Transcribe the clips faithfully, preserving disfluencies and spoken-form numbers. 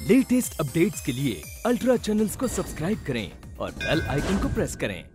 Latest updates के लिए ultra channels को सब्सक्राइब करें और बेल आइकन को प्रेस करें।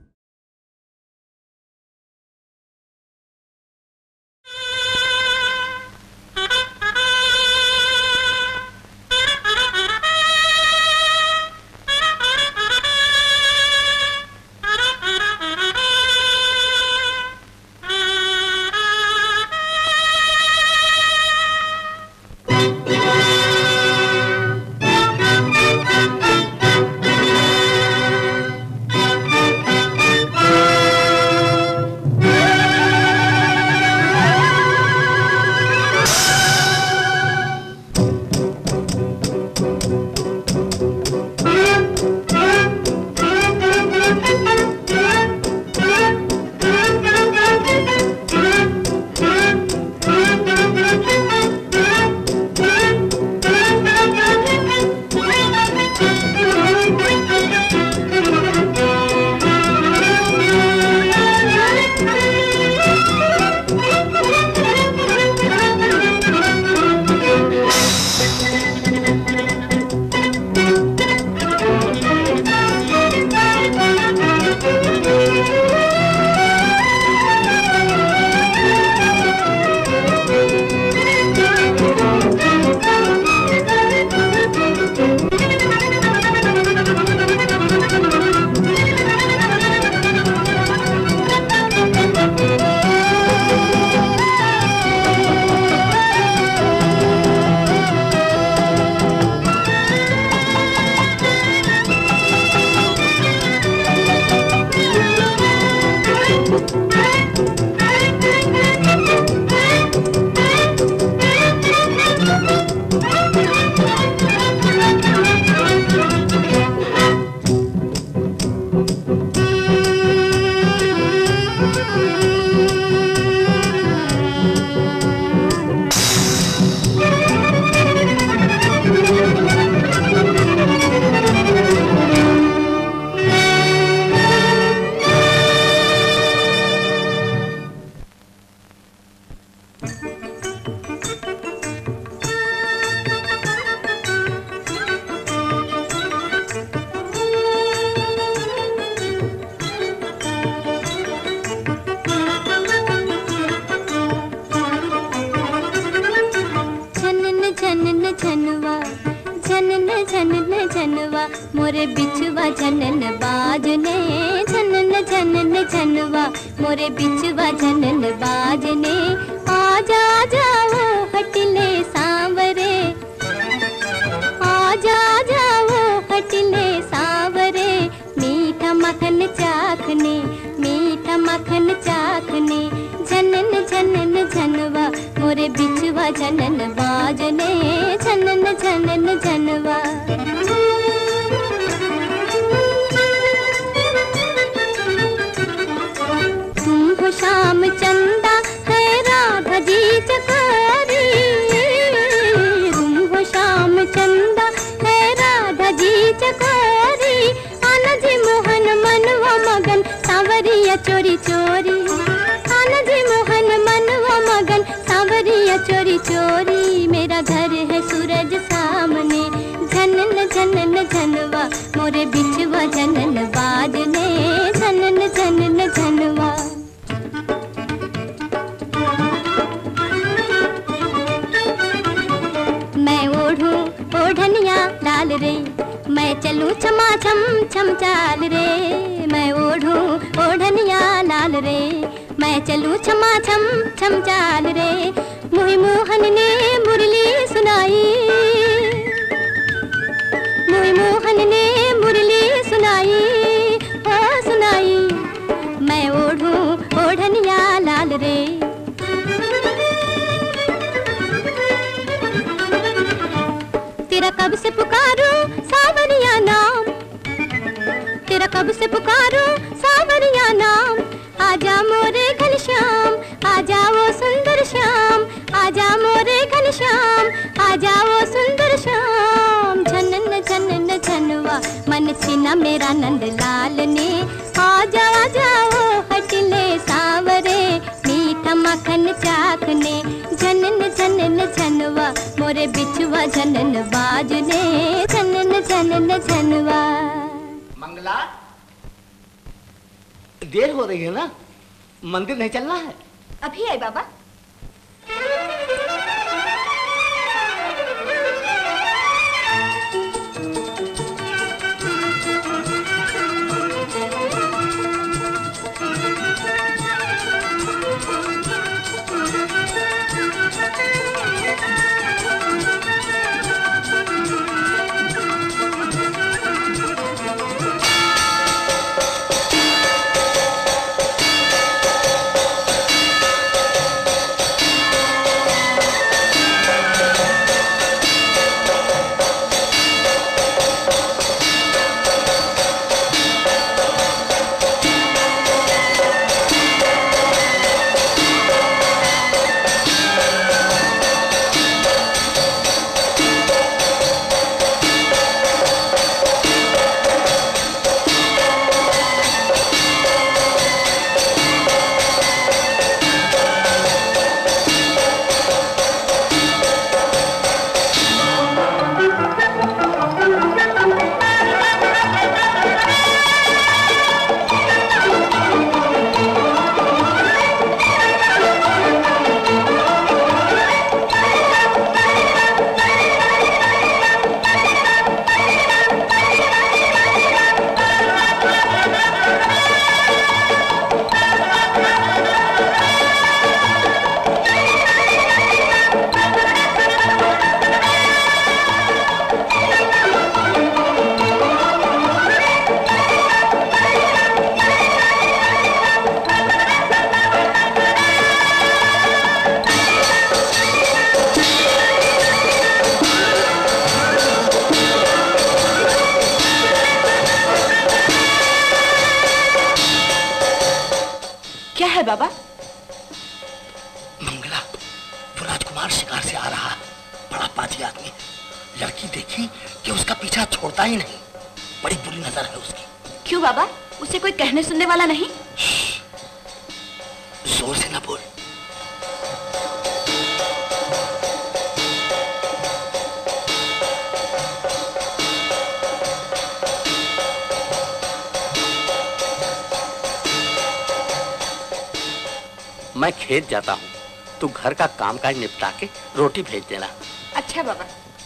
झनन झनवा मोरे बिछवा झनन बाजने झनन झनन झनवा मोरे बिछवा झनन बाजने आजा जाओ हटले सांवरे आजा जाओ हटले सांवरे मीठा मखन चाखने मीठा मखन चाखने झनन झनन झनवा मोरे बिछवा झनन बाजने झनन झनन झनवा तुम हो श्याम चंदा है राधा जी चकारी तुम हो श्याम चंदा है राधा जी चकारी आनंद मोहन मनवा मगन सांवरिया चोरी चोरी आनंद मोहन मनवा मगन सांवरिया चोरी चोरी मेरा घर है सूरज सामने झनन झनन झनवा मोरे बिछवा झनन बाजने झनन झनन झनवा मैं ओढ़ूं ओढ़निया लाल रे मैं चलूं छमा छम छम चाल रे मैं ओढ़ूं ओढ़निया लाल रे मैं चलूं छमा छम छम चाल रे मुहि मोहन ने मुरली सुनाई मुहि मोहन ने मुरली सुनाई ओ सुनाई मैं ओढ़ूं ओढ़निया लाल रे तेरा कब से पुकारूं सावरिया नाम तेरा कब से पुकारूं सावरिया नाम आजा मोरे घनश्याम आजा वो सुंदर श्याम आजा मोरे घनश्याम आजा वो सुंदर श्याम झनन झनन झनवा मन छीना मेरा नंद लाल ने आजा आजा वो हटले सांवरे मीठा मखन चाखने झन झनन झनन झनवा मोरे बिछुआ झनन बाजने झनन झनन झनवा। मंगला, देर हो रही है ना, मंदिर नहीं चलना है? अभी आई बाबा। बाबा? मंगला, वो राजकुमार शिकार से आ रहा, बड़ा पाजी आदमी। लड़की देखी कि उसका पीछा छोड़ता ही नहीं, बड़ी बुरी नजर है उसकी। क्यों बाबा, उसे कोई कहने सुनने वाला नहीं? जोर से ना बोल। मैं खेत जाता हूँ, तू घर का कामकाज निपटा के रोटी भेज देना। अच्छा बाबा।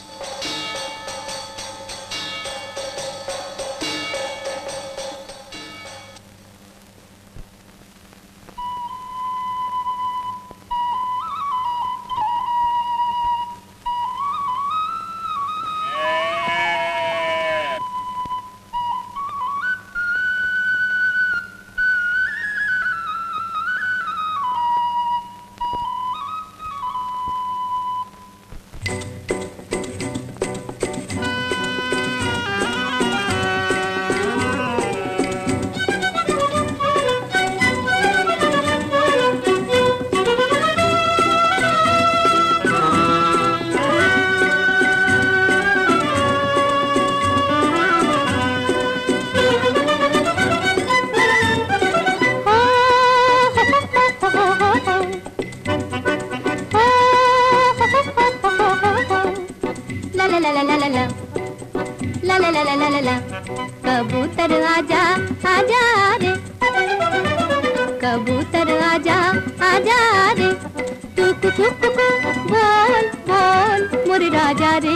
कबूतर आजा आजा रे, कबूतर आजा आजा रे, टुक टुक बोल बोल मोरे राजा रे,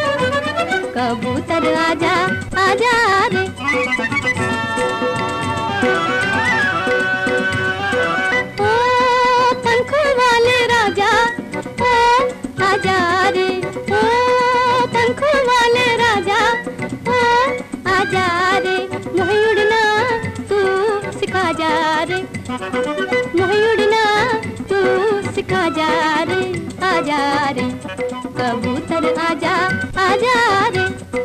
कबूतर आजा आजा रे। ओ पंख वाले राजा ओ आजा रे, ओ पंख वाले राजा ओ आजा रे, मोहे उड़ना तू सिखा जा रे, मोहे उड़ना तू सिखा जा रे, आजा रे, कबूतर आजा आजा रे।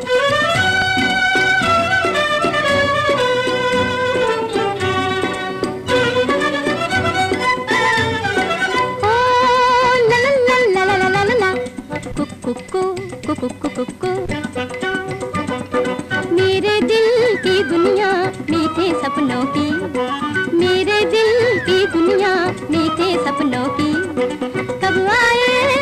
ओ ला ला ला ला ला ला ला कुकु कुकु कुकु कुकु, मेरे दिल की दुनिया मीठे सपनों की, मेरे दिल की दुनिया मीठे सपनों की, कब आए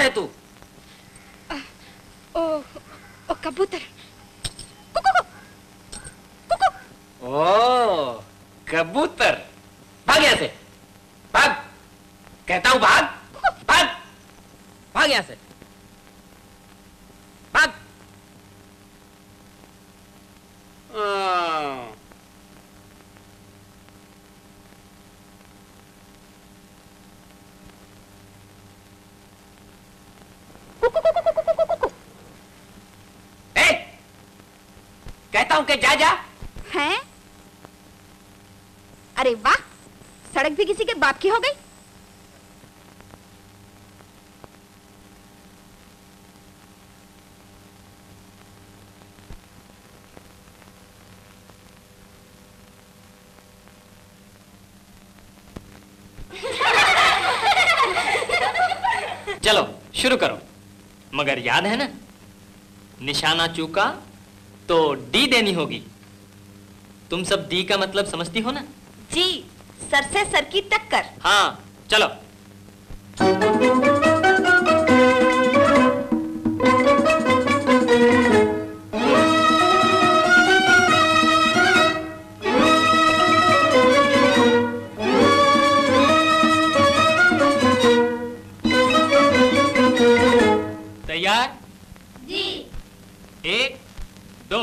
है तू? ओ, ओ कबूतर। ओ कबूतर, भाग यहाँ से, भाग, कहता हूँ भाग, भाग, भाग यहाँ से, भाग। आ... ए, कहता हूँ कि जा जा। हैं? अरे वाह, सड़क भी किसी के बाप की हो गई। चलो शुरू करो, मगर याद है ना, निशाना चूका तो डी देनी होगी। तुम सब डी का मतलब समझती हो ना? जी, सर से सर की टक्कर। हाँ चलो। तैयार? जी। एक, दो।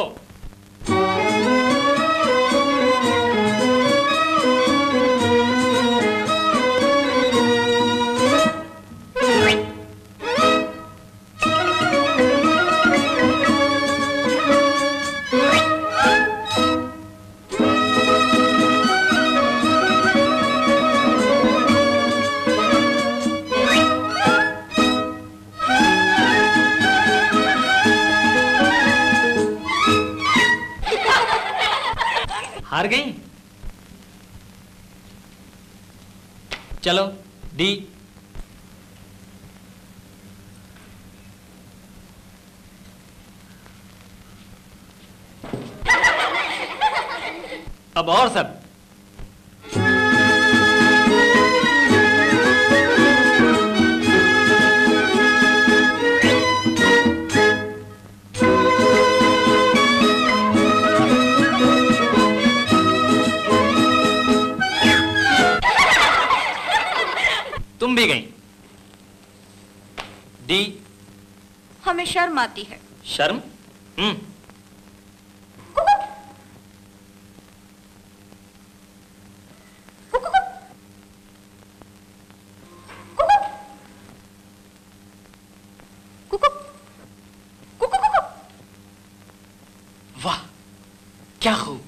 हार गई? चलो डी। अब और सब। तुम भी गई। डी। हमें शर्म आती है। शर्म? हम्म। वाह, क्या खूब।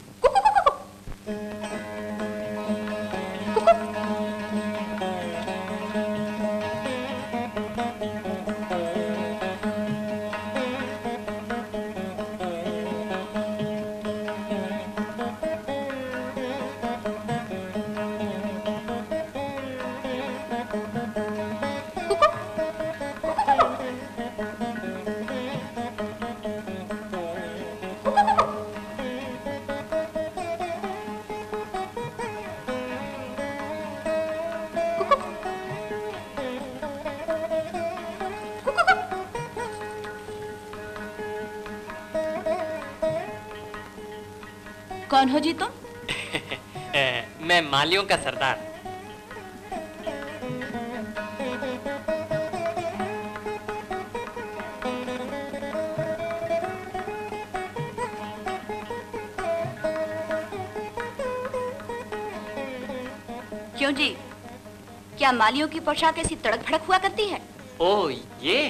कौन हो जी तुम? मैं मालियों का सरदार। क्यों जी, क्या मालियों की पोशाक ऐसी तड़क भड़क हुआ करती है? ओ ये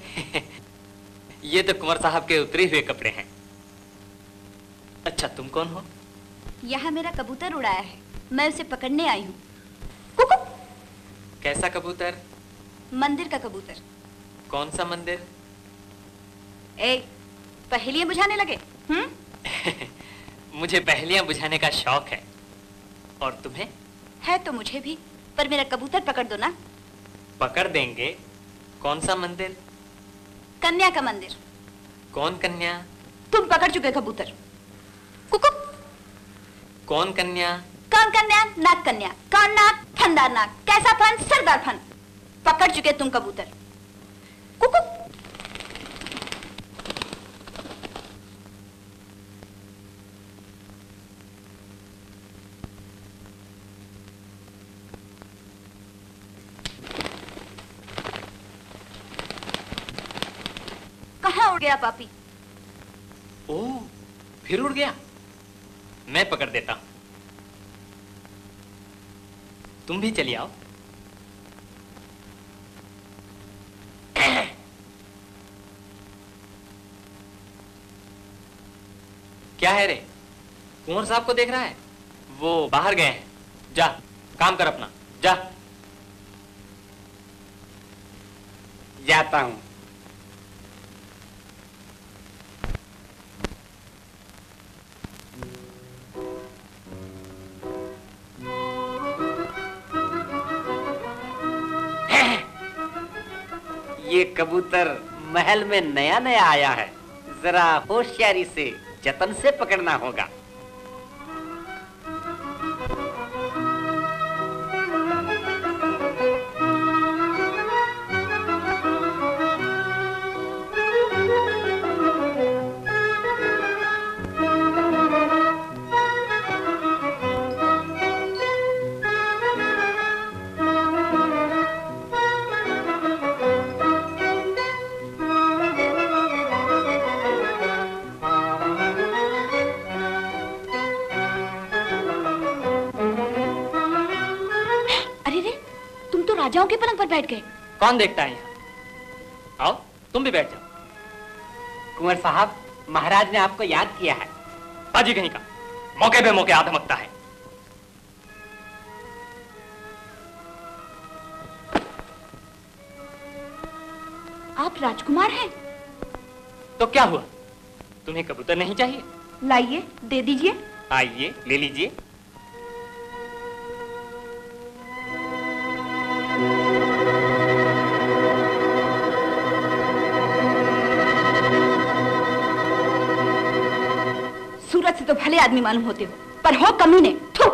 ये तो कुंवर साहब के उतरे हुए कपड़े हैं। अच्छा तुम कौन हो? यहाँ मेरा कबूतर उड़ाया है, मैं उसे पकड़ने आई हूँ। कैसा कबूतर? मंदिर का कबूतर। कौन सा मंदिर? ए, पहेलियां बुझाने लगे? हम्म? मुझे पहेलियां बुझाने का शौक है। और तुम्हें? है तो मुझे भी, पर मेरा कबूतर पकड़ दो ना। पकड़ देंगे। कौन सा मंदिर? कन्या का मंदिर। कौन कन्या? तुम पकड़ चुके कबूतर। कुकुक। कौन कन्या? कौन कन्या? नाक कन्या। कौन नाक? फनदार नाक। कैसा फन? सरदार फन। पकड़ चुके तुम कबूतर। कुकू। कहाँ उड़ गया पापी? ओह, फिर उड़ गया। मैं पकड़ देता हूं। तुम भी चली आओ। क्या है रे? कुंवर साहब को देख रहा है? वो बाहर गए हैं। जा, काम कर अपना, जा। जाता हूं। ये कबूतर महल में नया नया आया है, जरा होशियारी से जतन से पकड़ना होगा। राजाओं के पलंग पर बैठ गए। कौन देखता है यहाँ? आओ, तुम भी बैठ जाओ। कुंवर साहब, महाराज ने आपको याद किया है। बाजी कहीं का, मौके पे मौके आधमकता है। आप राजकुमार हैं? तो क्या हुआ? तुम्हें कबूतर नहीं चाहिए? लाइए, दे दीजिए। आइए, ले लीजिए। सूरत से तो भले आदमी मालूम होते हो, पर हो कमीने। थू।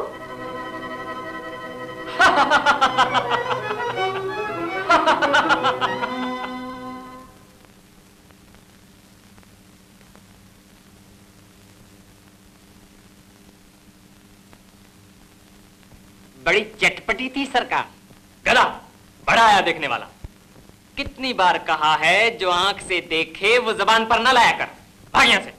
बड़ी चटपटी थी सरकार। गधा, बड़ा आया देखने वाला। कितनी बार कहा है, जो आंख से देखे वो जबान पर न लाया कर। भाग यहां से।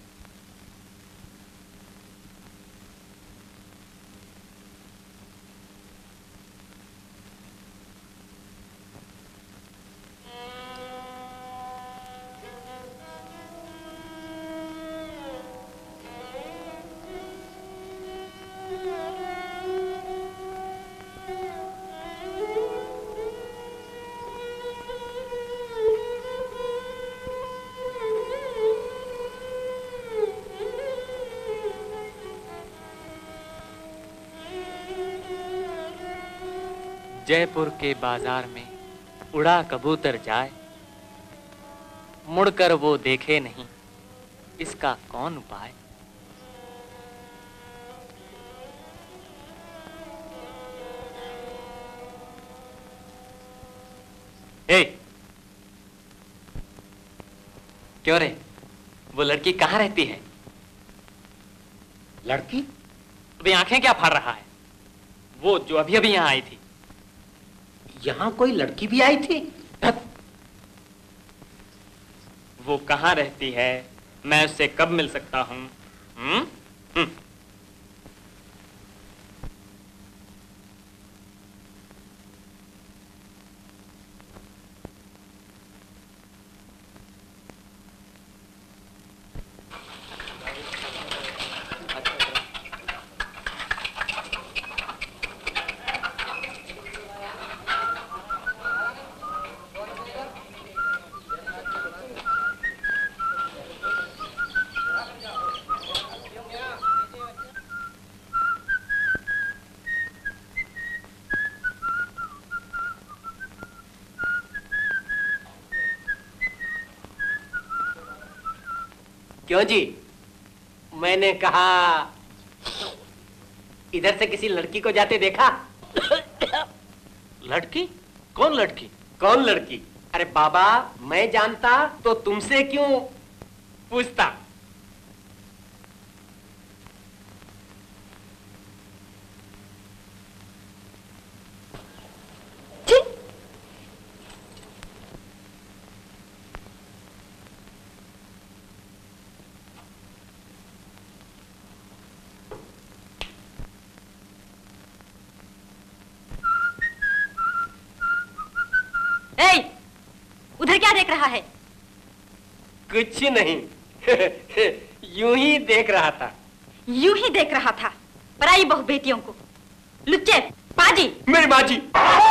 जयपुर के बाजार में उड़ा कबूतर जाए, मुड़कर वो देखे नहीं, इसका कौन उपाय? ए, क्यों रे? वो लड़की कहाँ रहती है? लड़की? अभी आंखें क्या फाड़ रहा है? वो जो अभी अभी यहाँ आई थी। यहाँ कोई लड़की भी आई थी? वो कहाँ रहती है? मैं उससे कब मिल सकता हूँ? हम्म? हम्म। क्यों जी? मैंने कहा इधर से किसी लड़की को जाते देखा? लड़की? कौन लड़की? कौन लड़की? अरे बाबा, मैं जानता तो तुमसे क्यों पूछता। उधर क्या देख रहा है? कुछ नहीं। यूं ही देख रहा था। यूं ही देख रहा था पराई बहु बेटियों को। लुच्चे, पाजी। मेरी माँ जी।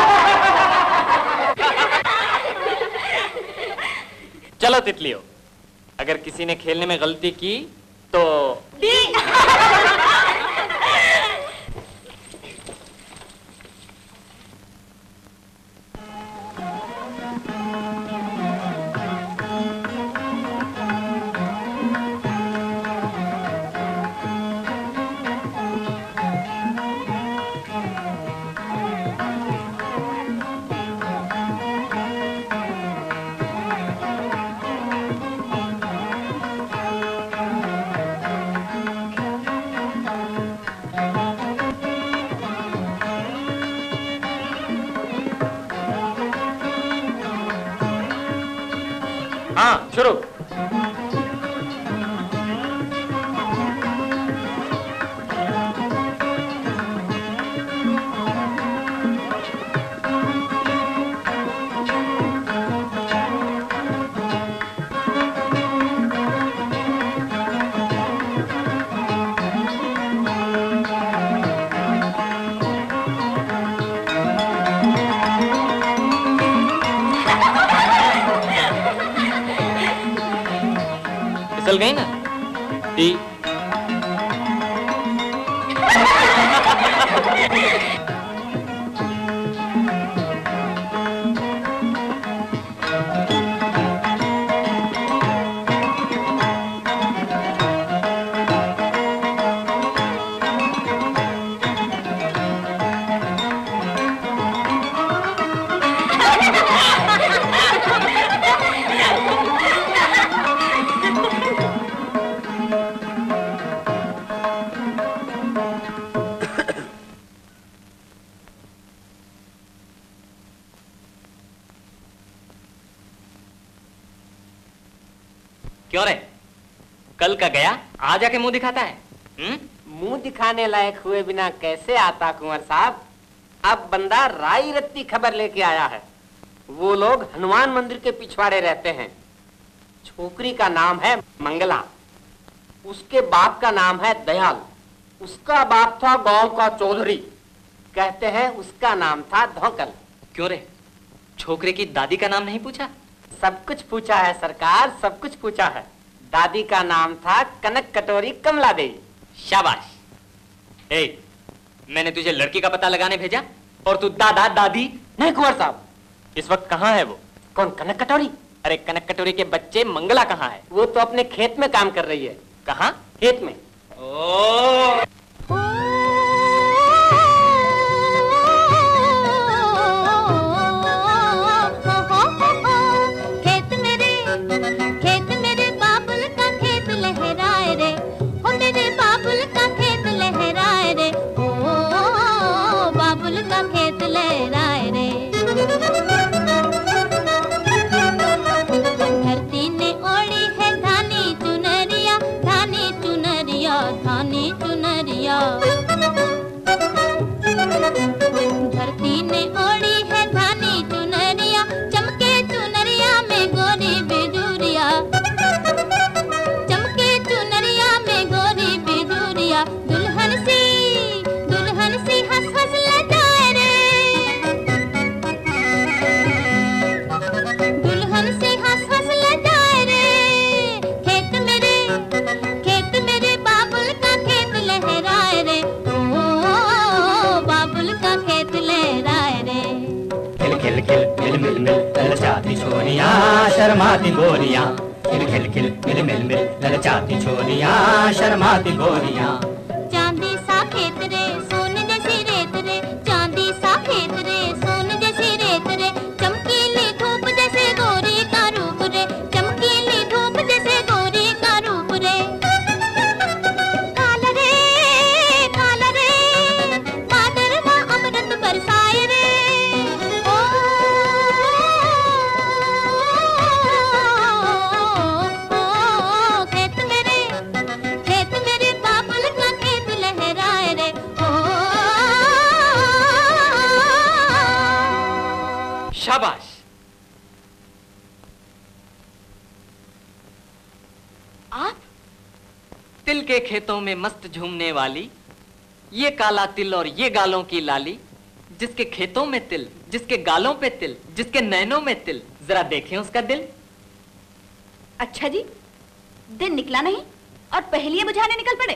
चलो तितलियों, अगर किसी ने खेलने में गलती की तो हाँ शुरू। चल गई ना डी। क्यों रे, कल का गया आज आके मुंह दिखाता है? हम्म? मुंह दिखाने लायक हुए बिना कैसे आता कुंवर साहब? अब बंदा राई रत्ती खबर लेके आया है। वो लोग हनुमान मंदिर के पिछवाड़े रहते हैं। छोकरी का नाम है मंगला, उसके बाप का नाम है दयाल, उसका बाप था गांव का चौधरी, कहते हैं उसका नाम था धौकल। क्यों रे, छोकरे की दादी का नाम नहीं पूछा? सब कुछ पूछा है सरकार, सब कुछ पूछा है। दादी का नाम था कनक कटोरी कमला देवी। शाबाश। ए, मैंने तुझे लड़की का पता लगाने भेजा और तू दादा दादी। नहीं कुंवर साहब। इस वक्त कहाँ है वो? कौन, कनक कटोरी? अरे कनक कटोरी के बच्चे मंगला कहाँ है? वो तो अपने खेत में काम कर रही है। कहाँ? खेत में। ओ धरती ने ओढ़ी है धानी चुनरिया, चमके चुनरिया में गोरी बिजुरिया, चमके चुनरिया में गोरी बिजुरिया। दुल्हन सी दुल्हन सी हंस हंस ले जाए रे, दुल्हन सी हंस हंस ले जाए रे। खेत मेरे खेत मेरे बाबुल का खेत लहराए रे, खिल खिल मिल मिल मिल ललचाती छोरियां शर्माती गोरियां, खिल खिल खिल मिल मिल मिल ललचाती छोरियां शर्माती गोरियां। चांदी सा खेत रे सोने जैसी रेत रे, चांदी सा खेत रे सोने जैसी रेत रे, चमकीली धूप जैसे शाबाश। आप? तिल के खेतों में मस्त झूमने वाली, ये काला तिल और ये गालों की लाली, जिसके खेतों में तिल, जिसके गालों पे तिल, जिसके नैनों में तिल, जरा देखें उसका दिल। अच्छा जी, दिन निकला नहीं और पहेलियां बुझाने निकल पड़े।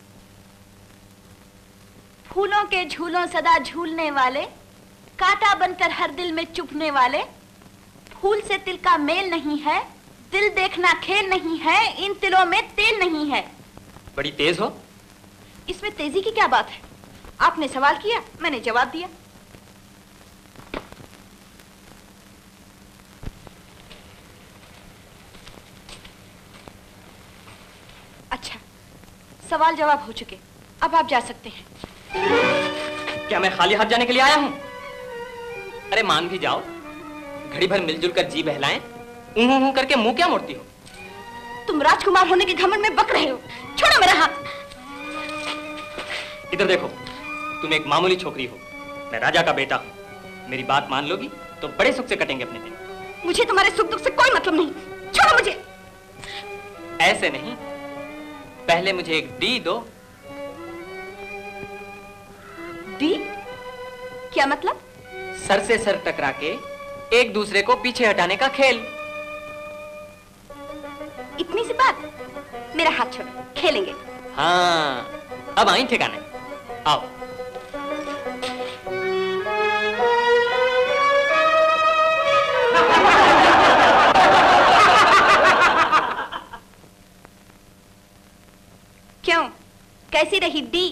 फूलों के झूलों सदा झूलने वाले, कांटा बनकर हर दिल में चुभने वाले, फूल से तिल का मेल नहीं है, दिल देखना खेल नहीं है, इन तिलों में तेल नहीं है। बड़ी तेज हो। इसमें तेजी की क्या बात है? आपने सवाल किया, मैंने जवाब दिया। अच्छा, सवाल जवाब हो चुके, अब आप जा सकते हैं। क्या मैं खाली हाथ जाने के लिए आया हूं? अरे मान भी जाओ, घड़ी भर मिलजुल कर जी बहलाएं, ऊं ऊं करके मुंह क्या मोड़ती हो? तुम राजकुमार होने के घमंड में बक रहे हो। छोड़ो मेरा हाथ। इधर देखो, तुम एक मामूली छोकरी हो, मैं राजा का बेटा हूं। मेरी बात मान लोगी तो बड़े सुख से कटेंगे अपने दिन। मुझे तुम्हारे सुख दुख से कोई मतलब नहीं, छोड़ो मुझे। ऐसे नहीं, पहले मुझे एक डी दो। डी? क्या मतलब? सर से सर टकरा के एक दूसरे को पीछे हटाने का खेल। इतनी सी बात? मेरा हाथ छोड़ो, खेलेंगे। हाँ, अब आई ठिकाने, आओ। क्यों, कैसी रही डी?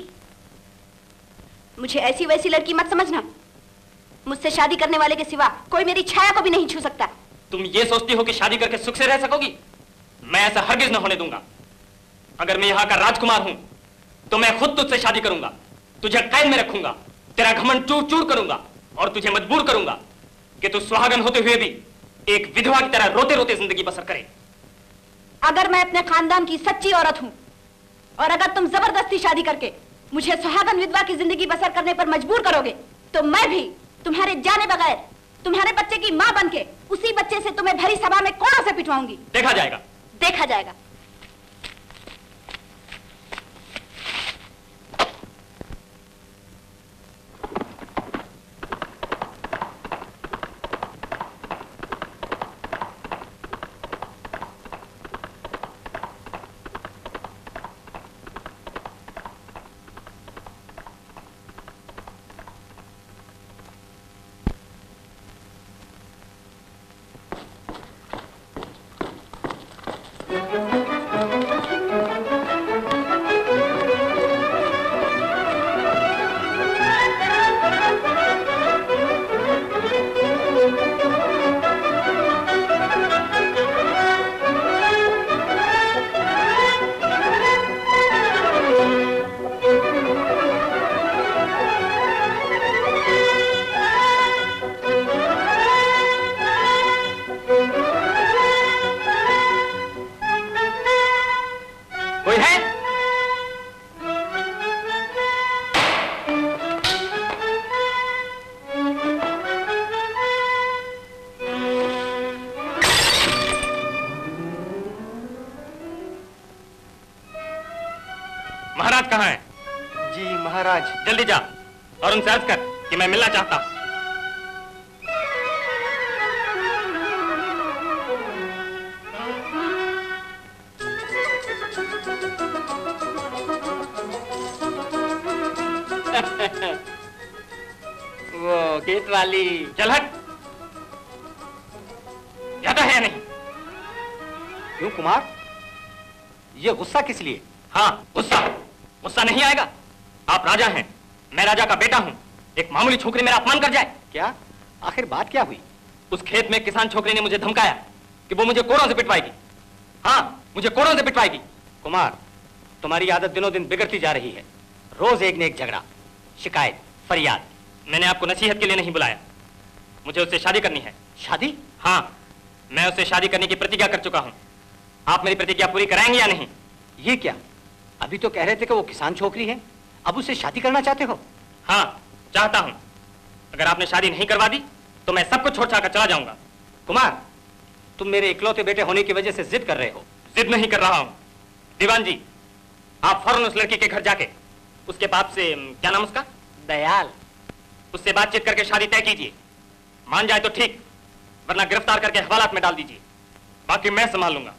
मुझे ऐसी वैसी लड़की मत समझना। मुझसे शादी करने वाले के सिवा कोई मेरी छाया को भी नहीं छू सकता। तुम ये सोचती हो कि शादी करके सुख से रह सकोगी? मैं ऐसा हरगिज न होने दूंगा। अगर मैं यहाँ का राजकुमार हूं तो मैं खुद तुझसे शादी करूंगा, तुझे कैद में रखूंगा, तेरा घमंड चूर चूर करूंगा और तुझे मजबूर करूंगा कि तू सुहागन होते हुए भी एक विधवा की तरह रोते रोते जिंदगी बसर करे। अगर मैं अपने खानदान की सच्ची औरत हूं और अगर तुम जबरदस्ती शादी करके मुझे सुहागन विधवा की जिंदगी बसर करने पर मजबूर करोगे तो मैं भी तुम्हारे जाने बगैर तुम्हारे बच्चे की मां बनके उसी बच्चे से तुम्हें भरी सभा में कोड़ों से पिटवाऊंगी। देखा जाएगा। देखा जाएगा। महाराज कहाँ हैं? जी महाराज। जल्दी जा और उनसे अर्ज कर कि मैं मिलना चाहता हूं। वो गेट वाली। चल हट, जाता है या नहीं? क्यों कुमार, ये गुस्सा किस लिए? हाँ, गुस्सा। गुस्सा नहीं आएगा? आप राजा हैं, मैं राजा का बेटा हूं। एक मामूली छोकरी मेरा अपमान कर जाए? क्या? आखिर बात क्या हुई? उस खेत में किसान छोकरी ने मुझे धमकाया कि वो मुझे कोड़ों से पिटवाएगी। हाँ, मुझे कोड़ों से पिटवाएगी। कुमार, तुम्हारी आदत दिनों दिन बिगड़ती जा रही है। रोज एक न एक झगड़ा, शिकायत, फरियाद। मैंने आपको नसीहत के लिए नहीं बुलाया, मुझे उससे शादी करनी है। शादी? हाँ, मैं उससे शादी करने की प्रतिज्ञा कर चुका हूं। आप मेरी प्रतिज्ञा पूरी कराएंगे या नहीं? ये क्या, अभी तो कह रहे थे कि वो किसान छोकरी है, अब उससे शादी करना चाहते हो? हाँ, चाहता हूं। अगर आपने शादी नहीं करवा दी तो मैं सब कुछ छोड़ छाड़ कर चला जाऊंगा। कुमार, तुम मेरे इकलौते बेटे होने की वजह से जिद कर रहे हो। जिद नहीं कर रहा हूं दीवान जी, आप फौरन उस लड़की के घर जाके उसके बाप से, क्या नाम उसका, दयाल, उससे बातचीत करके शादी तय कीजिए। मान जाए तो ठीक, वरना गिरफ्तार करके हवालात में डाल दीजिए। बाकी मैं संभाल लूंगा।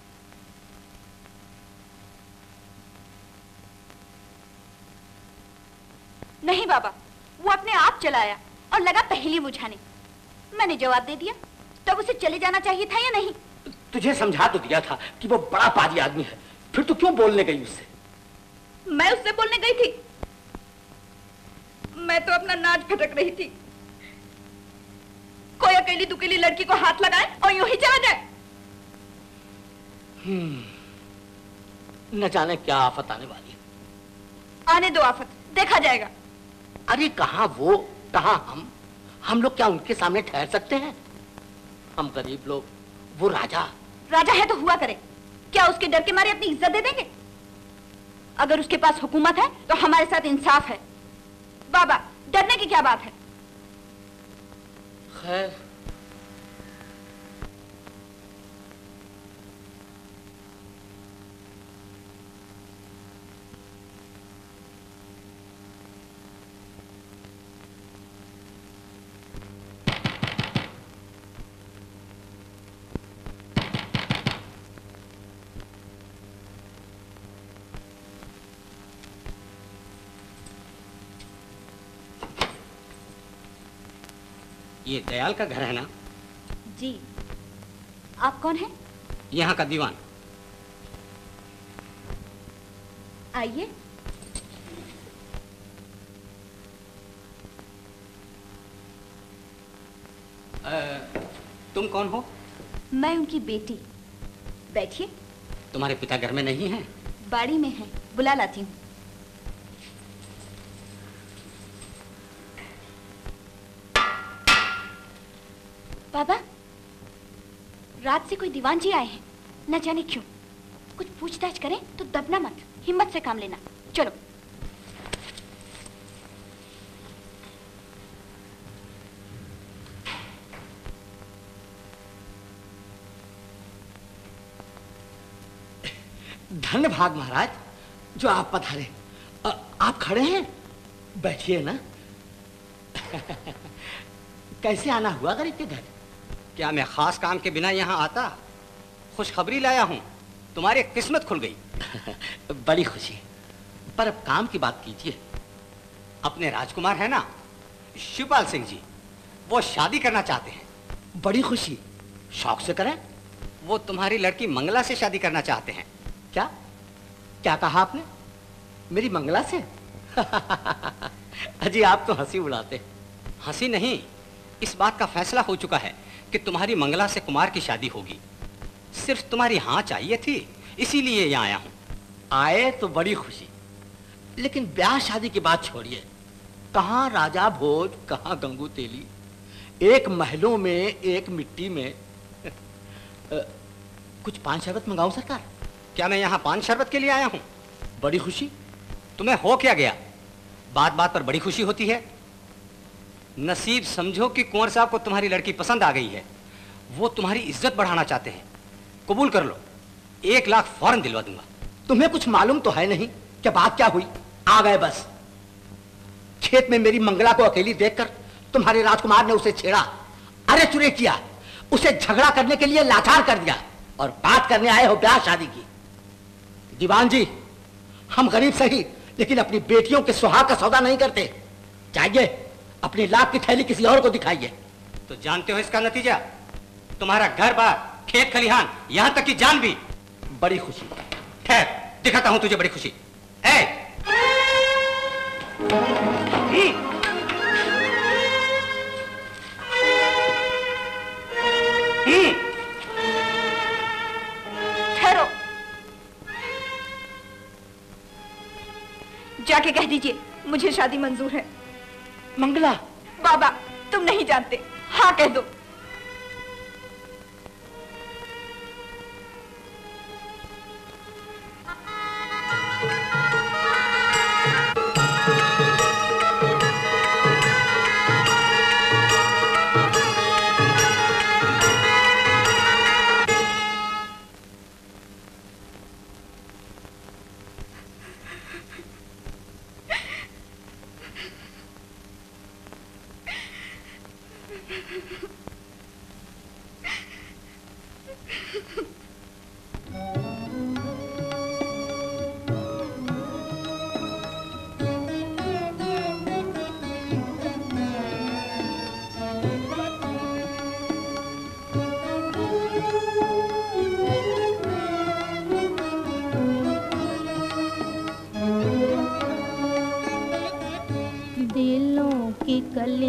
नहीं बाबा, वो अपने आप चला आया और लगा पहेली बुझाने। मैंने जवाब दे दिया। तब उसे चले जाना चाहिए था या नहीं? तुझे समझा तो दिया था कि वो बड़ा पाजी आदमी है, फिर तू क्यों बोलने गई उससे? मैं उससे बोलने गई थी? मैं तो अपना नाच भटक रही थी। कोई अकेली दुकेली लड़की को हाथ लगाए और यूं ही चला जाए। हम्म, न जाने क्या आफत आने वाली है। आने दो आफत, देखा जाएगा। अरे कहां वो, कहां हम? हम लोग क्या उनके सामने ठहर सकते हैं? हम गरीब लोग, वो राजा। राजा है तो हुआ करे, क्या उसके डर के मारे अपनी इज्जत दे देंगे? अगर उसके पास हुकूमत है तो हमारे साथ इंसाफ है। बाबा, डरने की क्या बात है? खैर, ये दयाल का घर है ना? जी। आप कौन हैं? यहाँ का दीवान। आइए। तुम कौन हो? मैं उनकी बेटी। बैठिए। तुम्हारे पिता घर में नहीं हैं? बाड़ी में हैं, बुला लाती हूँ। बाबा, रात से कोई दीवान जी आए हैं, न जाने क्यों। कुछ पूछताछ करें तो दबना मत, हिम्मत से काम लेना। चलो। धन्य भाग महाराज जो आप पधारे। आ, आप खड़े हैं, बैठिए ना। कैसे आना हुआ गरीब के घर? क्या मैं खास काम के बिना यहाँ आता? खुशखबरी लाया हूँ, तुम्हारी किस्मत खुल गई। बड़ी खुशी, पर अब काम की बात कीजिए। अपने राजकुमार है ना, शिवपाल सिंह जी, वो शादी करना चाहते हैं। बड़ी खुशी, शौक से करें। वो तुम्हारी लड़की मंगला से शादी करना चाहते हैं। क्या क्या कहा आपने? मेरी मंगला से? अजी आप तो हंसी उड़ाते। हंसी नहीं, इस बात का फैसला हो चुका है कि तुम्हारी मंगला से कुमार की शादी होगी। सिर्फ तुम्हारी हाँ चाहिए थी, इसीलिए यहाँ आया हूँ। आए तो बड़ी खुशी, लेकिन ब्याह शादी की बात छोड़िए। कहाँ राजा भोज, कहाँ गंगू तेली, एक महलों में एक मिट्टी में। आ, कुछ पान शरबत मंगाऊं सरकार? क्या मैं यहाँ पान शरबत के लिए आया हूँ? बड़ी खुशी। तुम्हें हो क्या गया? बात बात पर बड़ी खुशी होती है। नसीब समझो कि कुंवर साहब को तुम्हारी लड़की पसंद आ गई है। वो तुम्हारी इज्जत बढ़ाना चाहते हैं। कबूल कर लो, एक लाख फौरन दिलवा दूंगा। तुम्हें कुछ मालूम तो है नहीं क्या बात क्या हुई? आ गए बस। खेत में मेरी मंगला को अकेली देखकर तुम्हारे राजकुमार ने उसे छेड़ा, अरे चुरे किया, उसे झगड़ा करने के लिए लाचार कर दिया, और बात करने आए हो ब्याह शादी की। दीवान जी, हम गरीब सही, लेकिन अपनी बेटियों के सुहाग का सौदा नहीं करते। चाहिए अपनी लाख की थैली किसी और को दिखाइए। तो जानते हो इसका नतीजा? तुम्हारा घर बार, खेत खलिहान, यहां तक कि जान भी। बड़ी खुशी। ठहर, दिखाता हूं तुझे बड़ी खुशी। ए! ठहरो, जाके कह दीजिए मुझे शादी मंजूर है। मंगला। बाबा, तुम नहीं जानते, हाँ कह दो।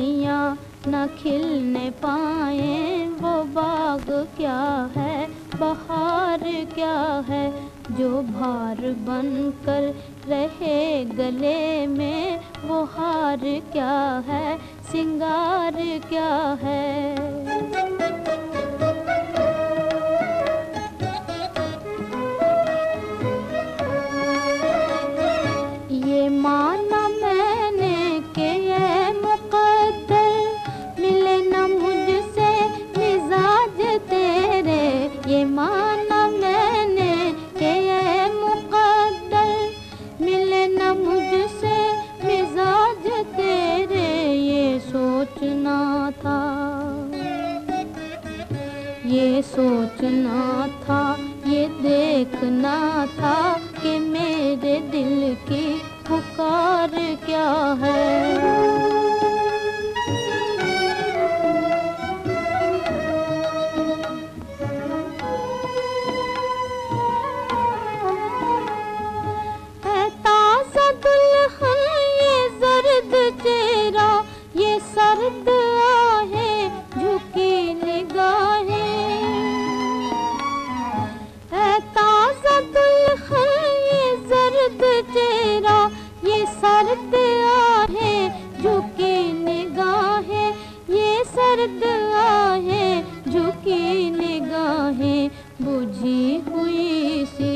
कलियां न खिलने पाए, वो बाग क्या है, बहार क्या है, जो भार बनकर रहे गले में, वो हार क्या है, सिंगार क्या है। ये माना मैंने कि ये मुकद्दर, मिले न मुझसे मिजाज तेरे, ये माना मैंने कि ये मुकद्दर, मिले न मुझसे मिजाज तेरे, ये सोचना था, ये सोचना था, ये देखना था कि मेरे दिल की पुकार क्या है। ताज़ा दुल्हन ये जर्द चेहरा, ये सर्द आहें झुकी निगाहें, ताज़ा दुल्हन ये जर्द चेहरा, ये सर्द आहें झुकी निगाहें, ये सर्द आहें झुकी निगाहें, बुझी हुई सी,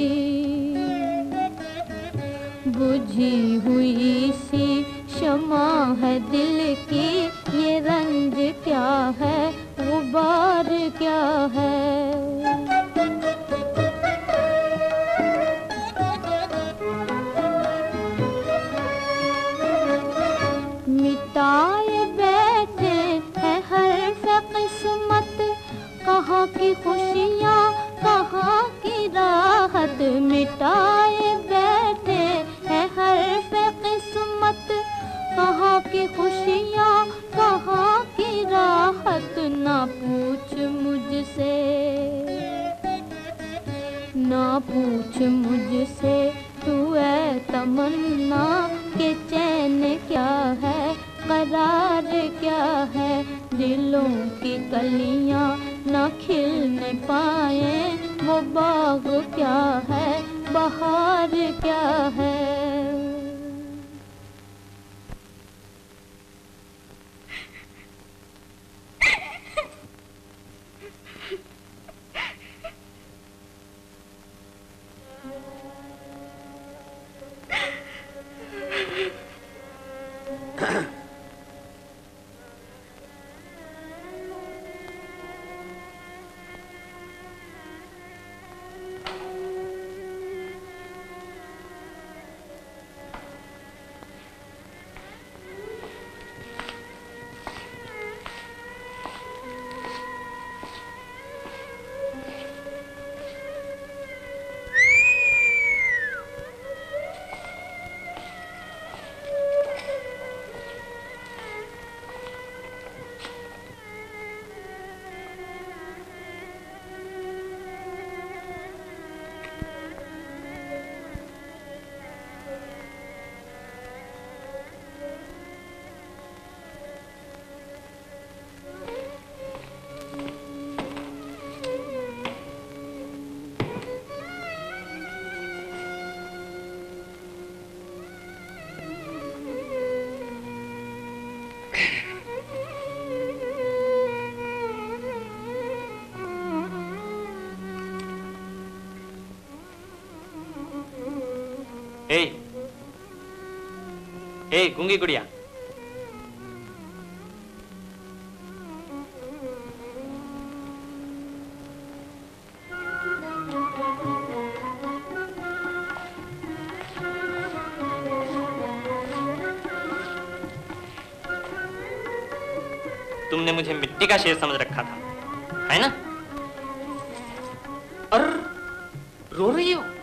बुझी हुई सी शमा है दिल की, ये रंज क्या है, गुबार क्या है। मिटाए बैठे है हर्फ किस्मत, कहाँ की खुशियाँ कहाँ की राहत, मिटाए बैठे है हर्फ किस्मत, कहाँ की खुशियाँ कहाँ की राहत, ना पूछ मुझसे, ना पूछ मुझसे तू ऐ तमन्ना, के चैन क्या है, करार क्या है, दिलों की कलियां न खिलने पाए, वो बाग क्या है, बहार क्या है। ए, ए गूंगी गुड़िया, तुमने मुझे मिट्टी का शेर समझ रखा था, है ना? और रो रही हो?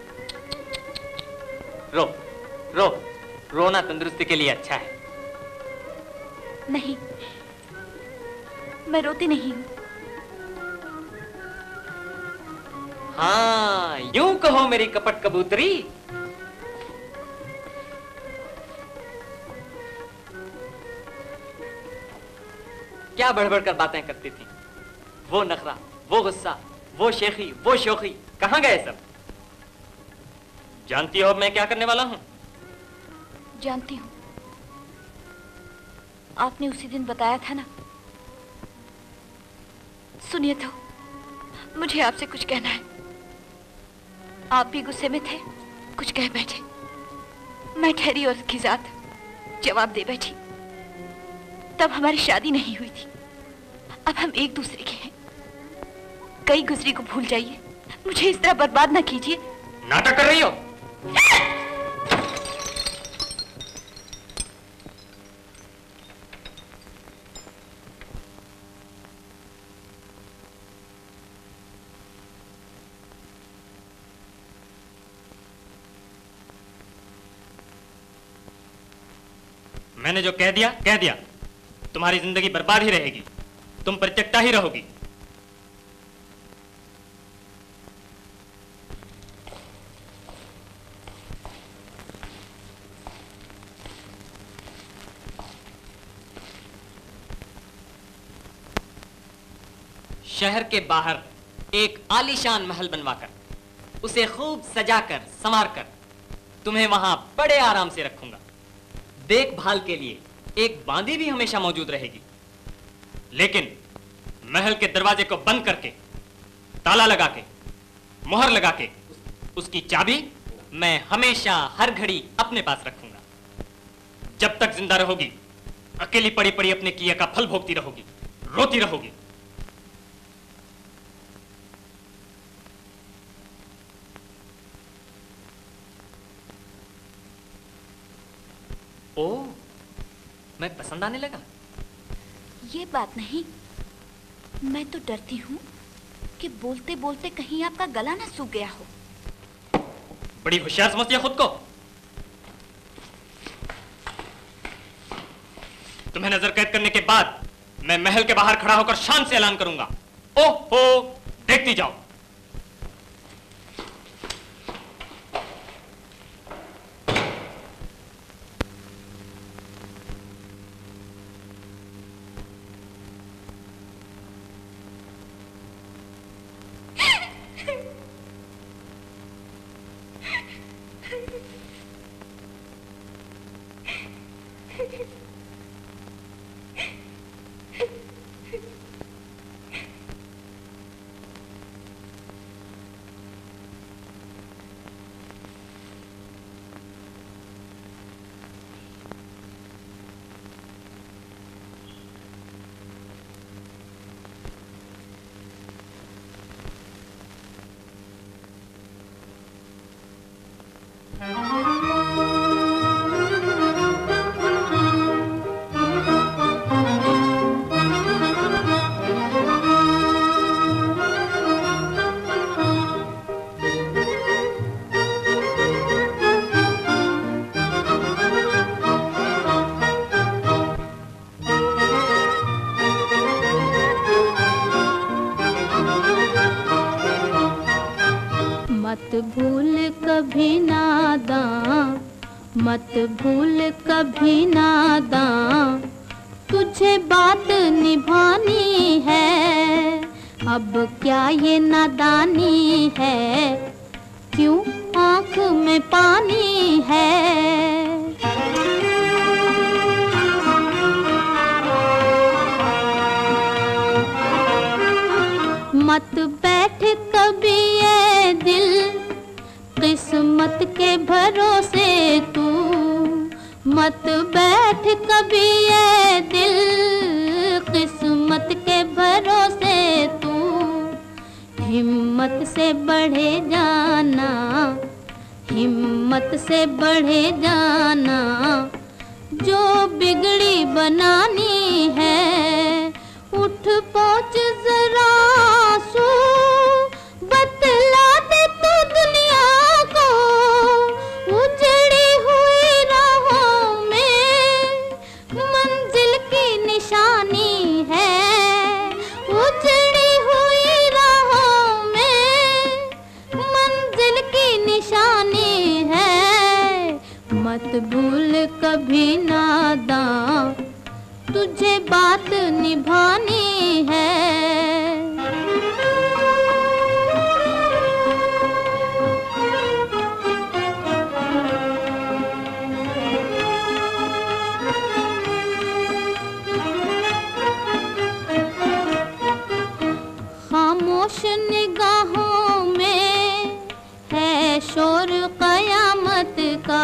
रो रो रोना तंदुरुस्ती के लिए अच्छा है। नहीं, मैं रोती नहीं हूं। हाँ, यूं कहो मेरी कपट कबूतरी। क्या बढ़-बढ़ कर बातें करती थी। वो नखरा, वो गुस्सा, वो शेखी, वो शोखी, कहाँ गए सब? जानती हो अब मैं क्या करने वाला हूँ? जानती हूँ। आपने उसी दिन बताया था ना। सुनिए तो, मुझे आपसे कुछ कहना है। आप भी गुस्से में थे, कुछ कह बैठे। मैं ठहरी और उसकी जात जवाब दे बैठी। तब हमारी शादी नहीं हुई थी, अब हम एक दूसरे के हैं। कई गुजरी को भूल जाइए, मुझे इस तरह बर्बाद ना कीजिए। नाटक कर रही हो? मैंने जो कह दिया कह दिया। तुम्हारी जिंदगी बर्बाद ही रहेगी, तुम परित्यक्ता ही रहोगी। शहर के बाहर एक आलीशान महल बनवाकर, उसे खूब सजाकर संवारकर तुम्हें वहां बड़े आराम से रखूंगा। देखभाल के लिए एक बांदी भी हमेशा मौजूद रहेगी, लेकिन महल के दरवाजे को बंद करके, ताला लगा के, मोहर लगा के, उसकी चाबी मैं हमेशा हर घड़ी अपने पास रखूंगा। जब तक जिंदा रहोगी, अकेली पड़ी पड़ी अपने किए का फल भोगती रहोगी, रोती रहोगी। ओ, मैं पसंद आने लगा? ये बात नहीं, मैं तो डरती हूँ कि बोलते बोलते कहीं आपका गला ना सूख गया हो। बड़ी होशियार समझती है खुद को। तुम्हें नजर कैद करने के बाद मैं महल के बाहर खड़ा होकर शान से ऐलान करूंगा, ओहो, देखती जाओ। मत भूल कभी नादां, मत भूल कभी नादां, तुझे बात निभानी है। अब क्या ये नादानी है, क्यों आँख में पानी है। मत बैठ कभी ये दिल किस्मत के भरोसे तू, मत बैठ कभी ये दिल किस्मत के भरोसे तू। हिम्मत से बढ़े जाना, हिम्मत से बढ़े जाना, जो बिगड़ी बनानी है। उठ पहुँच जरा सू, बतला दे तू दुनिया को, उजड़ी हुई राहों में मंजिल की निशानी है। उजड़ी हुई राहों में मंजिल की निशानी है। मत भूल कभी नादां, तुझे तुझे बात निभानी है। खामोश निगाहों में है शोर कयामत का,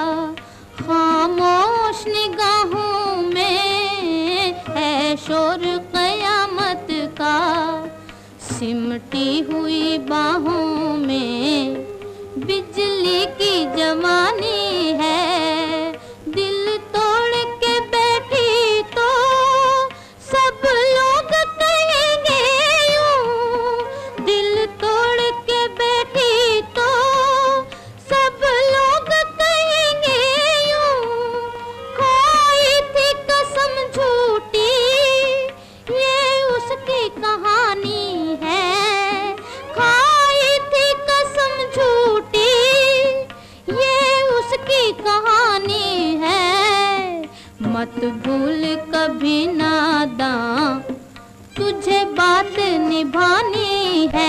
खामोश निगाहों में है शोर कयामत का। सिमटी हुई बाहों में बिजली की जवानी है। दिल तोड़ के बैठी तो सब लोग कहेंगे यूं, दिल तोड़ के बैठी तो सब लोग कहेंगे यूं। खोई थी कसम झूठी ये उसकी कहानी है। खोई थी कसम झूठी ये उसकी कहानी है। मत भूल कभी नादां तुझे बात निभानी है।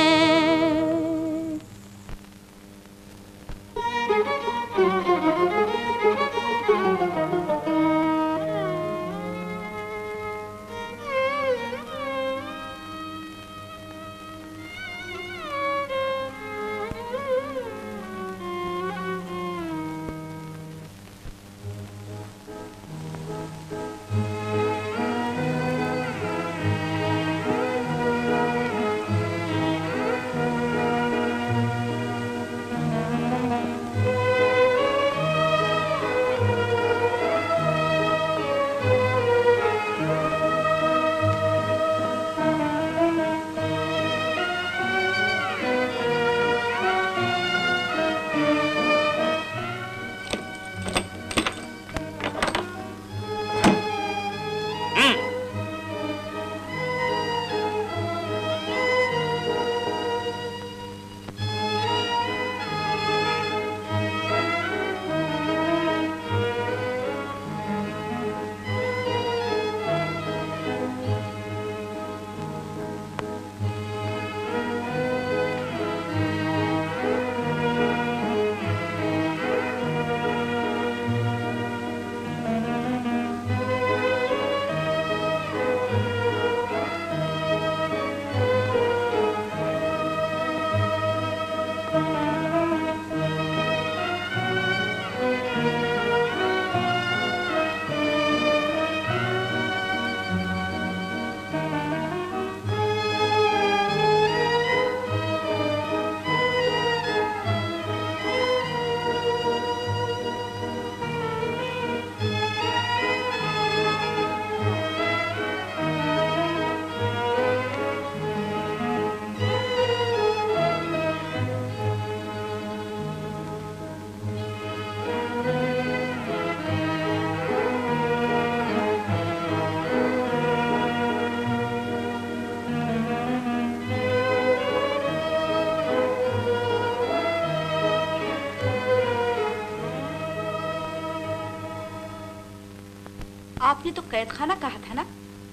आपने तो कैद खाना कहा था ना,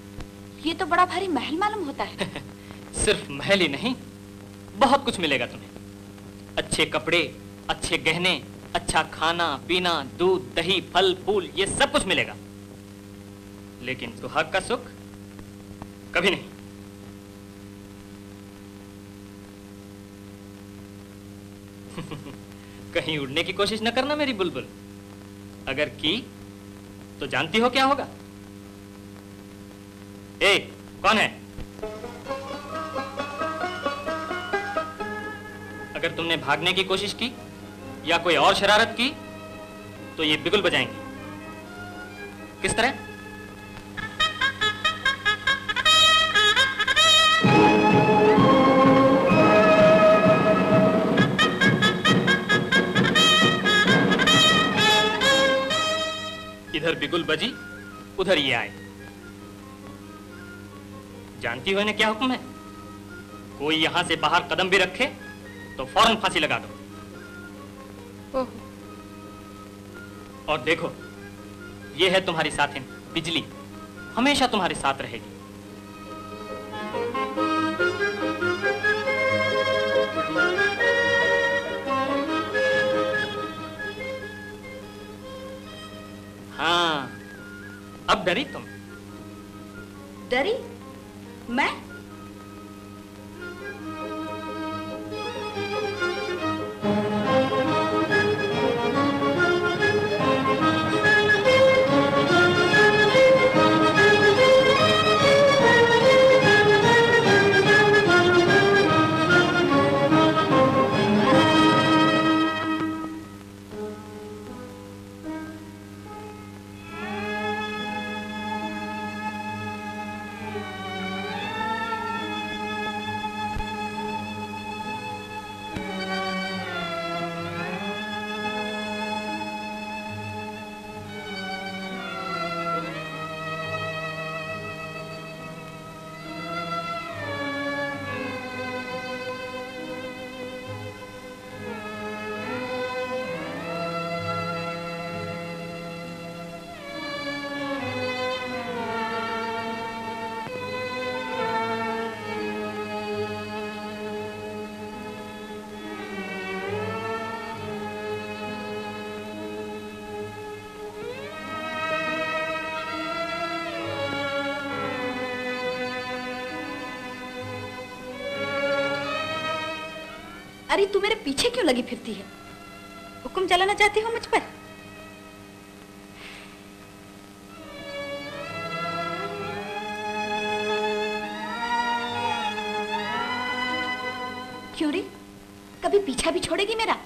ये तो बड़ा भारी महल मालूम होता है। सिर्फ महल ही नहीं, बहुत कुछ मिलेगा तुम्हें। अच्छे कपड़े, अच्छे गहने, अच्छा खाना पीना, दूध दही फल फूल, ये सब कुछ मिलेगा। लेकिन सुहाग का सुख कभी नहीं। कहीं उड़ने की कोशिश न करना मेरी बुलबुल, अगर की तो जानती हो क्या होगा। ए, कौन है? अगर तुमने भागने की कोशिश की या कोई और शरारत की तो ये बिगुल बजाएंगी। किस तरह? इधर बिगुल बजी, उधर ये आए। जानती हो इन्हें क्या हुक्म है? कोई यहां से बाहर कदम भी रखे तो फौरन फांसी लगा दो। ओह। और देखो, ये है तुम्हारी साथिन बिजली। हमेशा तुम्हारे साथ रहेगी। हाँ, अब डरी तुम? डरी? मैं? अरे तू मेरे पीछे क्यों लगी फिरती है? हुक्म चलाना चाहती हो मुझ पर? क्यों रे, कभी पीछा भी छोड़ेगी मेरा?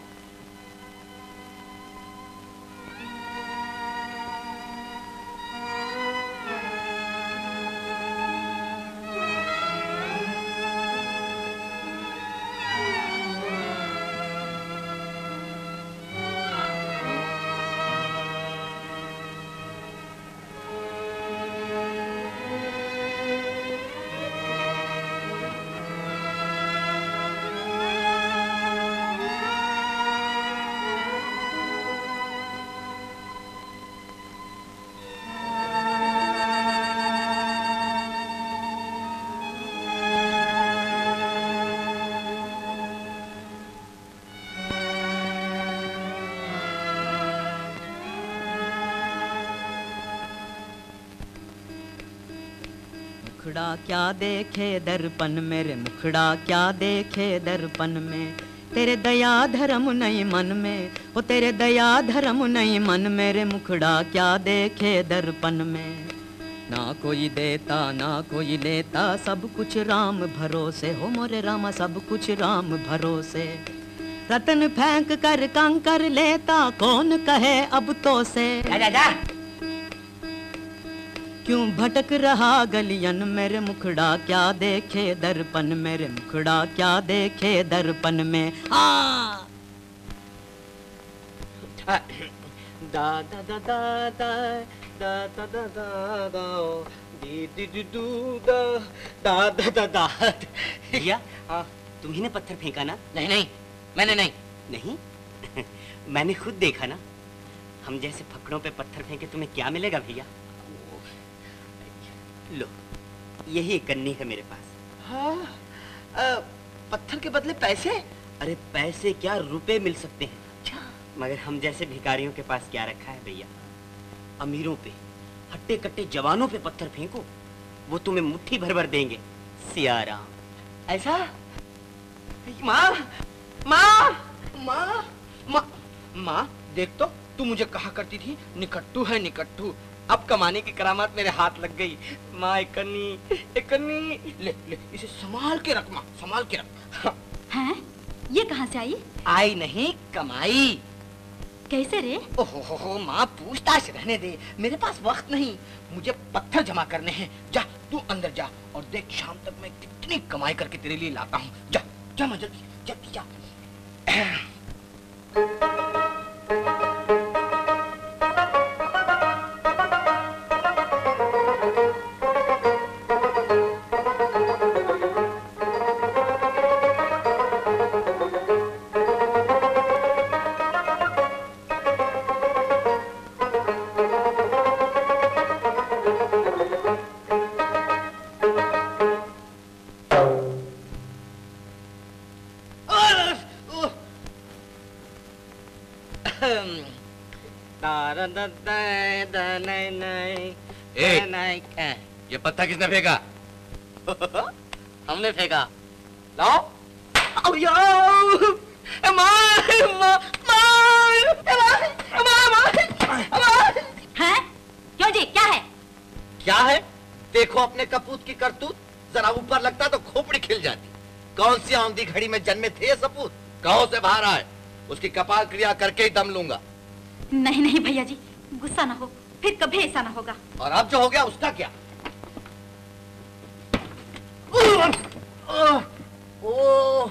मुखड़ा क्या देखे दर्पण मेरे, मुखड़ा क्या देखे दर्पण में, तेरे दया धर्म नहीं मन में, ओ तेरे दया धर्म नहीं मन, मेरे मुखड़ा क्या देखे दर्पण में। ना कोई देता ना कोई लेता, सब कुछ राम भरोसे, हो मोरे रामा सब कुछ राम भरोसे। रतन फेंक कर कंकर लेता, कौन कहे अब तो से। जा जा जा। क्यों भटक रहा गलियन, मेरे मुखड़ा क्या देखे दर्पण, मेरे मुखड़ा क्या देखे दर्पण में। हाँ दा दा दा दा दा दा दा दा दा दा दी दी दी दू दा दा दा दा दा। भैया, तुम्ही ने पत्थर फेंका ना? नहीं नहीं, मैंने नहीं। नहीं? मैंने खुद देखा ना। हम जैसे फकड़ों पे पत्थर फेंके तुम्हें क्या मिलेगा भैया? लो, यही कन्नी है मेरे पास। हाँ, आ, पत्थर के बदले पैसे? अरे पैसे क्या, रुपए मिल सकते हैं। अच्छा। मगर हम जैसे भिखारियों के पास क्या रखा है भैया? अमीरों पे, हट्टे कट्टे जवानों पे पत्थर फेंको, वो तुम्हें मुट्ठी भर भर देंगे। सियाराम। ऐसा? माँ, माँ, माँ, माँ, माँ, देख तो, तू मुझे कहा करती थी निकट्टू है निकट्टू, अब कमाने की करामात मेरे हाथ लग गई। माँ एक कन्नी, एक कन्नी, ले ले इसे संभाल के रख माँ, संभाल के रख। हैं? ये कहाँ से आई? आई नहीं, कमाई। कैसे रे? ओहो हो हो माँ, पूछताछ रहने दे, मेरे पास वक्त नहीं, मुझे पत्थर जमा करने हैं। जा तू अंदर जा और देख शाम तक मैं कितनी कमाई करके तेरे लिए लाता हूँ। जा जा मैं जल्दी जल्दी जा। ए, ये पत्ता किसने फेंका? हमने फेंका। लाओ। अब यार, हैं? क्यों जी, क्या है? क्या है? देखो अपने कपूत की करतूत, जरा ऊपर लगता तो खोपड़ी खिल जाती। कौन सी आंधी घड़ी में जन्मे थे ये सपूत? कहाँ से बाहर आए? उसकी कपाल क्रिया करके ही दम लूंगा। नहीं नहीं भैया जी, गुस्सा ना हो, फिर कभी ऐसा ना होगा। और अब जो हो गया उसका क्या? ओ,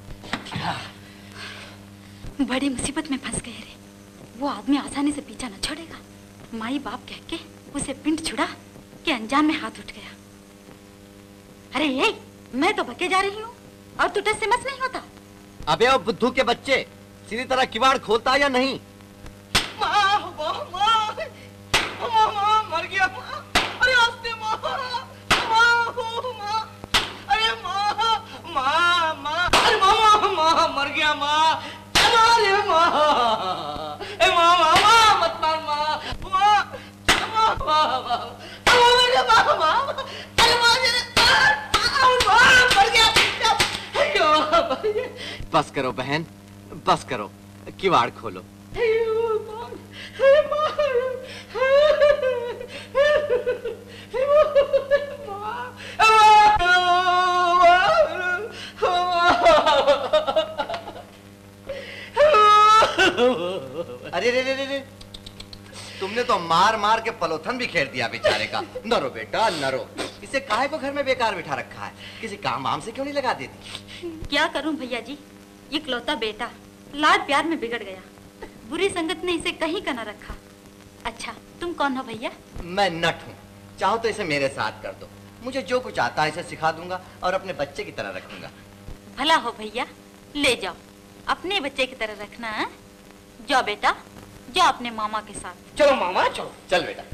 बड़ी मुसीबत में फंस गए रे। वो आदमी आसानी से पीछा न छोड़ेगा। माई बाप कह के उसे पिंड छुड़ा कि अनजान में हाथ उठ गया। अरे ये मैं तो भगे जा रही हूँ और तू टस से मस नहीं होता। अबे ओ बुद्धू के बच्चे, सीधी तरह किवाड़ खोलता या नहीं? माँ, माँ, माँ, माँ, माँ, मर गया माँ। अरे आस्ते माँ, माँ, हो माँ, अरे माँ, माँ, माँ, अरे माँ, माँ, माँ, मर गया माँ, अरे माँ, ए माँ, माँ, माँ, मत मार माँ, माँ, माँ, माँ, माँ, अरे माँ, माँ, अरे माँ, माँ, मर गया, बस करो बहन, बस करो, किवाड़ खोलो। अरे रे रे रे रे, तुमने तो मार मार के पलोथन भी खेर दिया बेचारे का। नरो बेटा नरो, इसे काहे को घर में बेकार बिठा रखा है? किसी काम वाम से क्यों नहीं लगा देती? क्या करूं भैया जी, इकलौता बेटा लाड प्यार में बिगड़ गया। बुरी संगत ने इसे कहीं का न रखा। अच्छा तुम कौन हो भैया? मैं नट हूँ, चाहो तो इसे मेरे साथ कर दो। मुझे जो कुछ आता है इसे सिखा दूंगा और अपने बच्चे की तरह रखूंगा। भला हो भैया, ले जाओ, अपने बच्चे की तरह रखना है। जाओ बेटा, जाओ अपने मामा के साथ। चलो मामा चलो। चल बेटा।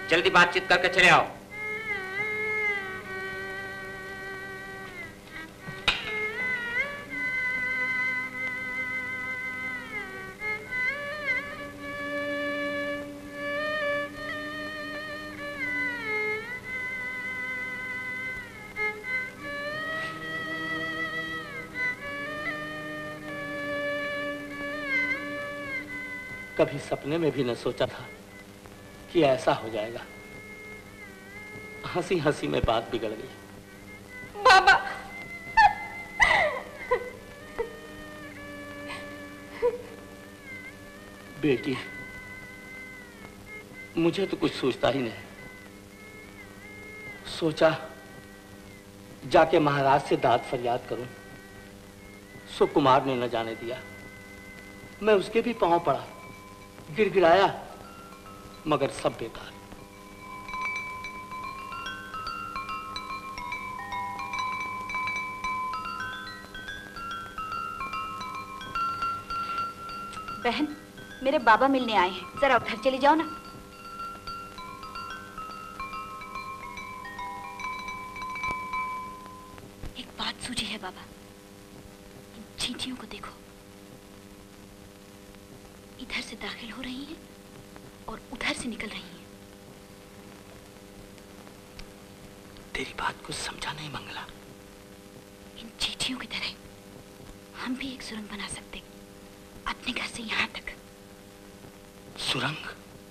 जल्दी बातचीत करके चले आओ। कभी सपने में भी न सोचा था कि ऐसा हो जाएगा। हंसी हंसी में बात बिगड़ गई। बाबा, बेटी, मुझे तो कुछ सोचता ही नहीं। सोचा जाके महाराज से दाद फरियाद करूं, सो कुमार ने न जाने दिया। मैं उसके भी पांव पड़ा, गिड़गिड़ाया, मगर सब बेकार। बहन, मेरे बाबा मिलने आए हैं, जरा उधर चली जाओ ना। एक बात सूझी है बाबा, इन चींटियों को देखो, इधर से दाखिल हो रही हैं और उधर से निकल रही हैं। तेरी बात को समझा नहीं मंगला। इन चींटियों की तरह हम भी एक सुरंग बना सकते, अपने घर से यहां तक। सुरंग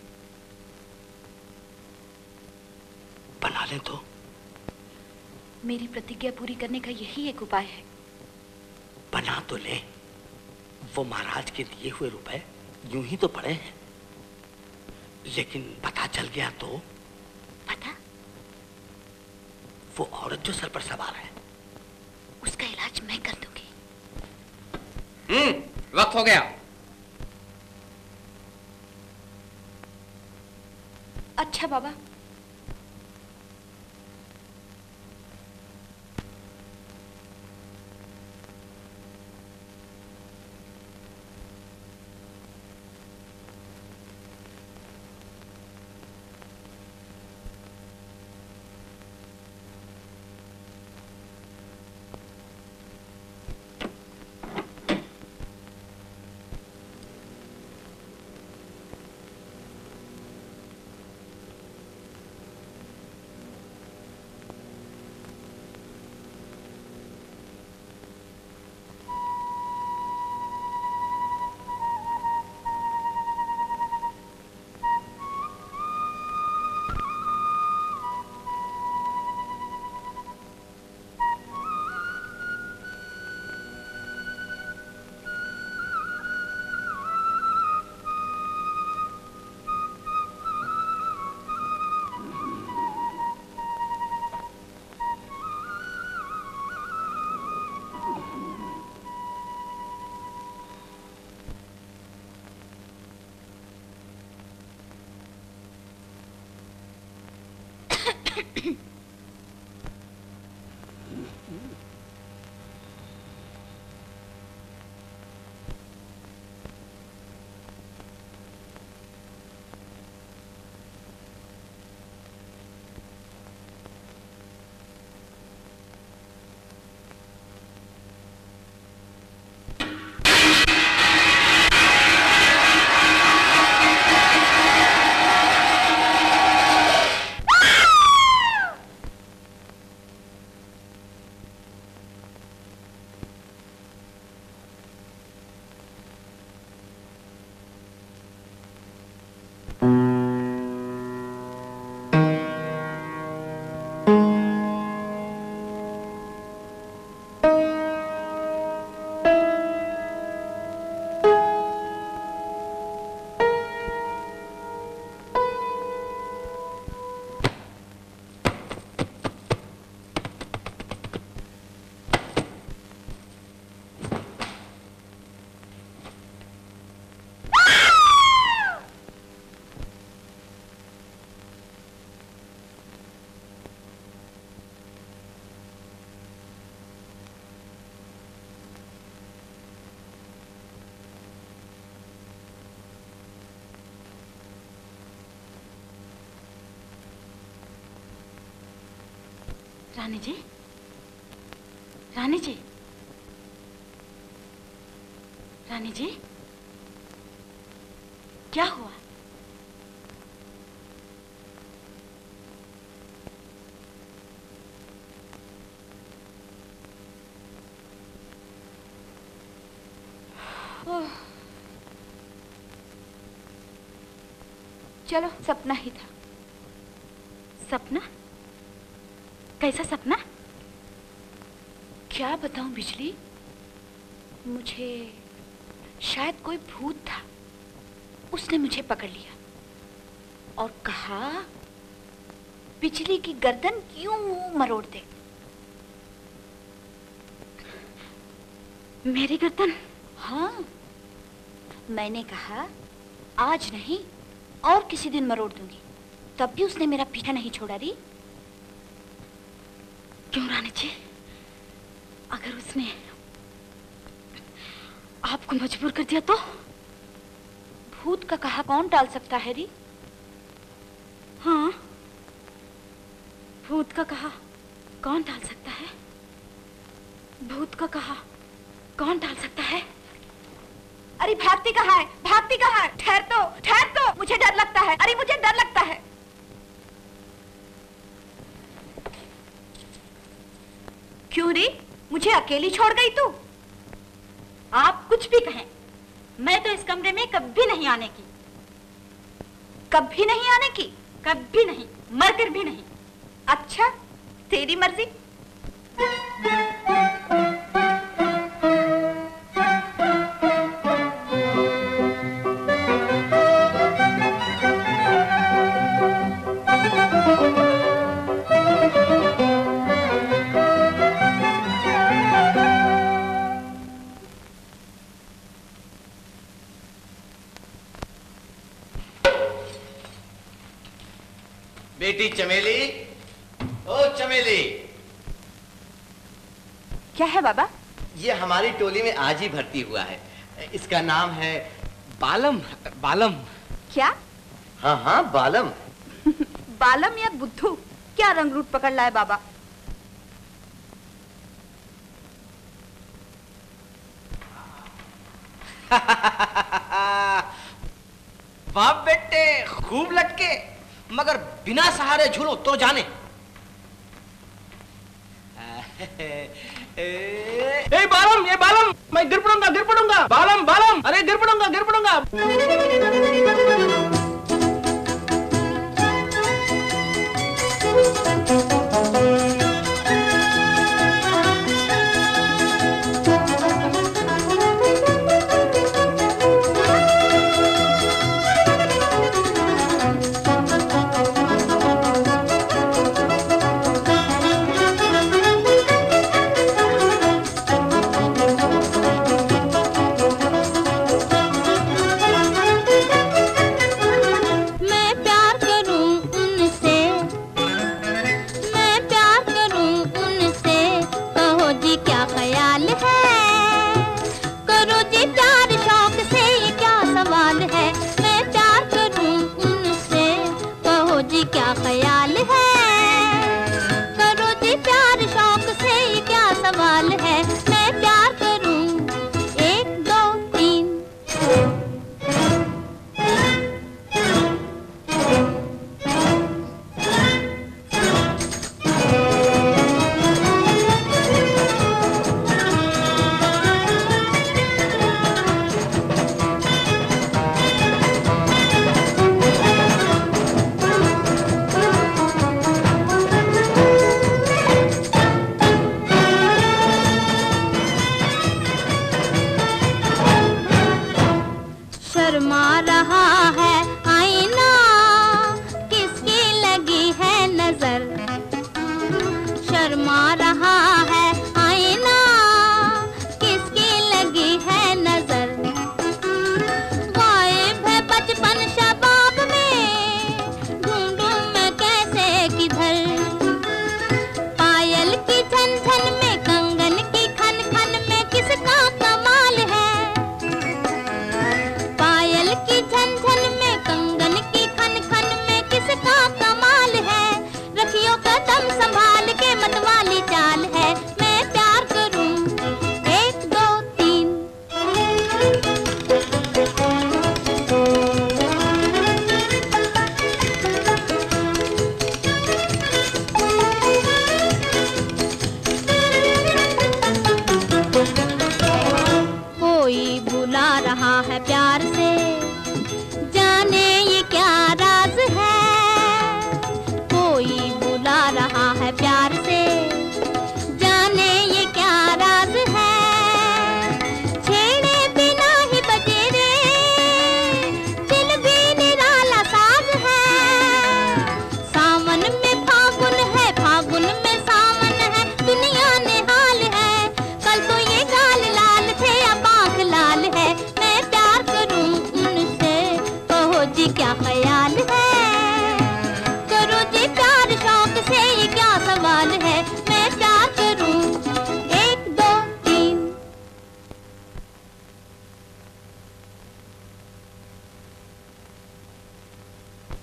बना ले तो। मेरी प्रतिज्ञा पूरी करने का यही एक उपाय है। बना तो ले, वो महाराज के दिए हुए रुपए यूं ही तो पड़े हैं, लेकिन पता चल गया तो? पता? वो औरत जो सर पर सवार है, उसका इलाज मैं कर दूंगी। हम्म, वक्त हो गया। अच्छा बाबा। रानी जी, रानी जी, रानी जी, क्या हुआ? चलो, सपना ही था। सपना? कैसा सपना? क्या बताऊं बिजली, मुझे शायद कोई भूत था, उसने मुझे पकड़ लिया और कहा बिजली की गर्दन क्यों मरोड़ दे। मेरी गर्दन? हाँ, मैंने कहा आज नहीं और किसी दिन मरोड़ दूंगी, तब भी उसने मेरा पीछा नहीं छोड़ा री। क्यों रानी जी? अगर उसने आपको मजबूर कर दिया तो? भूत का कहा कौन टाल सकता है री? हाँ, भूत का कहा कौन टाल सकता है? भूत का कहा कौन टाल सकता है? अरे भागती कहाँ है? भागती कहाँ है? ठहर तो, ठहर तो, मुझे डर लगता है। अरे मुझे डर लगता है। क्यों रे, मुझे अकेली छोड़ गई तू? आप कुछ भी कहें, मैं तो इस कमरे में कभी नहीं आने की। कभी नहीं आने की? कभी नहीं, मरकर भी नहीं। अच्छा, तेरी मर्जी। बेटी चमेली, ओ चमेली। क्या है बाबा? ये हमारी टोली में आज ही भर्ती हुआ है। इसका नाम है बालम। बालम? क्या? हाँ हाँ, बालम। बालम या बुद्धू, क्या रंग रूप पकड़ लाए बाबा? बाप बेटे खूब लटके, मगर बिना सहारे झूलो तो जाने। ए बालम, ये बालम, मैं गिर पड़ूंगा, गिर पड़ूंगा। बालम, बालम, अरे गिर पड़ूंगा, गिर पड़ूंगा।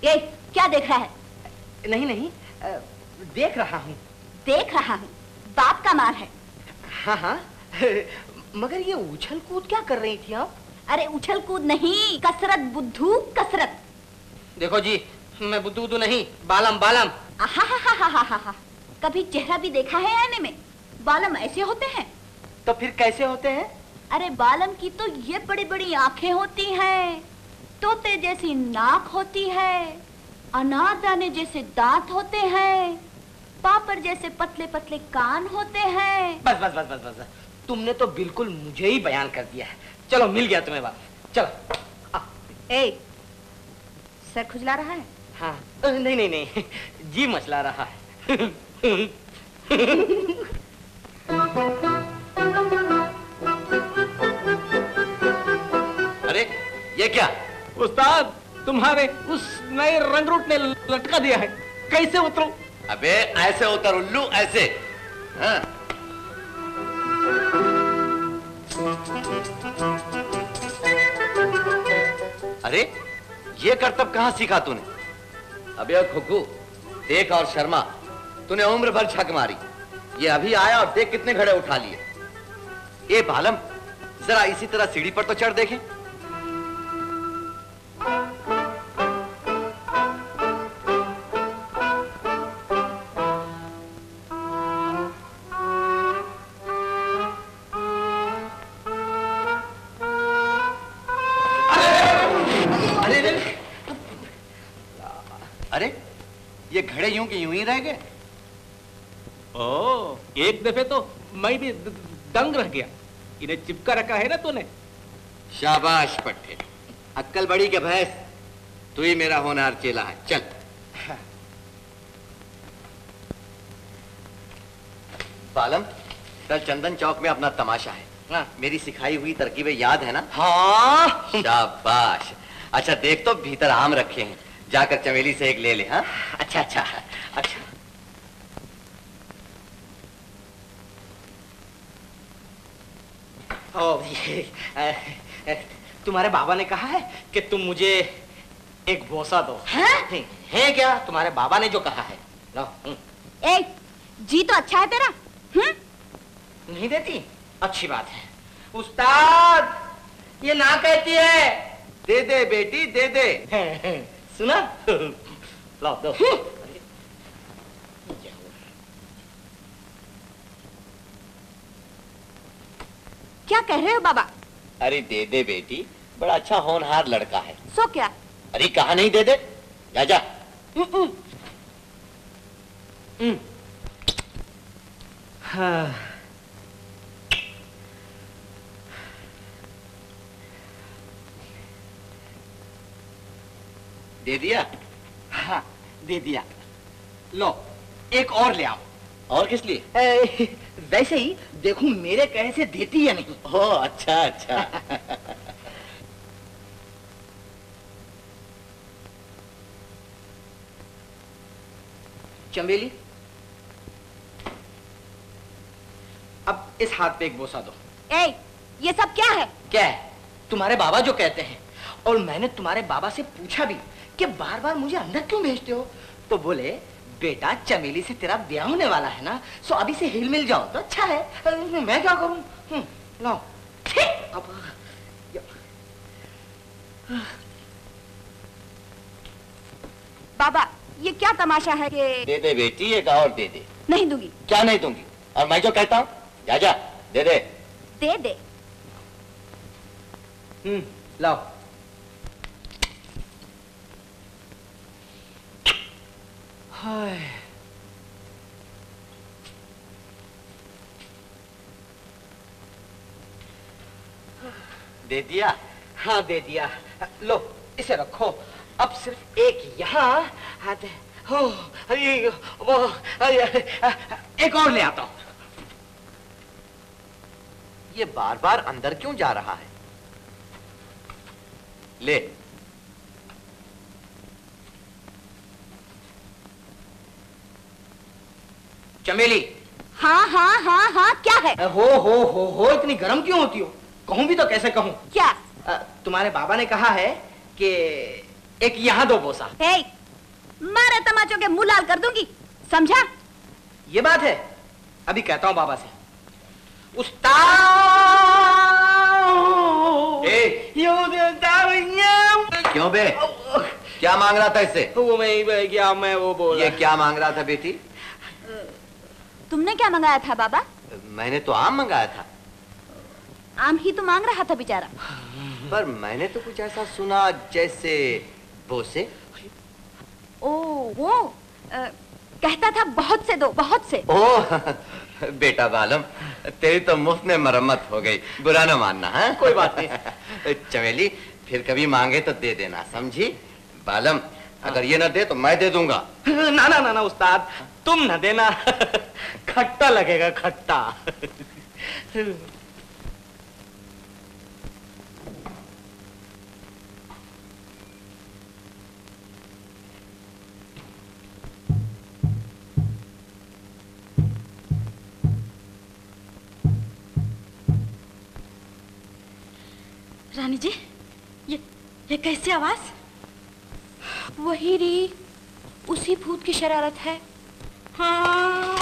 ये क्या देख रहा है? नहीं नहीं आ, देख रहा हूँ। देख रहा हूँ? बाप का माल है। हाँ हाँ मगर ये उछल कूद क्या कर रही थी आप? अरे उछल कूद नहीं, कसरत बुद्धू कसरत। देखो जी, मैं बुद्धू बुद्धू नहीं, बालम बालम। हा हा हा हा हा हा। कभी चेहरा भी देखा है आईने में? बालम ऐसे होते हैं? तो फिर कैसे होते हैं? अरे बालम की तो ये बड़ी बड़ी आंखें होती हैं, तोते जैसी नाक होती है, अनारदाने जैसे दांत होते हैं, पापड़ जैसे पतले पतले कान होते हैं। बस बस बस बस बस, तुमने तो बिल्कुल मुझे ही बयान कर दिया है। चलो मिल गया तुम्हें बात, चलो। ए, सर खुजला रहा है? हाँ नहीं नहीं नहीं, जी मचला रहा है। अरे ये क्या? उस्ताद, तुम्हारे उस नए रंगरूट ने लटका दिया है, कैसे उतरूं? अबे ऐसे उतर उल्लू, ऐसे। हाँ। अरे ये करतब कहाँ सीखा तूने? अबे खुक्कू, देख और शर्मा, तूने उम्र भर छक मारी, ये अभी आया और देख कितने घड़े उठा लिए। ए बालम, जरा इसी तरह सीढ़ी पर तो चढ़ देखें। अरे ये घड़े यूं के यूं ही रह गए। ओ, एक दफे तो मैं भी दंग रह गया, इन्हें चिपका रखा है ना तूने। शाबाश पट्टे, अक्कल बड़ी के भैंस, तू ही मेरा होनहार चेला है। चल। बालम, कल चंदन चौक में अपना तमाशा है। हाँ। मेरी सिखाई हुई तरकीबें याद है ना? हाँ। शाबाश। अच्छा देख तो भीतर आम रखे हैं, जाकर चमेली से एक ले ले। हाँ अच्छा अच्छा अच्छा। ओ, ये, तुम्हारे बाबा ने कहा है कि तुम मुझे एक बोसा दो। हैं? है क्या? तुम्हारे बाबा ने जो कहा है। लो। ए, जी तो अच्छा है तेरा। हम्म? नहीं देती? अच्छी बात है। उस्ताद, ये ना कहती है। दे दे बेटी, दे दे। सुना? लो दो। क्या कह रहे हो बाबा? अरे दे दे बेटी, बड़ा अच्छा होनहार लड़का है। सो क्या? अरे कहा नहीं दे दे, जा जा। हाँ। दे दिया? हाँ दे दिया। लो एक और ले आओ। और किस लिए? ए, वैसे ही देखूं मेरे कहने से देती या नहीं। ओ अच्छा अच्छा। चमेली, अब इस हाथ पे एक बोसा दो। ए, ये सब क्या है? क्या है? तुम्हारे बाबा जो कहते हैं। और मैंने तुम्हारे बाबा से पूछा भी कि बार बार मुझे अंदर क्यों भेजते हो, तो बोले बेटा चमेली से तेरा ब्याह होने वाला है ना, सो अभी से हिल मिल जाओ तो अच्छा है। मैं क्या करूं? लो अब बाबा ये क्या तमाशा है कि? दे दे बेटी, एक और दे दे। नहीं दूंगी। क्या नहीं दूंगी? और मैं जो कहता हूँ, जा जा दे दे। दे दे। हम्म लाओ। हाय, दे दिया? हाँ दे दिया। लो इसे रखो। अब सिर्फ एक यहाँ हाथ। हो अरे वो अरे, एक और ले आता हूँ। ये बार बार अंदर क्यों जा रहा है? ले। चमेली। हाँ हाँ हाँ हाँ क्या है? हो हो हो हो इतनी गर्म क्यों होती हो? कहूं भी तो कैसे कहूं? क्या? आ, तुम्हारे बाबा ने कहा है कि एक यहाँ दो बोसा। हे, मारे तमाचों के मुंह लाल कर दूंगी, समझा? ये बात है, अभी कहता हूँ बाबा से। उस्ताद क्यों बे? क्या मांग रहा था इससे? वो मैं क्या मैं वो बोल ये क्या मांग रहा था बेटी? तुमने क्या मंगाया था बाबा? मैंने तो आम मंगाया था। आम ही तो मांग रहा था बेचारा। पर मैंने तो कुछ ऐसा सुना जैसे बोसे। ओ वो आ, कहता था बहुत से दो, बहुत से। ओ बेटा बालम, तेरी तो मुफ्त में मरम्मत हो गई, बुरा ना मानना। है कोई बात नहीं। चमेली, फिर कभी मांगे तो दे देना, समझी? बालम, अगर ये ना दे तो मैं दे दूंगा। ना ना ना ना उस्ताद, तुम ना देना, खट्टा लगेगा, खट्टा। रानी जी, ये ये कैसी आवाज? वही री, उसी भूत की शरारत है। हाँ।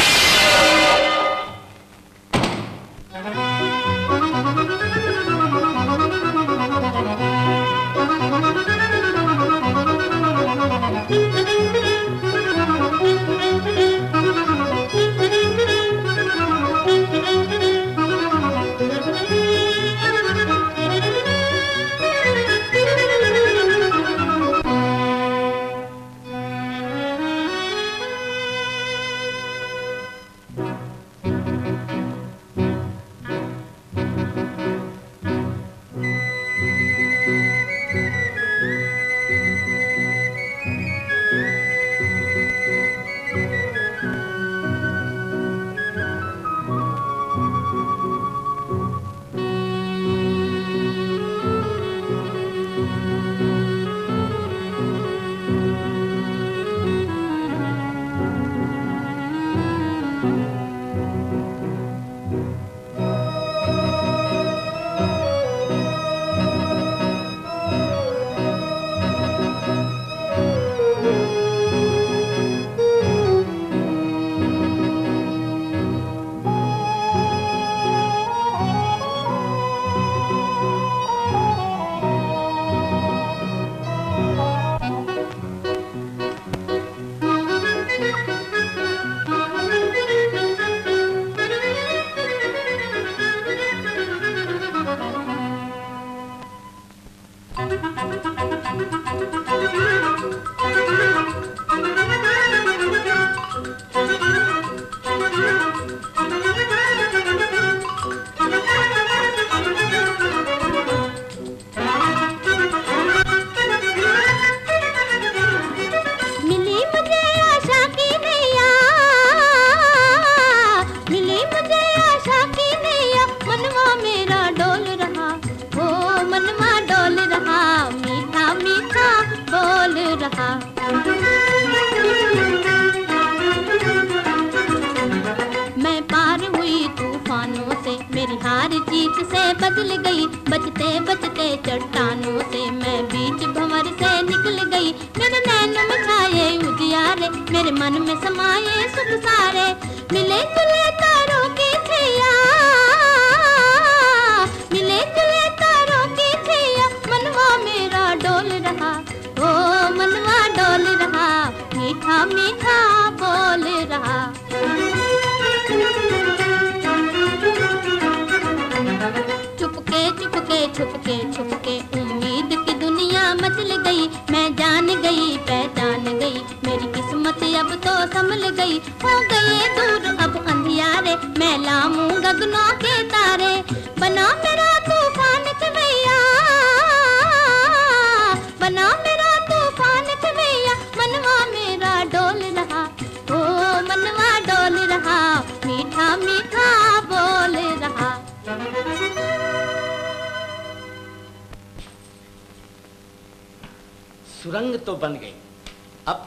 सुरंग तो बन गई, अब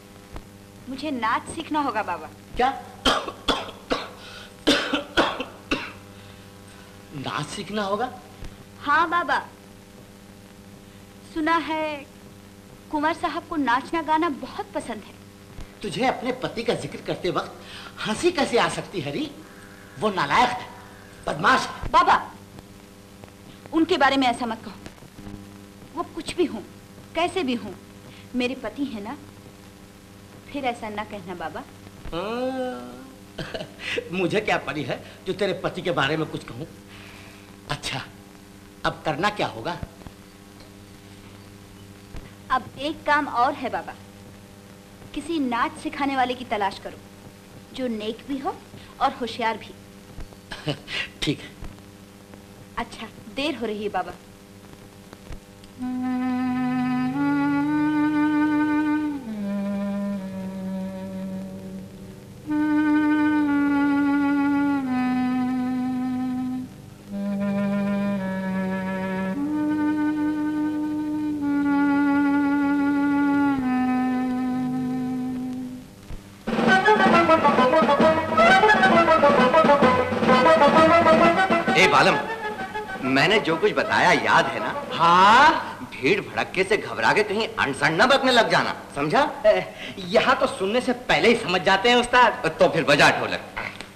मुझे नाच सीखना होगा बाबा। क्या? नाच सीखना होगा? हाँ बाबा, सुना है कुंवर साहब को नाचना गाना बहुत पसंद है। तुझे अपने पति का जिक्र करते वक्त हंसी कैसे आ सकती हरी? वो नालायक है, बदमाश है। बाबा, उनके बारे में ऐसा मत कहो। वो कुछ भी हूँ, कैसे भी हूँ, मेरे पति है ना। फिर ऐसा ना कहना बाबा। मुझे क्या पड़ी है जो तेरे पति के बारे में कुछ कहूँ। अच्छा, अब करना क्या होगा? अब एक काम और है बाबा। किसी नाच सिखाने वाले की तलाश करो जो नेक भी हो और होशियार भी। ठीक है। अच्छा, देर हो रही है बाबा। ए बालम, मैंने जो कुछ बताया याद है ना? हाँ। भीड़ भड़क्के से घबरा के कहीं अनसन न बकने लग जाना, समझा? यहाँ तो सुनने से पहले ही समझ जाते हैं उस्ताद। तो फिर बजा ढोलक।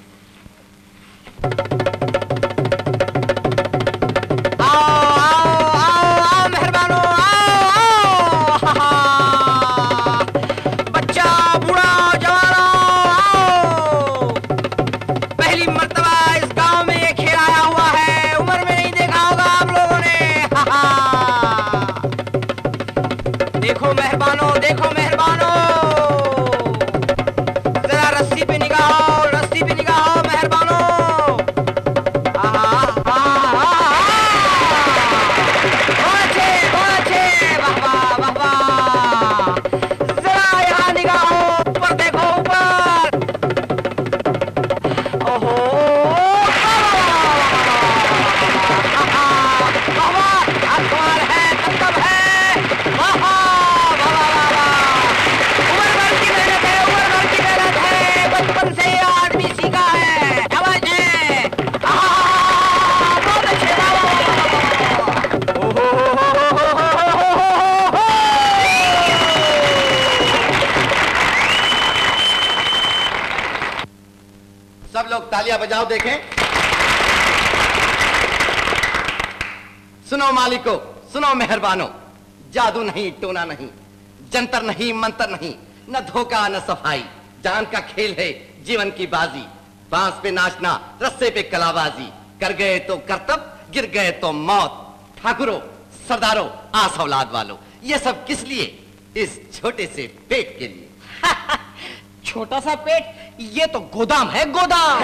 तालियां बजाओ देखें। सुनो मालिको, सुनो मेहरबानो, जादू नहीं, टोना नहीं, जंतर नहीं, मंतर नहीं, न धोखा न सफाई, जान का खेल है जीवन की बाजी। बांस पे नाचना, रस्से पे कलाबाजी, कर गए तो करतब, गिर गए तो मौत। ठाकुरों, सरदारों, आस औलाद वालों, ये सब किस लिए? इस छोटे से पेट के लिए। छोटा सा पेट? ये तो गोदाम है, गोदाम।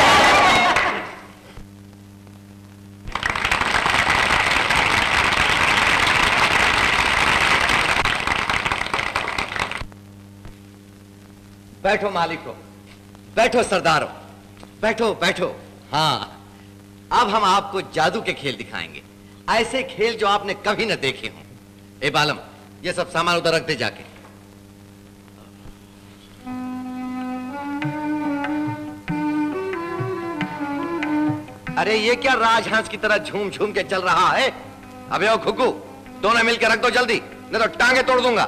बैठो मालिको, बैठो सरदारों, बैठो बैठो। हाँ, अब हम आपको जादू के खेल दिखाएंगे, ऐसे खेल जो आपने कभी न देखे हों। ए बालम, ये सब सामान उधर रख दे जाके। अरे ये क्या राजहंस की तरह झूम झूम के चल रहा है? अबे ओ खुक्कू, दोनों मिलकर रख दो जल्दी, नहीं तो टांगे तोड़ दूंगा।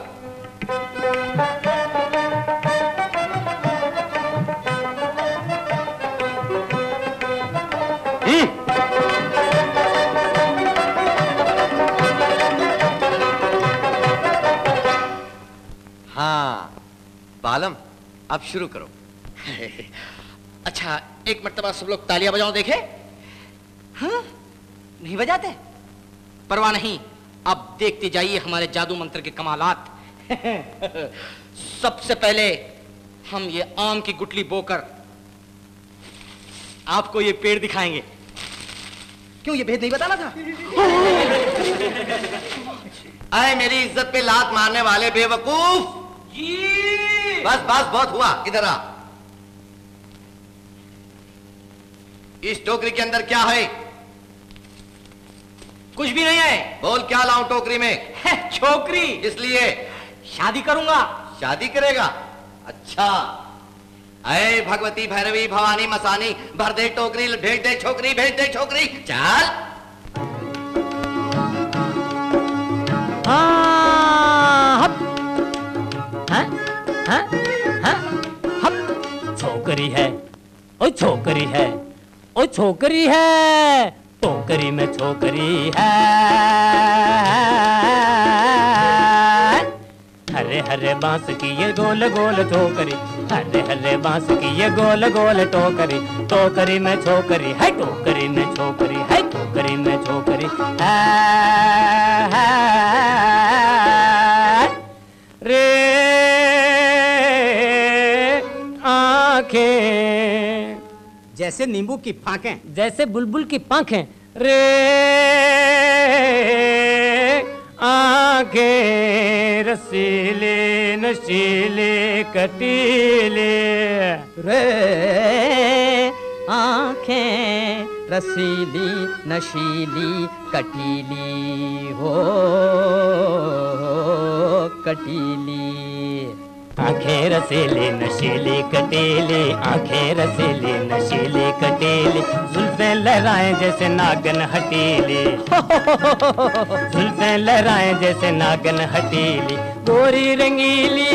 हाँ बालम, अब शुरू करो। अच्छा, एक मर्तबा सब लोग तालियां बजाओ देखे। हाँ? नहीं बजाते? परवाह नहीं, अब देखते जाइए हमारे जादू मंत्र के कमालात। सबसे पहले हम ये आम की गुटली बोकर आपको ये पेड़ दिखाएंगे। क्यों, ये भेद नहीं बताना था? आए मेरी इज्जत पे लात मारने वाले बेवकूफ। बस बस, बहुत हुआ, इधर आ। इस टोकरी के अंदर क्या है? कुछ भी नहीं है। बोल क्या लाऊं टोकरी में? छोकरी। इसलिए शादी करूंगा। शादी करेगा? अच्छा, अरे भगवती भैरवी भवानी मसानी, भर दे टोकरी, भेज दे छोकरी, भेज दे छोकरी, चल। हाँ, हाँ हाँ हम छोकरी है ओ छोकरी है ओ छोकरी है टोकरी में छोकरी है हरे हरे बांस की ये गोल गोल टोकरी हरे हरे बांस की ये गोल गोल टोकरी टोकरी में छोकरी है टोकरी में छोकरी है टोकरी में छोकरी है, है रे आंखें जैसे नींबू की फांकें जैसे बुलबुल की पांखें रे आंखें रसीले नशीले कटीले रे आंखें रसीली नशीली कटीली हो कटीली आंखें रसीली नशीली कटीली आंखें रसीली नशीली कटीली जुल्फें लहराएं जैसे नागन हटीली जुल्फें लहराएं जैसे नागन हटीली गोरी रंगीली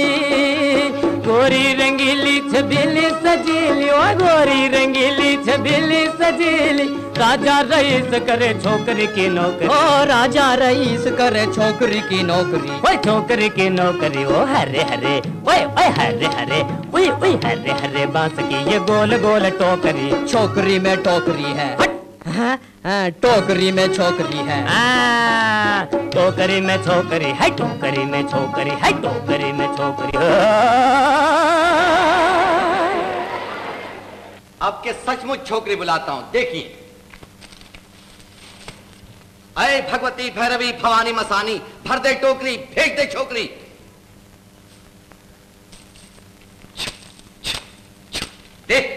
गोरी रंगीली छबीली सजीली ओ गोरी रंगीली छबीली सजीली राजा रईस करे छोकरी की नौकरी ओ राजा रईस करे छोकरी की नौकरी ओए छोकरी की नौकरी ओ हरे हरे ओए ओए हरे हरे ओए ओए हरे हरे बांस की ये गोल गोल टोकरी छोकरी में टोकरी है हाँ, हाँ, टोकरी में छोकरी है आ, टोकरी में छोकरी है टोकरी में छोकरी है टोकरी में छोकरी अब के सचमुच छोकरी बुलाता हूं देखिए अरे भगवती भैरवी भवानी मसानी भर दे टोकरी भेज दे छोकरी देख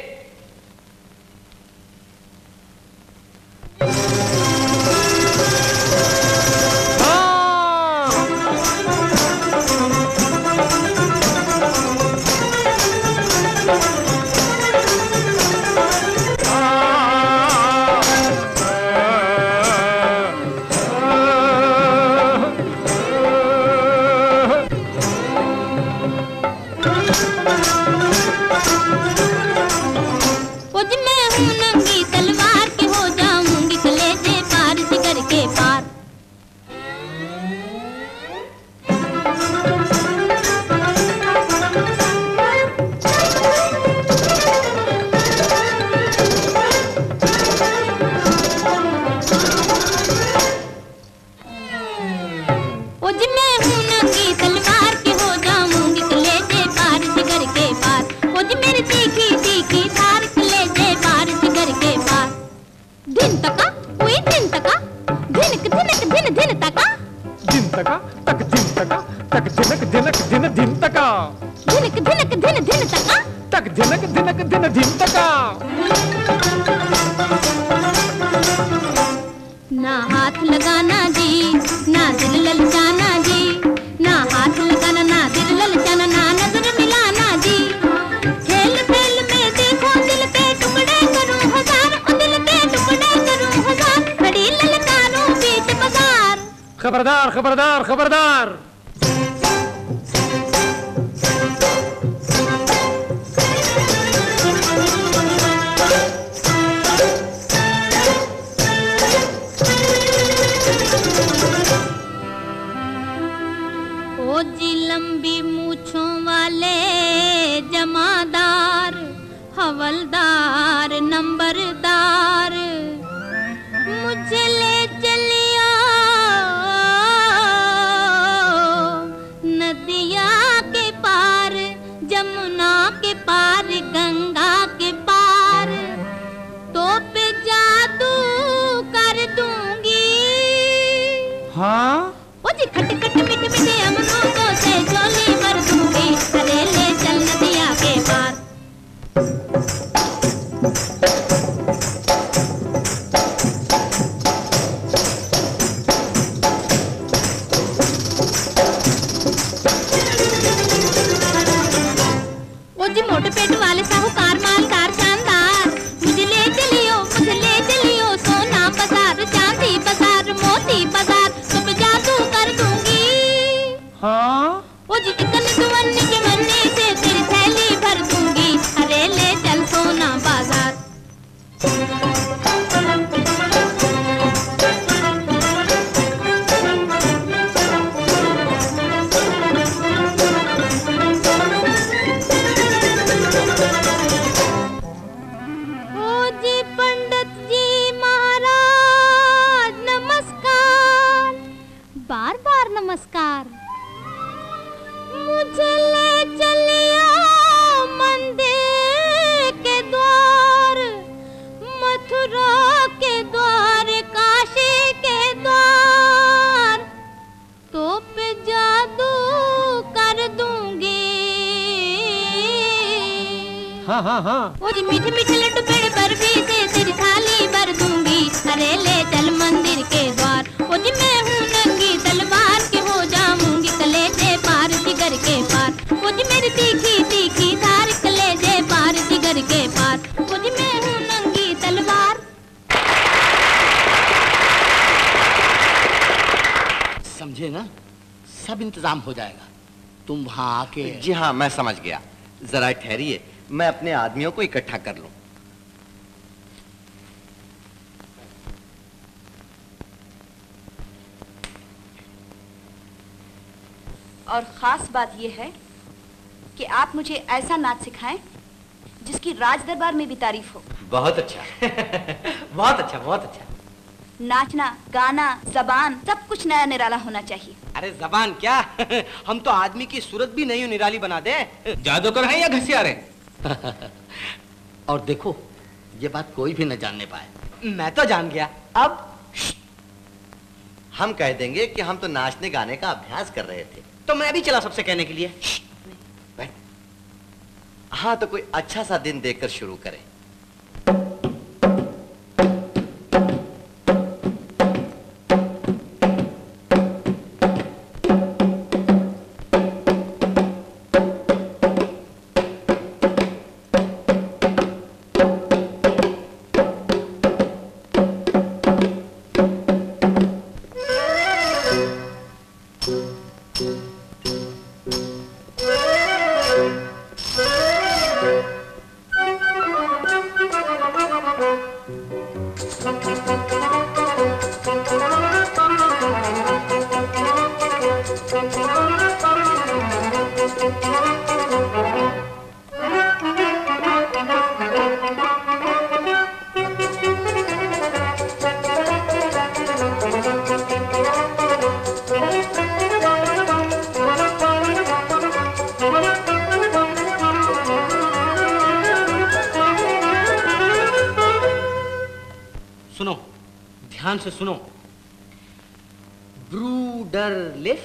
खबरदार खबरदार खबरदार ओ जी लंबी मूछों वाले जमादार हवलदार नंबरदार मुझे ले चलिया नदिया के पार जमुना के पार गंगा के पार तो पे जादू कर दूंगी हाँ ओ जी खट खट मिट मिटे अमनों को से झोली भर दूंगी अरे ले चल नदिया के पार मोटे पेट वाले साहूकार मालदार शानदार मुझे ले चलियो मुझे ले चलियो सोना बाजार चांदी बाजार मोती बाजार हाँ हाँ हाँ। वो जी मीठे मीठे लड्डू पेड़ बर्फी से तेरी थाली भर दूंगी, अरे ले चल मंदिर के द्वार। वो जी मैं हूँ नंगी तलवार के हो जाऊंगी कलेजे पार जिगर के पार। वो जी मेरी तीखी तीखी धार कलेजे पार जिगर के पार। वो जी मैं हूँ नंगी तलवार। समझे ना, सब इंतजाम हो जाएगा, तुम वहां आके। जी हाँ, मैं समझ गया। जरा ठहरिए, मैं अपने आदमियों को इकट्ठा कर लूं। और खास बात यह है कि आप मुझे ऐसा नाच सिखाएं जिसकी राज दरबार में भी तारीफ हो। बहुत अच्छा बहुत अच्छा बहुत अच्छा। नाचना, गाना, जबान सब कुछ नया निराला होना चाहिए। अरे जबान क्या हम तो आदमी की सूरत भी नई निराली बना दे। जादूगर हैं या घसियारे? और देखो, ये बात कोई भी न जानने पाए। मैं तो जान गया। अब हम कह देंगे कि हम तो नाचने गाने का अभ्यास कर रहे थे। तो मैं भी चला सबसे कहने के लिए। बैठ। हाँ, तो कोई अच्छा सा दिन देखकर शुरू करें। सुनो, ध्यान से सुनो। ब्रूडरलिफ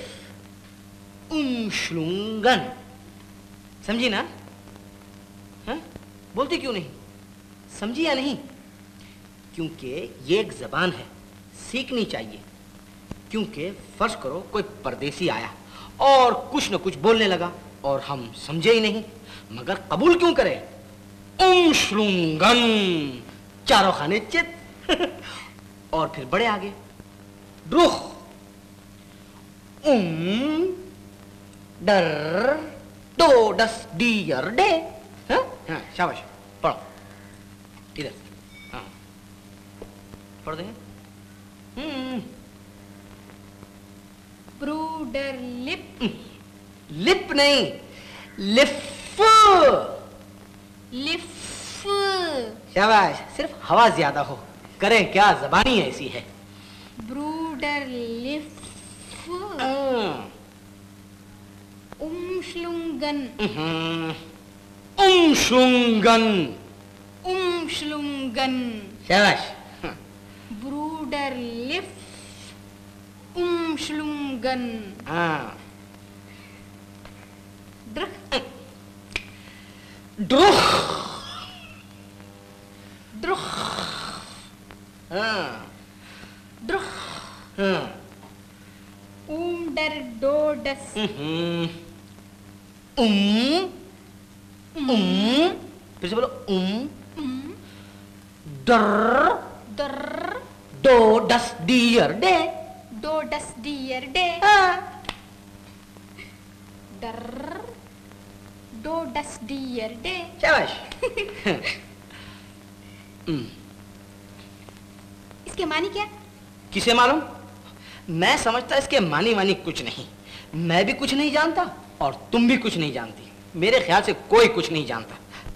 उमश्लुंगन, समझी ना? हाँ? बोलती क्यों नहीं? समझी या नहीं? क्योंकि ये एक जबान है, सीखनी चाहिए। क्योंकि फर्ज करो कोई परदेसी आया और कुछ न कुछ बोलने लगा और हम समझे ही नहीं, मगर कबूल क्यों करें? उमश्लुंगन, चारों खाने चित। और फिर बड़े आगे, ड्रुख उम डर डो डस डियर डे। हाँ हाँ, शाबाश, पढ़ो इधर। हाँ, पढ़ देंगे। हम्म ब्रूडर लिप। लिप नहीं, लिफ। लिफ। शाबाश, सिर्फ हवा ज्यादा हो, करें क्या, जबानी ऐसी है। ब्रूडर लिफ उमश्लुंगन। उमश्लुंगन उमश्लुंगन। शाबाश। ब्रूडर लिफ उमश्लुंगन। हाँ। ड्रुख ड्रुख ड्रुख हाँ। ड्रुख हाँ। उम डर डो डस। उम उम फिर से बोलो, उम डर डर डो डस डियर डे। डो डस डियर डे। डर डो डस डियर डे। शाबाश। इसके मानी क्या? किसे मालूम? मैं समझता इसके मानी मानी कुछ नहीं। मैं भी कुछ नहीं जानता और तुम भी कुछ नहीं जानती। मेरे ख्याल से कोई कुछ नहीं जानता।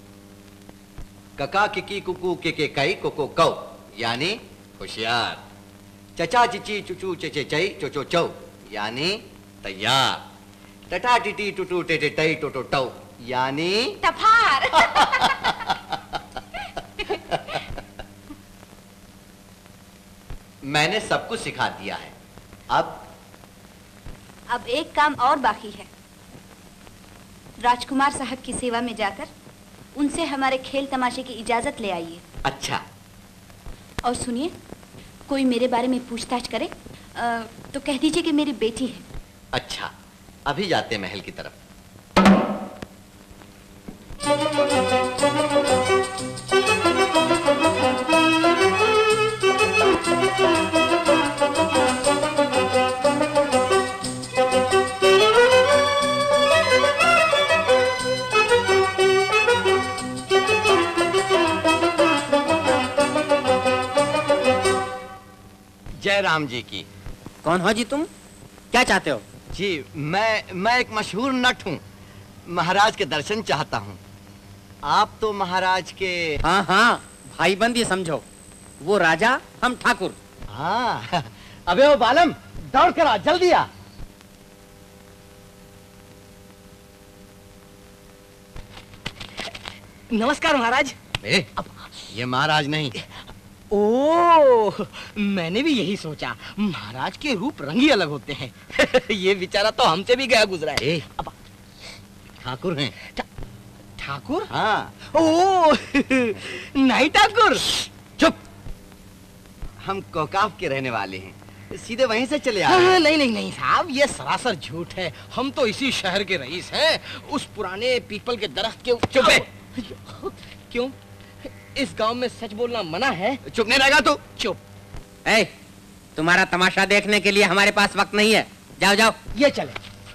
कका किकी कुकू के के कई कोको कौ, यानी होशियार। चचा चिची चुचू चेचे चई चोचो चौ, यानी तैयार। टटा टिटी टुटू टेटे टई टोटो टौ, यानी टफार। मैंने सब कुछ सिखा दिया है। अब अब एक काम और बाकी है। राजकुमार साहब की सेवा में जाकर उनसे हमारे खेल तमाशे की इजाजत ले आइए। अच्छा। और सुनिए, कोई मेरे बारे में पूछताछ करे आ, तो कह दीजिए कि मेरी बेटी है। अच्छा, अभी जाते महल की तरफ। जय राम जी की। कौन हो जी तुम? क्या चाहते हो? जी मैं मैं एक मशहूर नट हूँ, महाराज के दर्शन चाहता हूँ। आप तो महाराज के। हाँ हाँ, भाई बंद ये समझो, वो राजा हम ठाकुर। हाँ, अबे वो बालम, दौड़ कर आ, जल्दी आ। नमस्कार महाराज। ए, ये महाराज नहीं। ओह, मैंने भी यही सोचा, महाराज के रूप रंग ही अलग होते हैं। ये बेचारा तो हमसे भी गया गुजरा है। अब ठाकुर हैं। ठाकुर? हाँ। ओह, नहीं ठाकुर। चुप, हम कोकाफ के रहने वाले हैं, सीधे वहीं से चले आए। हाँ, नहीं नहीं नहीं साहब, ये सरासर झूठ है। हम तो इसी शहर के रईस हैं, उस पुराने पीपल के दरख्त के। चुप है। क्यों? इस गांव में सच बोलना मना है। चुप नहीं रहेगा तू? चुप। ए, तुम्हारा तमाशा देखने के लिए हमारे पास वक्त नहीं है, जाओ जाओ। ये चले।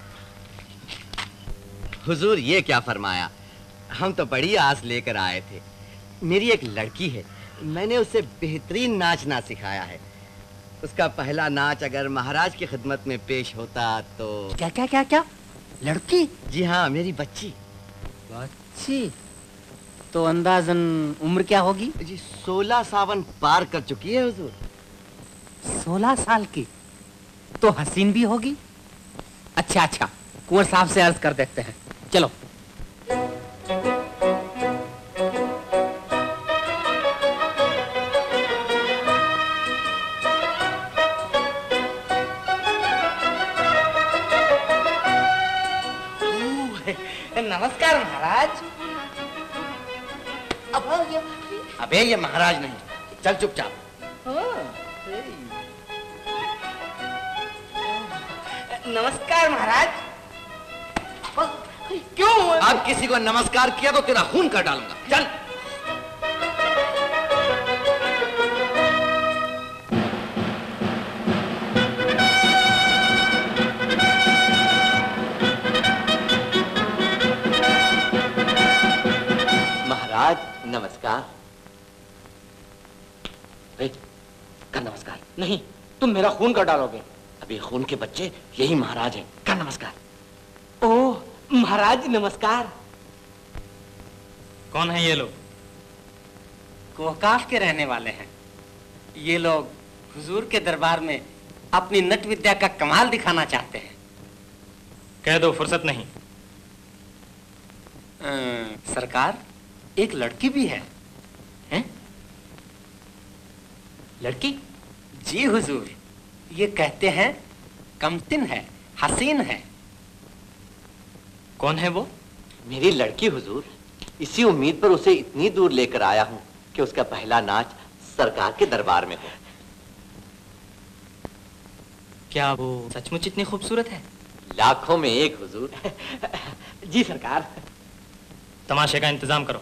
हुजूर ये क्या फरमाया, हम तो बड़ी आस लेकर आए थे। मेरी एक लड़की है, मैंने उसे बेहतरीन नाचना सिखाया है। उसका पहला नाच अगर महाराज की खिदमत में पेश होता तो। क्या क्या क्या क्या? लड़की? जी हाँ, मेरी बच्ची। बच्ची? तो अंदाजन उम्र क्या होगी? जी सोलह सावन पार कर चुकी है हुजूर। सोलह साल की? तो हसीन भी होगी। अच्छा अच्छा, कुंवर साहब से अर्ज कर देते हैं, चलो। नमस्कार महाराज। अब ये, अबे ये महाराज नहीं, चल चुपचाप। नमस्कार महाराज। क्यों? अब किसी को नमस्कार किया तो तेरा खून कर डालूंगा, चल। महाराज नमस्कार। कर नमस्कार। नहीं, तुम मेरा खून कर डालोगे। अभी खून के बच्चे यही महाराज हैं, कर नमस्कार। ओह महाराज नमस्कार। कौन है ये लोग? कोहकाफ के रहने वाले हैं। ये लोग हुजूर के दरबार में अपनी नट विद्या का कमाल दिखाना चाहते हैं। कह दो, फुर्सत नहीं। आ, सरकार, एक लड़की भी है। हैं? लड़की? जी हुजूर, ये कहते हैं कमसिन है, हसीन है। कौन है वो? मेरी लड़की हुजूर। इसी उम्मीद पर उसे इतनी दूर लेकर आया हूँ कि उसका पहला नाच सरकार के दरबार में हो। क्या वो सचमुच इतनी खूबसूरत है? लाखों में एक हुजूर। जी सरकार। तमाशे का इंतजाम करो।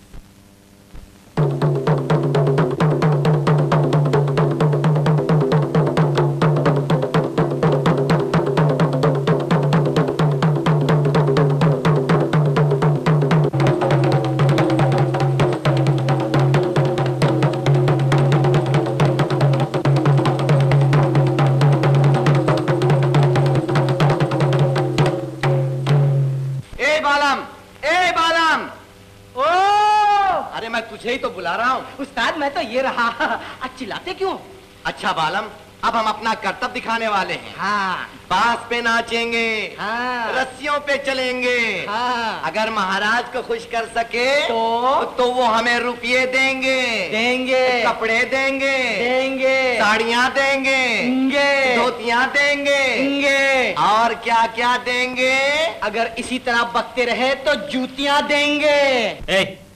तुझे ही तो बुला रहा हूँ। उस्ताद मैं तो ये रहा। आज चिल्लाते क्यों? अच्छा बालम, अब हम अपना कर्तव्य दिखाने वाले हैं। हाँ। बांस पे नाचेंगे, हाँ। रस्सियों पे चलेंगे। हाँ। अगर महाराज को खुश कर सके तो तो वो हमें रुपये देंगे देंगे कपड़े देंगे देंगे साड़ियाँ देंगे देंगे धोतियाँ देंगे देंगे और क्या क्या देंगे। अगर इसी तरह बकते रहे तो जूतियाँ देंगे। ए,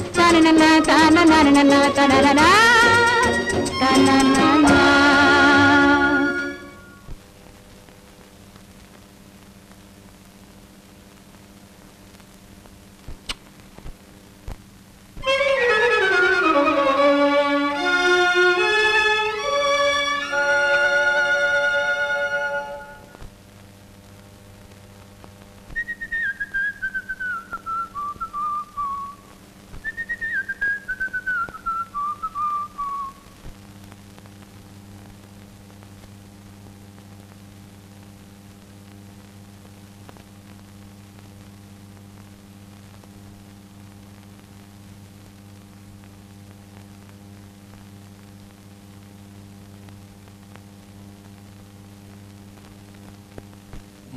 ताननना ताननना ताननना ताननना।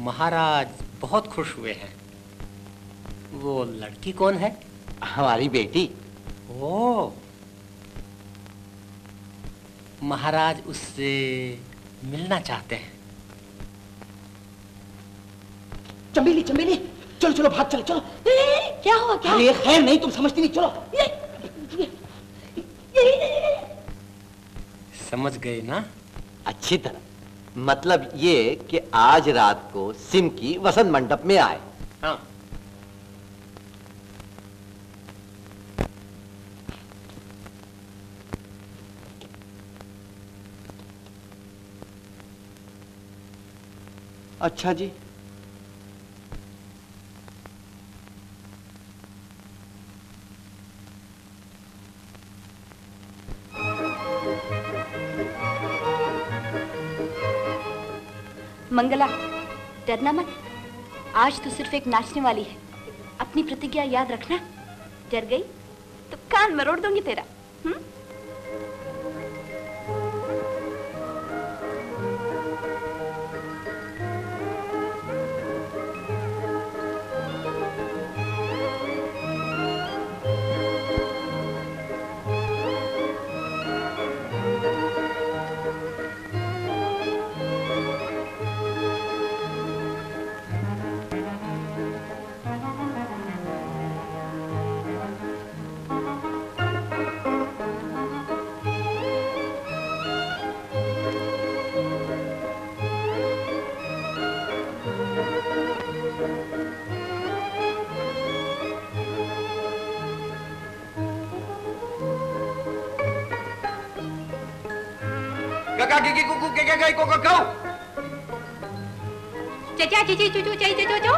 महाराज बहुत खुश हुए हैं। वो लड़की कौन है? हमारी बेटी। ओ, महाराज उससे मिलना चाहते हैं। चमेली चमेली, चलो चलो भाग चलो चलो। ए, क्या हुआ क्या? अरे खैर नहीं, तुम समझती नहीं, चलो। समझ गए ना? अच्छी तरह। मतलब ये कि आज रात को सिमकी वसंत मंडप में आए। हाँ। अच्छा जी। मंगला, डरना मत। आज तो सिर्फ एक नाचने वाली है। अपनी प्रतिज्ञा याद रखना। डर गई तो कान मरोड़ दूंगी तेरा। हुँ? चाचा चाची चूचू चाई चाचो चो।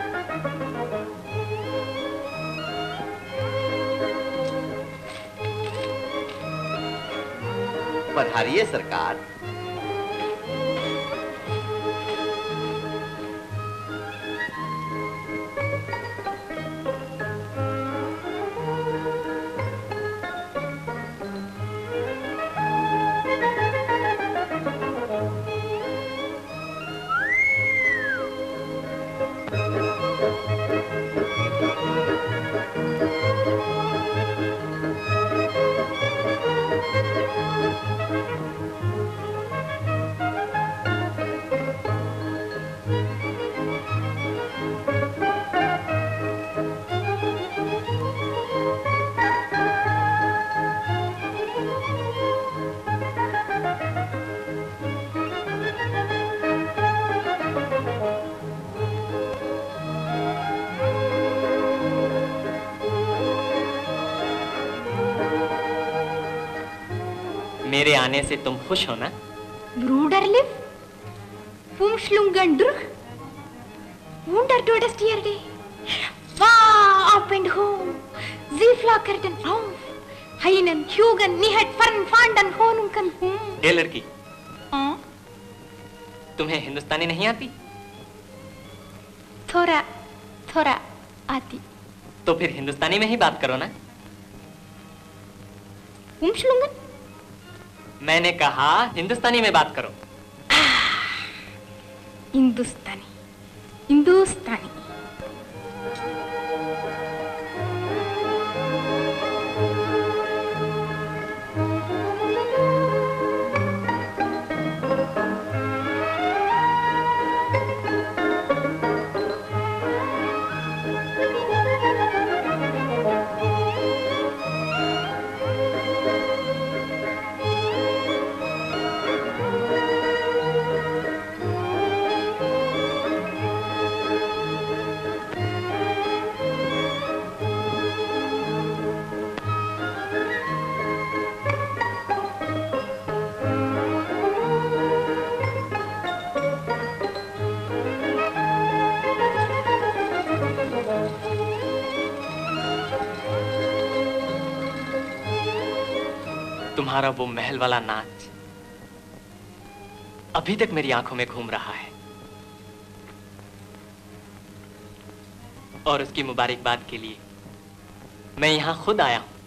पधारिए सरकार। मेरे आने से तुम खुश हो ना? Bruderliv, Umschlungen durch, Wundertodes Tierde, Wow, up and home, Sie flackerten auf, Heinen, Hugen, Nihet, Fern, Fanden, Honunken, hum. ये लड़की, तुम्हें हिंदुस्तानी नहीं आती? थोड़ा, थोड़ा आती। तो फिर हिंदुस्तानी में ही बात करो ना। Umschlungen? मैंने कहा हिंदुस्तानी में बात करो। हिंदुस्तानी, हिंदुस्तानी। तुम्हारा वो महल वाला नाच अभी तक मेरी आंखों में घूम रहा है और उसकी मुबारकबाद के लिए मैं यहां खुद आया हूं।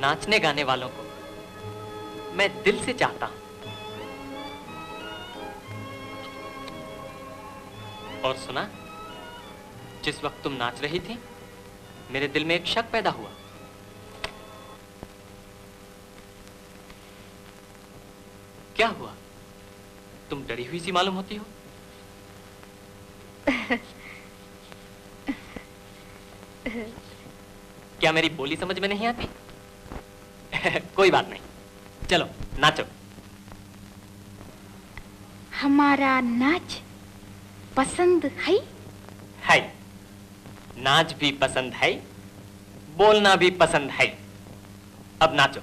नाचने गाने वालों को मैं दिल से चाहता हूं। और सुना, जिस वक्त तुम नाच रही थी मेरे दिल में एक शक पैदा हुआ। क्या हुआ? तुम डरी हुई सी मालूम होती हो। क्या मेरी बोली समझ में नहीं आती? कोई बात नहीं, चलो नाचो। हमारा नाच पसंद है? है। नाच भी पसंद है, बोलना भी पसंद है। अब नाचो।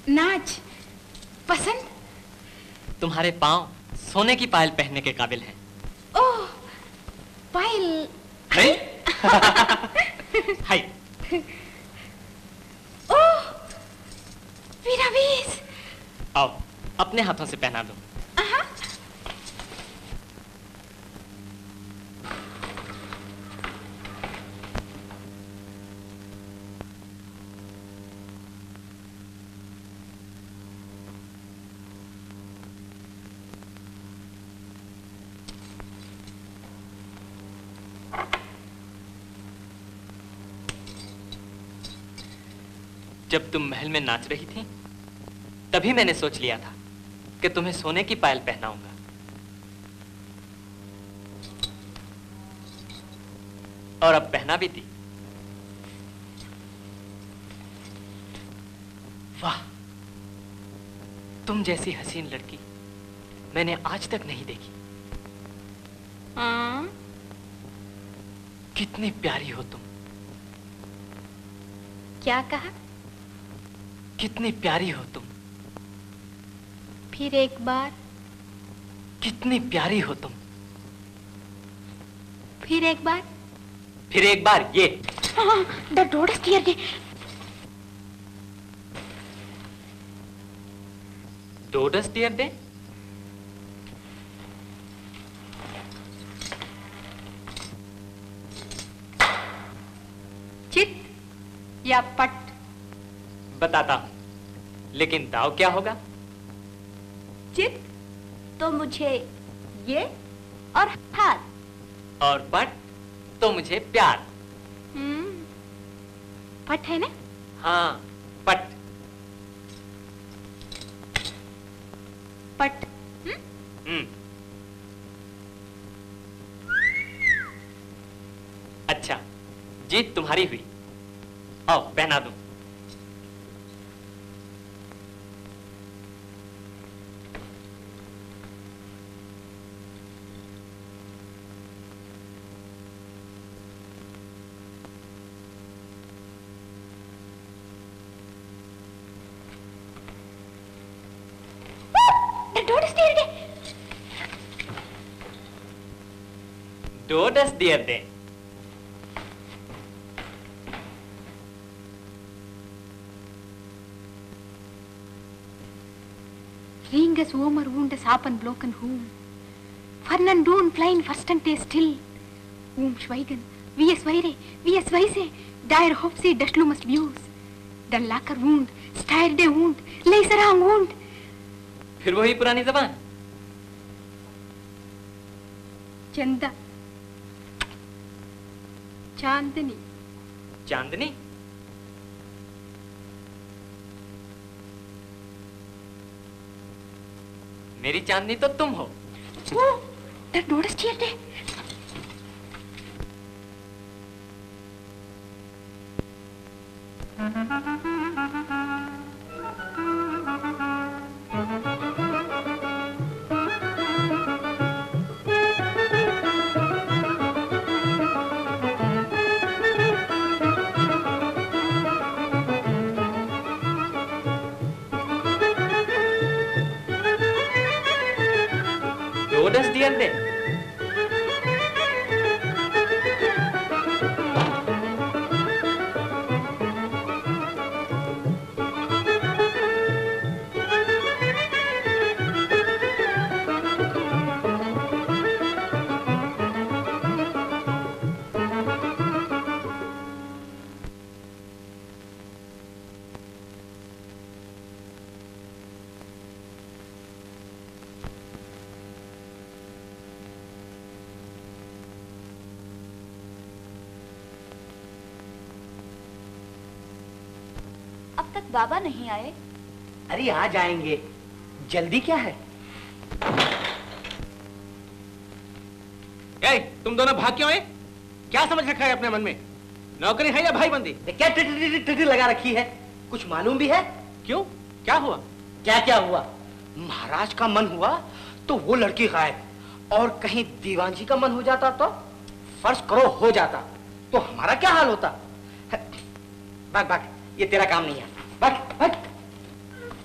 नाच पसंद? तुम्हारे पांव सोने की पायल पहनने के काबिल हैं। ओह, पायल है? हाय। ओह, वीरावीस। आओ, अपने हाथों से पहना दो। जब तुम महल में नाच रही थी तभी मैंने सोच लिया था कि तुम्हें सोने की पायल पहनाऊंगा। और अब पहना भी दी। वाह, तुम जैसी हसीन लड़की मैंने आज तक नहीं देखी। हाँ? कितनी प्यारी हो तुम। क्या कहा? कितनी प्यारी हो तुम। फिर एक बार। कितनी प्यारी हो तुम। फिर एक बार। फिर एक बार ये। हाँ, द डोडस डियर डे। डोडस डियर डे? चित या पट? बताता हूं, लेकिन दाव क्या होगा? चित तो मुझे ये और हार। और पट तो मुझे प्यार। हम्म, पट है ना? हाँ, पट। पट। हम्म। अच्छा, जीत तुम्हारी हुई। आओ पहना दूं। Dodas dear day. Ringes Omer Wundes haben blocken Hum. Fernen Dun flying verstande still. Um schweigen, wie es wäre, wie es weise, daher hoff sie das Schlimmes Views. Dann lacker Wund, style de Wund, laser ang Wund. फिर वही पुरानी जबान। चंदा, चांदनी। चांदनी? मेरी चांदनी तो तुम हो। Oh, that notice here day. Dodas dear day. अब तक बाबा नहीं आए? अरे आ जाएंगे, जल्दी क्या है? ए, तुम दोनों भाग क्यों आए? क्या समझ रखा है अपने मन में? नौकरी है या भाईबंदी? क्या टिटी लगा रखी है? कुछ मालूम भी है? क्यों? क्या हुआ? क्या क्या हुआ? महाराज का मन हुआ तो वो लड़की गायब, और कहीं दीवान जी का मन हो जाता तो फर्ज करो हो जाता, तो हमारा क्या हाल होता? भाग भाग, ये तेरा काम नहीं है। भाग भाग।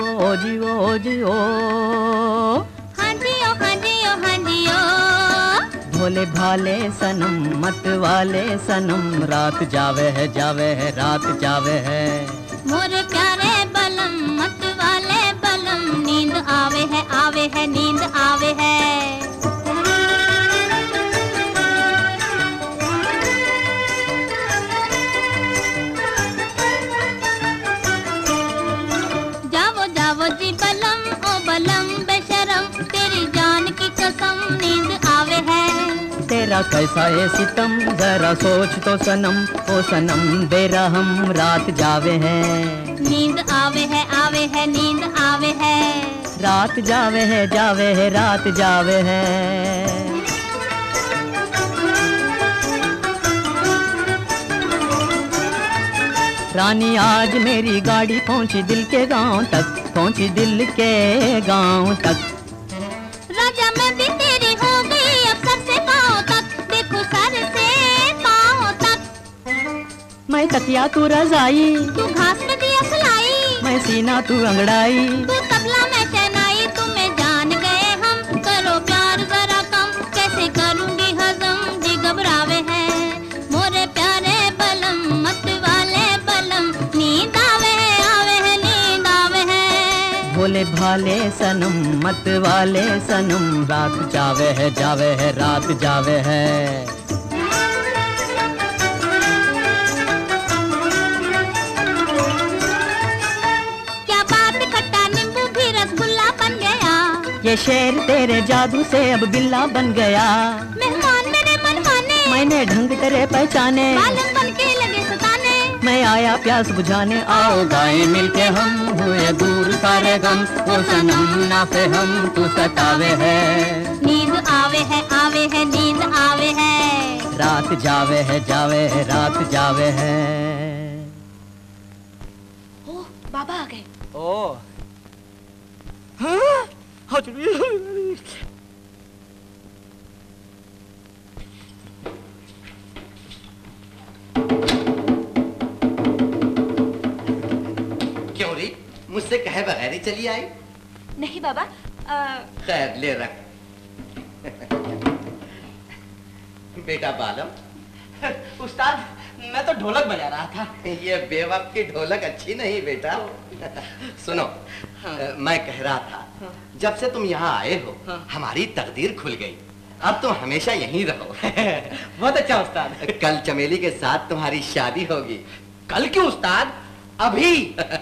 ओ जी ओ जी ओ। हाँ जी ओ हाँ जी ओ हाँ जी ओ। भोले भाले सनम मत वाले सनम, रात जावे है जावे है रात जावे है। मोरे प्यारे बलम मत वाले बलम, नींद आवे है आवे है नींद आवे है। जावो जावो जी बलम ओ बलम बेशरम, तेरी जान की कसम नींद आवे है। तेरा कैसा है सितम जरा सोच तो सनम, ओ सनम बेरहम रात जावे है। नींद आवे है आवे है नींद आवे है। रात जावे है जावे है रात जावे है। रानी आज मेरी गाड़ी पहुंची दिल के गांव तक, पहुंची दिल के गांव तक। राजा मैं भी तेरी हो गई अब सर से पाँव तक, देखो सर से पाँव तक। मैं तकिया तू रजाई, तू घास में दिया खिलाई, मैं सीना तू अंगड़ाई। तू तबला मैं शहनाई, तुम्हें जान गए हम, करो प्यार जरा कम, कैसे करूंगी हजम जी घबरावे है। मोरे प्यारे बलम मत वाले बलम, नींद आवे है आवे है नींद आवे है। भोले भाले सनम मत वाले सनम, रात जावे है जावे है रात जावे है। क्या बात खट्टा नींबू भी रसगुल्ला बन गया, ये शेर तेरे जादू से अब बिल्ला बन गया। मेहमान मेरे मन माने, मैंने ढंग तेरे पहचाने, बालम बन के लगे सताने। मैं आया प्यास बुझाने, आओ गाए मिलके हम, हुए दूर सारे गम, वो सनम ना से हम तू सतावे है। नींद आवे है आवे है नींद आवे है। रात जावे है जावे है रात जावे है। ओ बाबा आ गए। ओ हाँ? क्यों री, मुझसे कहे बगैर ही चली आई? नहीं बाबा। आ... खैर ले रख। बेटा बालम। उस्ताद मैं तो ढोलक बजा रहा था। ये बेवक्त की ढोलक अच्छी नहीं बेटा। सुनो, हाँ। मैं कह रहा था, हाँ। जब से तुम यहाँ आए हो, हाँ। हमारी तकदीर खुल गई। अब तुम हमेशा यहीं रहो। बहुत अच्छा उस्ताद। कल चमेली के साथ तुम्हारी शादी होगी। कल क्यों उस्ताद, अभी।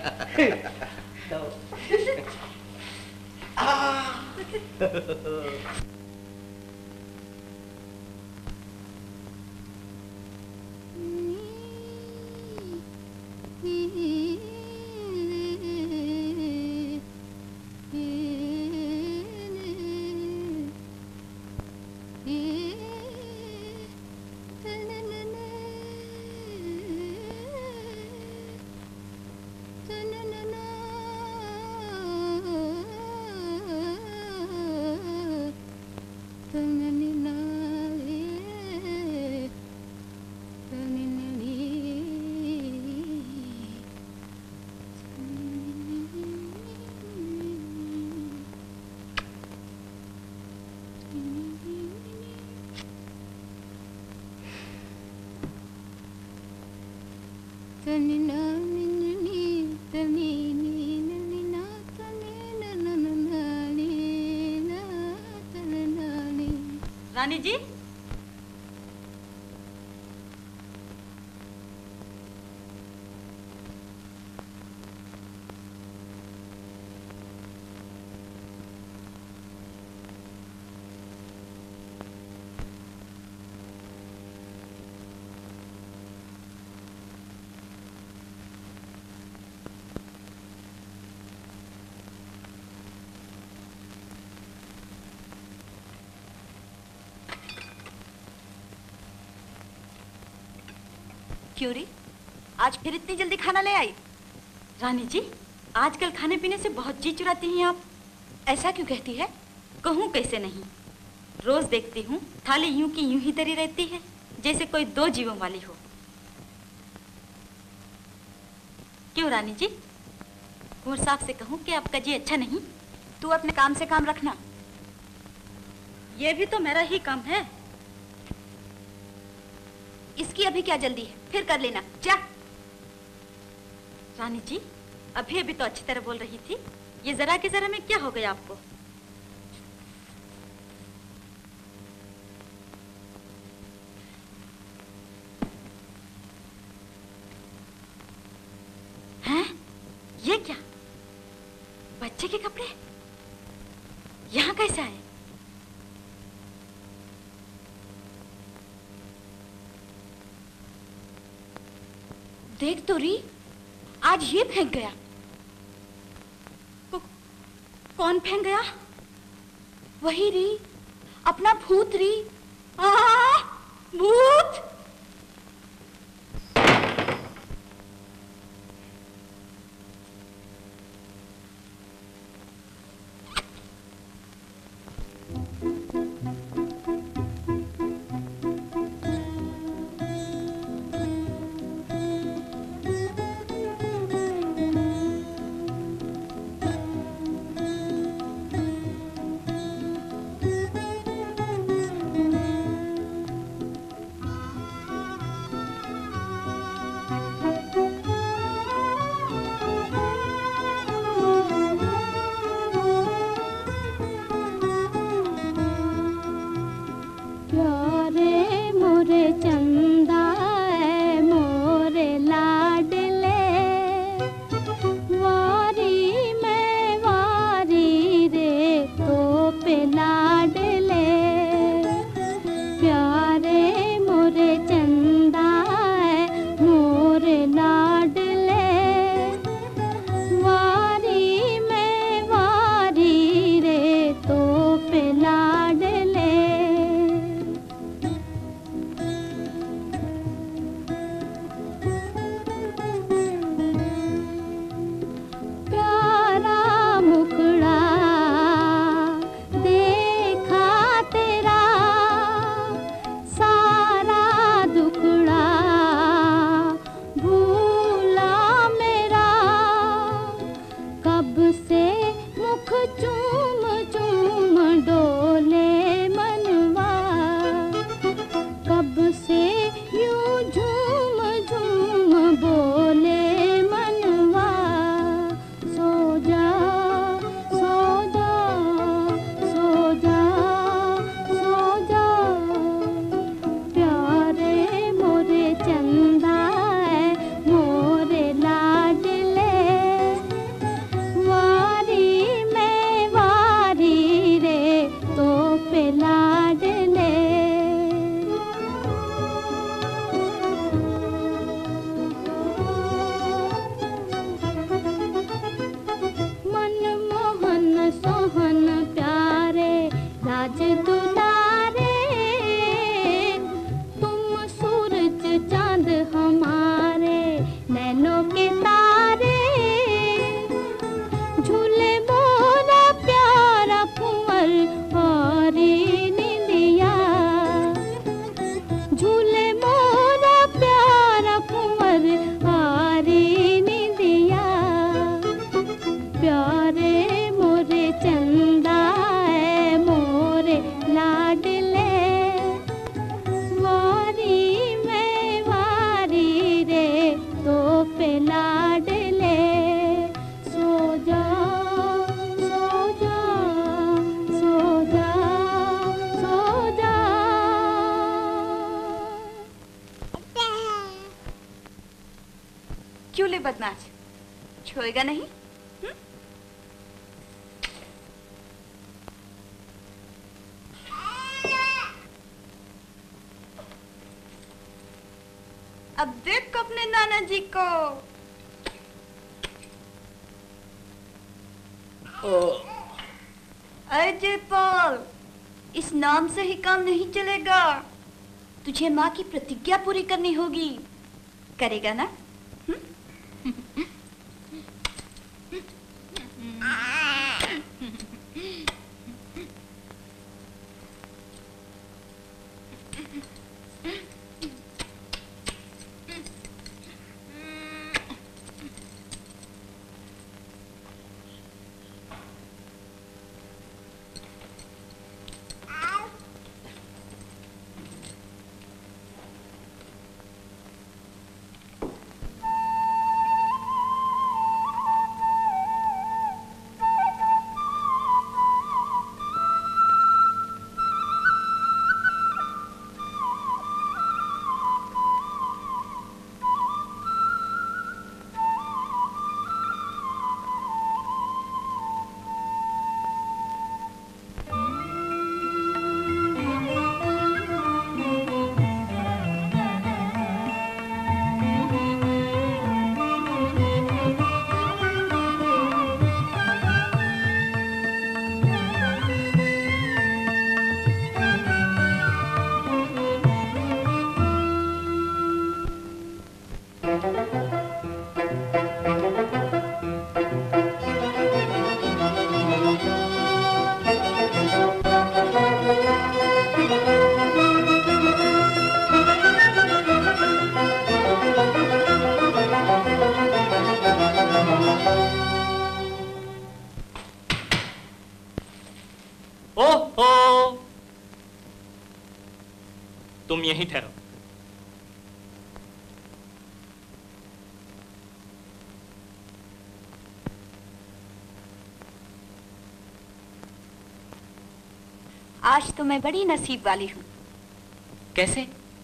रानी जी, क्यों री, आज फिर इतनी जल्दी खाना ले आई? रानी जी, आजकल खाने पीने से बहुत जी चुराती हैं आप। ऐसा क्यों कहती है? कहूँ कैसे नहीं। रोज देखती हूँ थाली यूं की यूं ही तरी रहती है, जैसे कोई दो जीवों वाली हो। क्यों रानी जी? कुंवर साहब से कहूँ कि आपका जी अच्छा नहीं? तू अपने काम से काम रखना। ये भी तो मेरा ही काम है। इसकी अभी क्या जल्दी है, फिर कर लेना। जा। रानी जी, अभी अभी तो अच्छी तरह बोल रही थी, ये जरा के जरा में क्या हो गया आपको? हैं? ये क्या? बच्चे के कपड़े यहाँ कैसे आए? देख तो री, आज ये फेंक गया। को, कौन फेंक गया? वही री, अपना भूत री। आ, भूत! बदमाश, छोएगा नहीं? हुँ? अब देख अपने नाना जी को। अरे जयपाल, इस नाम से ही काम नहीं चलेगा। तुझे माँ की प्रतिज्ञा पूरी करनी होगी। करेगा ना? ओहो, तुम यहीं ठहरो। आज तो मैं बड़ी नसीब वाली हूँ। कैसे?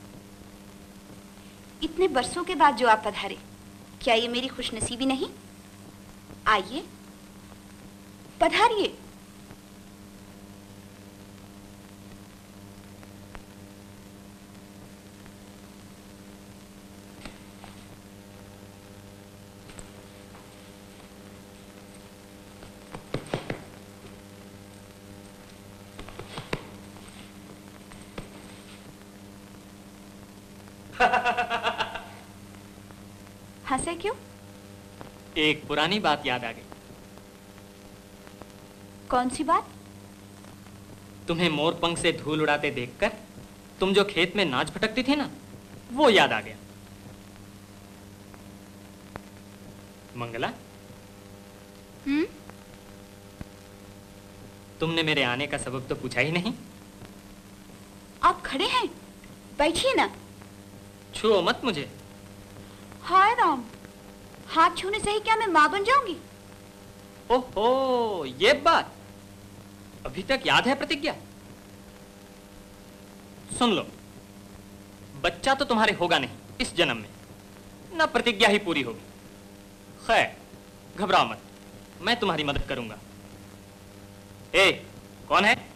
इतने बरसों के बाद जो आप पधारे, क्या ये मेरी खुशनसीबी नहीं? आइए, पधारिए। हंसे क्यों? एक पुरानी बात याद आ गई। कौन सी बात? तुम्हें मोर पंख से धूल उड़ाते देखकर तुम जो खेत में नाच भटकती थी ना, वो याद आ गया। मंगला, हम्म? तुमने मेरे आने का सबब तो पूछा ही नहीं। आप खड़े हैं, बैठिए ना। छुओ मत मुझे। हाय राम, हाथ छूने से ही क्या मैं मां बन जाऊंगी? ओहो, ये बात अभी तक याद है प्रतिज्ञा? सुन लो, बच्चा तो तुम्हारे होगा नहीं इस जन्म में, ना प्रतिज्ञा ही पूरी होगी। खैर, घबराओ मत, मैं तुम्हारी मदद करूंगा। ए, कौन है?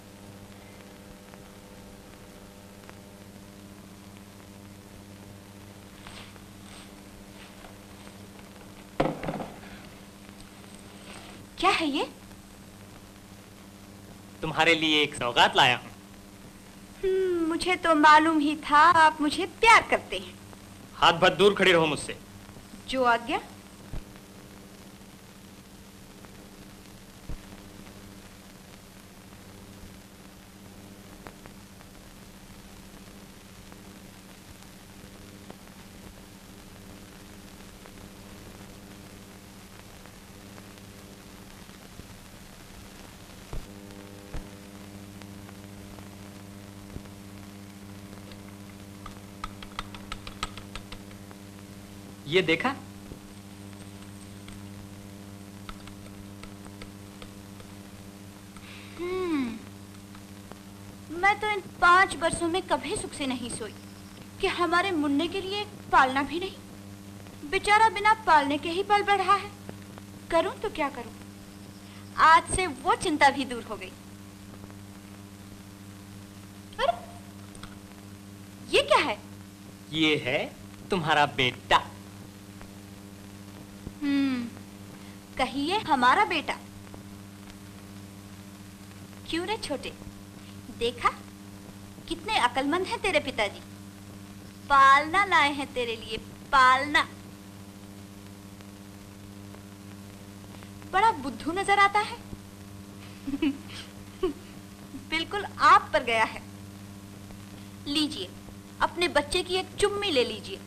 क्या है ये? तुम्हारे लिए एक सौगात लाया हूं। हम्म, मुझे तो मालूम ही था आप मुझे प्यार करते हैं। हाथ भर दूर खड़ी रहो मुझसे। जो आज्ञा। ये देखा? हम्म, मैं तो इन पांच वर्षों में कभी सुख से नहीं सोई कि हमारे मुन्ने के लिए पालना भी नहीं। बेचारा बिना पालने के ही पल बढ़ा है। करूं तो क्या करूं? आज से वो चिंता भी दूर हो गई। अरे, ये क्या है? ये है तुम्हारा बेटा। हम्म, कहिए हमारा बेटा। क्यों रे छोटे, देखा कितने अक्लमंद हैं तेरे पिताजी। पालना लाए हैं तेरे लिए, पालना। बड़ा बुद्धू नजर आता है। बिल्कुल आप पर गया है। लीजिए, अपने बच्चे की एक चुम्मी ले लीजिए।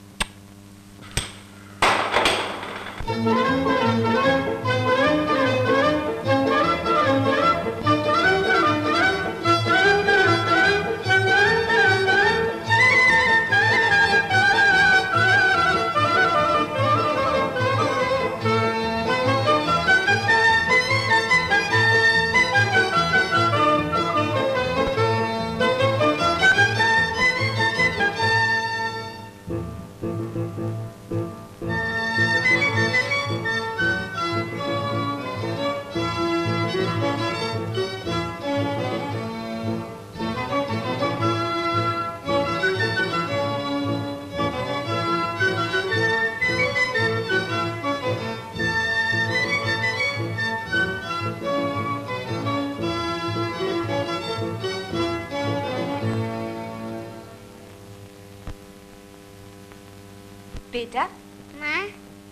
बेटा, माँ,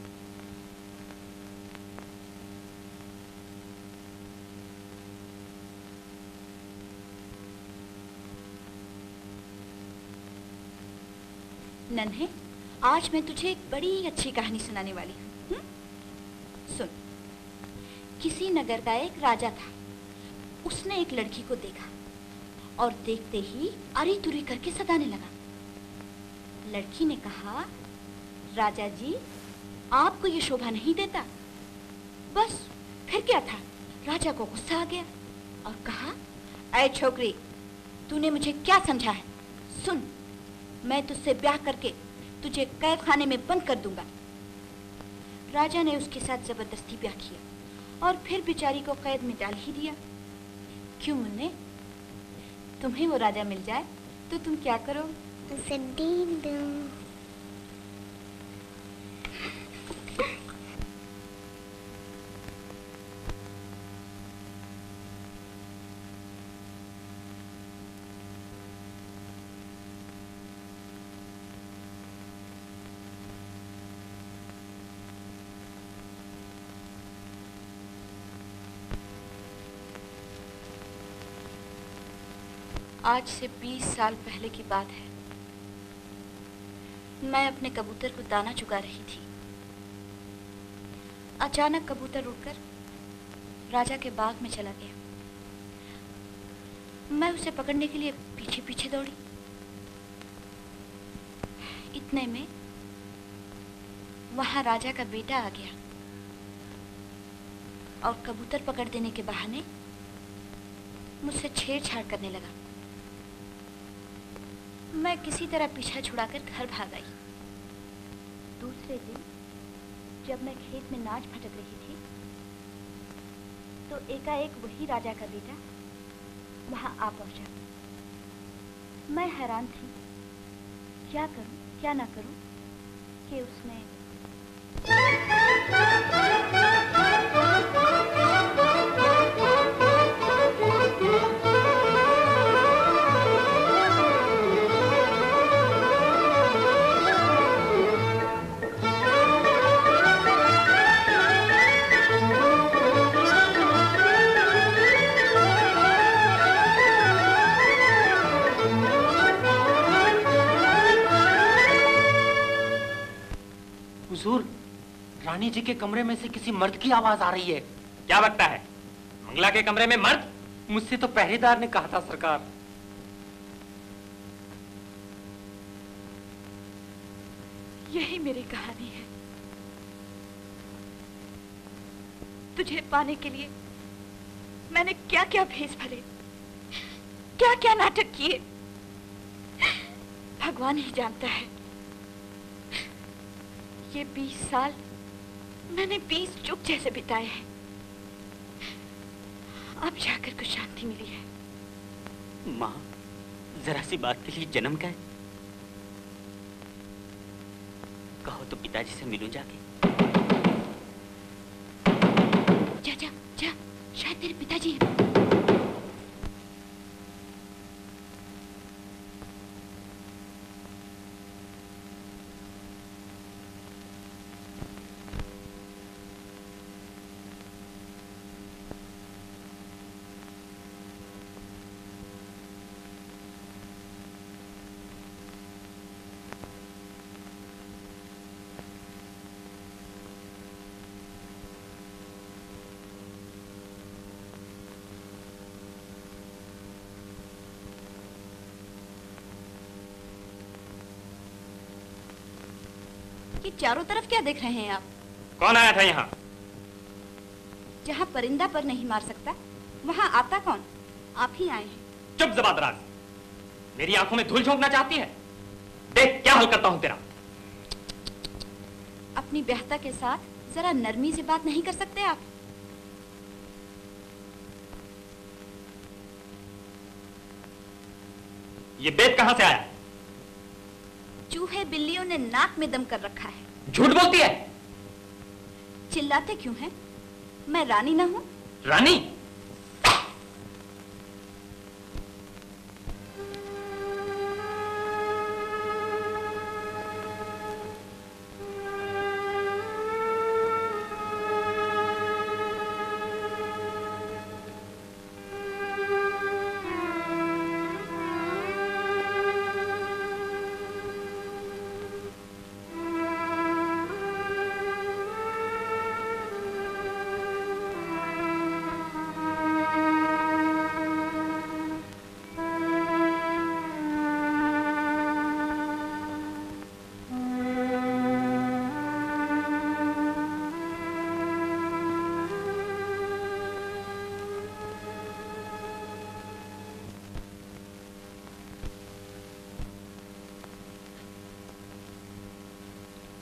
नन्हे, आज मैं तुझे एक बड़ी अच्छी कहानी सुनाने वाली हूँ। सुन। किसी नगर का एक राजा था। उसने एक लड़की को देखा और देखते ही अरी तुरी करके सताने लगा। लड़की ने कहा, राजा जी आपको ये शोभा नहीं देता। बस फिर क्या था, राजा को गुस्सा आ गया और कहा, ऐ छोकरी, तूने मुझे क्या समझा है? सुन, मैं तुझसे ब्याह करके तुझे कैद खाने में बंद कर दूंगा। राजा ने उसके साथ जबरदस्ती ब्याह किया और फिर बेचारी को कैद में डाल ही दिया। क्यों मुन्ने, तुम्हें वो राजा मिल जाए तो तुम क्या करो? उसे दीन दूं। आज से बीस साल पहले की बात है। मैं अपने कबूतर को दाना चुगा रही थी। अचानक कबूतर उड़कर राजा के बाग में चला गया। मैं उसे पकड़ने के लिए पीछे पीछे दौड़ी। इतने में वहां राजा का बेटा आ गया और कबूतर पकड़ देने के बहाने मुझसे छेड़छाड़ करने लगा। मैं किसी तरह पीछा छुड़ाकर घर भाग आई। दूसरे दिन जब मैं खेत में नाच भटक रही थी तो एकाएक वही राजा का बेटा वहां आ पहुंचा। मैं हैरान थी, क्या करूं क्या ना करूं कि उसने हुजूर, रानी जी के कमरे में से किसी मर्द की आवाज आ रही है। क्या बकता है? मंगला के कमरे में मर्द? मुझसे तो पहरेदार ने कहा था सरकार। यही मेरी कहानी है। तुझे पाने के लिए मैंने क्या क्या भेष भरे, क्या क्या नाटक किए, भगवान ही जानता है। ये बीस साल मैंने बीस चुप जैसे बिताए हैं। अब जाकर कुछ शांति मिली है। माँ, जरा सी बात के लिए जन्म का है। कहो तो पिताजी से मिलूं जाके। जा जा जा, शायद तेरे पिताजी हैं। कि चारों तरफ क्या देख रहे हैं आप? कौन आया था यहाँ? जहाँ परिंदा पर नहीं मार सकता वहाँ आता कौन? आप ही आए हैं। चुप जबादराज, मेरी आंखों में धूल झोंकना चाहती है? देख क्या हल करता हूँ तेरा। अपनी ब्याहता के साथ जरा नरमी से बात नहीं कर सकते आप? ये बेत कहाँ से आया? चूहे बिल्लियों ने नाक में दम कर रखा है। झूठ बोलती है। चिल्लाते क्यों हैं? मैं रानी ना हूं? रानी?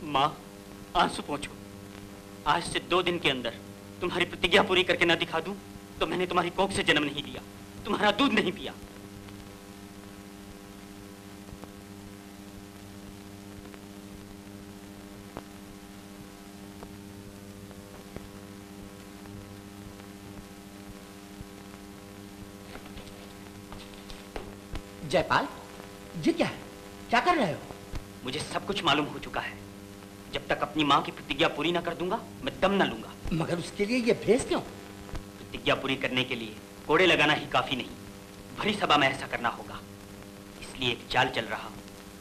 माँ, आंसू पोंछो। आज से दो दिन के अंदर तुम्हारी प्रतिज्ञा पूरी करके न दिखा दूं तो मैंने तुम्हारी कोख से जन्म नहीं लिया, तुम्हारा दूध नहीं पिया। जयपाल, ये क्या है? क्या कर रहे हो? मुझे सब कुछ मालूम हो चुका है। जब तक अपनी माँ की प्रतिज्ञा पूरी ना कर दूंगा मैं दम ना लूंगा। मगर उसके लिए ये भेस क्यों? प्रतिज्ञा पूरी करने के लिए कोड़े लगाना ही काफी नहीं, भरी सभा में ऐसा करना होगा। इसलिए एक चाल चल रहा हूं।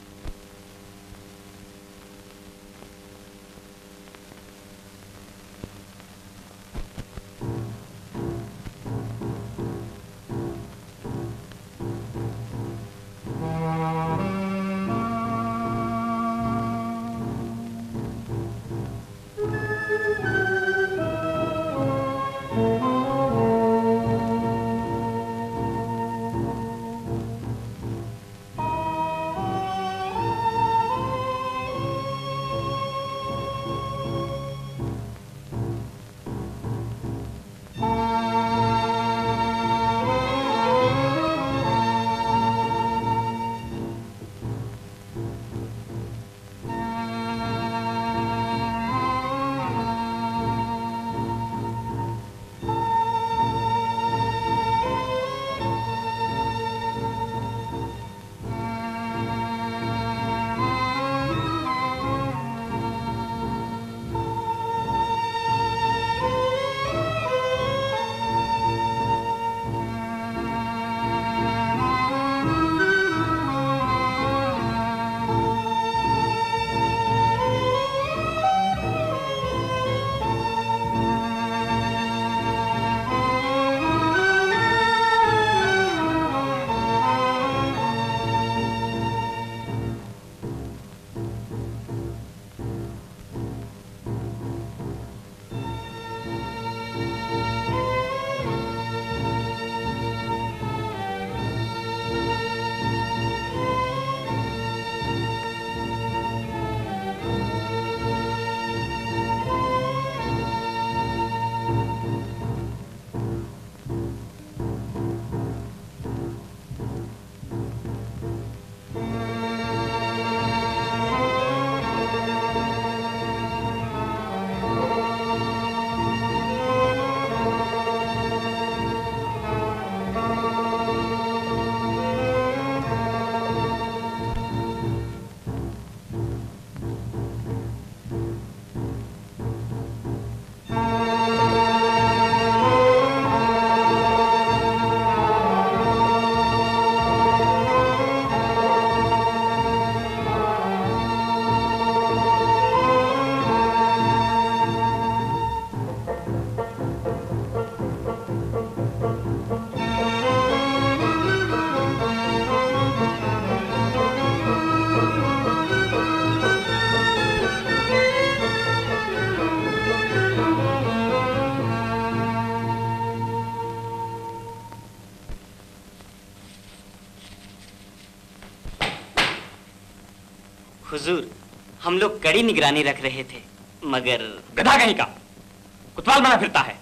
हुजूर, हम लोग कड़ी निगरानी रख रहे थे, मगर गधा कहीं का कुतवाल बना फिरता है।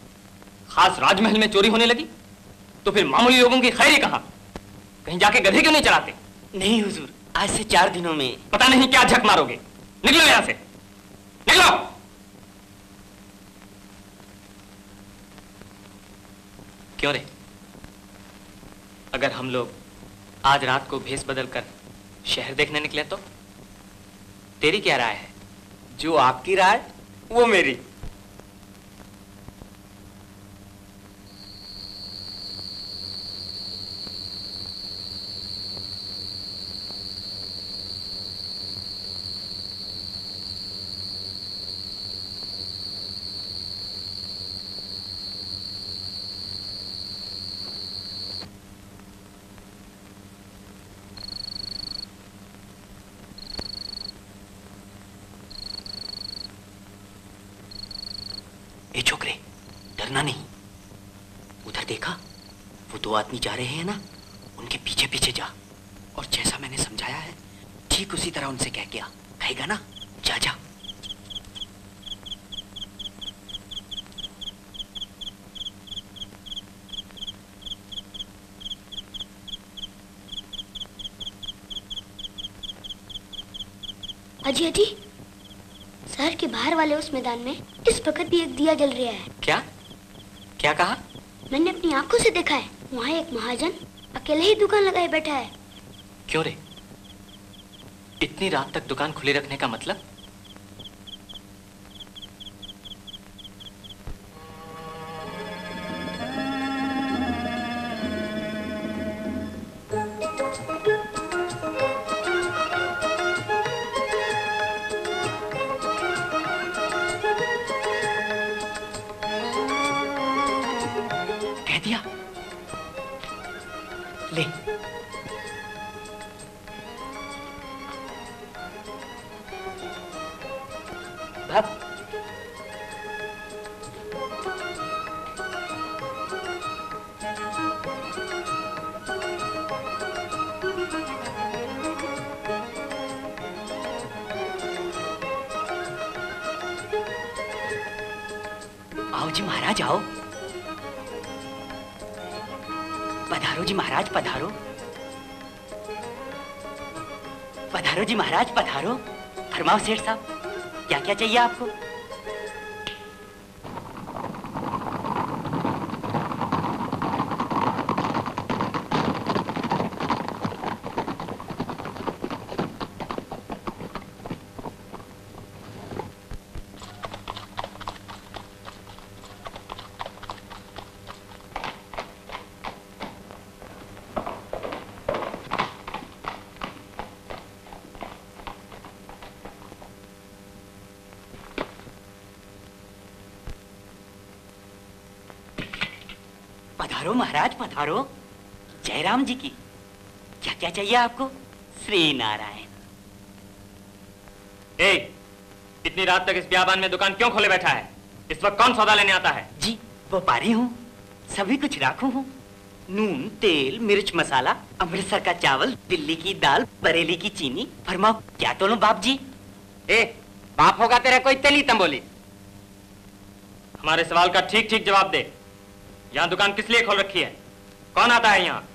खास राजमहल में चोरी होने लगी तो फिर मामूली लोगों की खैर कहाँ? कहीं जाके गधे क्यों नहीं चलाते? नहीं हुजूर, आज से चार दिनों में पता नहीं क्या झक मारोगे। निकलो यहां से, निकलो। क्यों रे? अगर हम लोग आज रात को भेष बदल कर शहर देखने निकले तो? तेरी क्या राय है? जो आपकी राय वो मेरी। ए छोकरे, डरना नहीं। उधर देखा, वो दो आदमी जा रहे हैं ना, उनके पीछे पीछे जा और जैसा मैंने समझाया है ठीक उसी तरह उनसे कह के आ। कहेगा ना? जा जा। अजी अजी, शहर के बाहर वाले उस मैदान में इस वक्त भी एक दिया जल रहा है। क्या क्या कहा? मैंने अपनी आंखों से देखा है। वहाँ एक महाजन अकेले ही दुकान लगाए बैठा है। क्यों रे? इतनी रात तक दुकान खुली रखने का मतलब? कह दिया। ले। भाग। आओ जी महाराज आओ। पधारो जी महाराज पधारो। पधारो जी महाराज पधारो। फरमाओ सेठ साहब, क्या क्या चाहिए आपको? पधारो महाराज पधारो। जयराम जी की। क्या क्या चाहिए आपको? श्री नारायण। ए, इतनी रात तक इस बियाबान में दुकान क्यों खोले बैठा है? इस वक्त कौन सौदा लेने आता है? जी वो पारी हूँ, सभी कुछ राखू हूँ। नून तेल मिर्च मसाला, अमृतसर का चावल, दिल्ली की दाल, बरेली की चीनी। फरमाओ क्या तोलूं बाप जी? ए, बाप होगा तेरा कोई तेली तंबोली। हमारे सवाल का ठीक ठीक जवाब दे। यहाँ दुकान किस लिए खोल रखी है? कौन आता है यहाँ?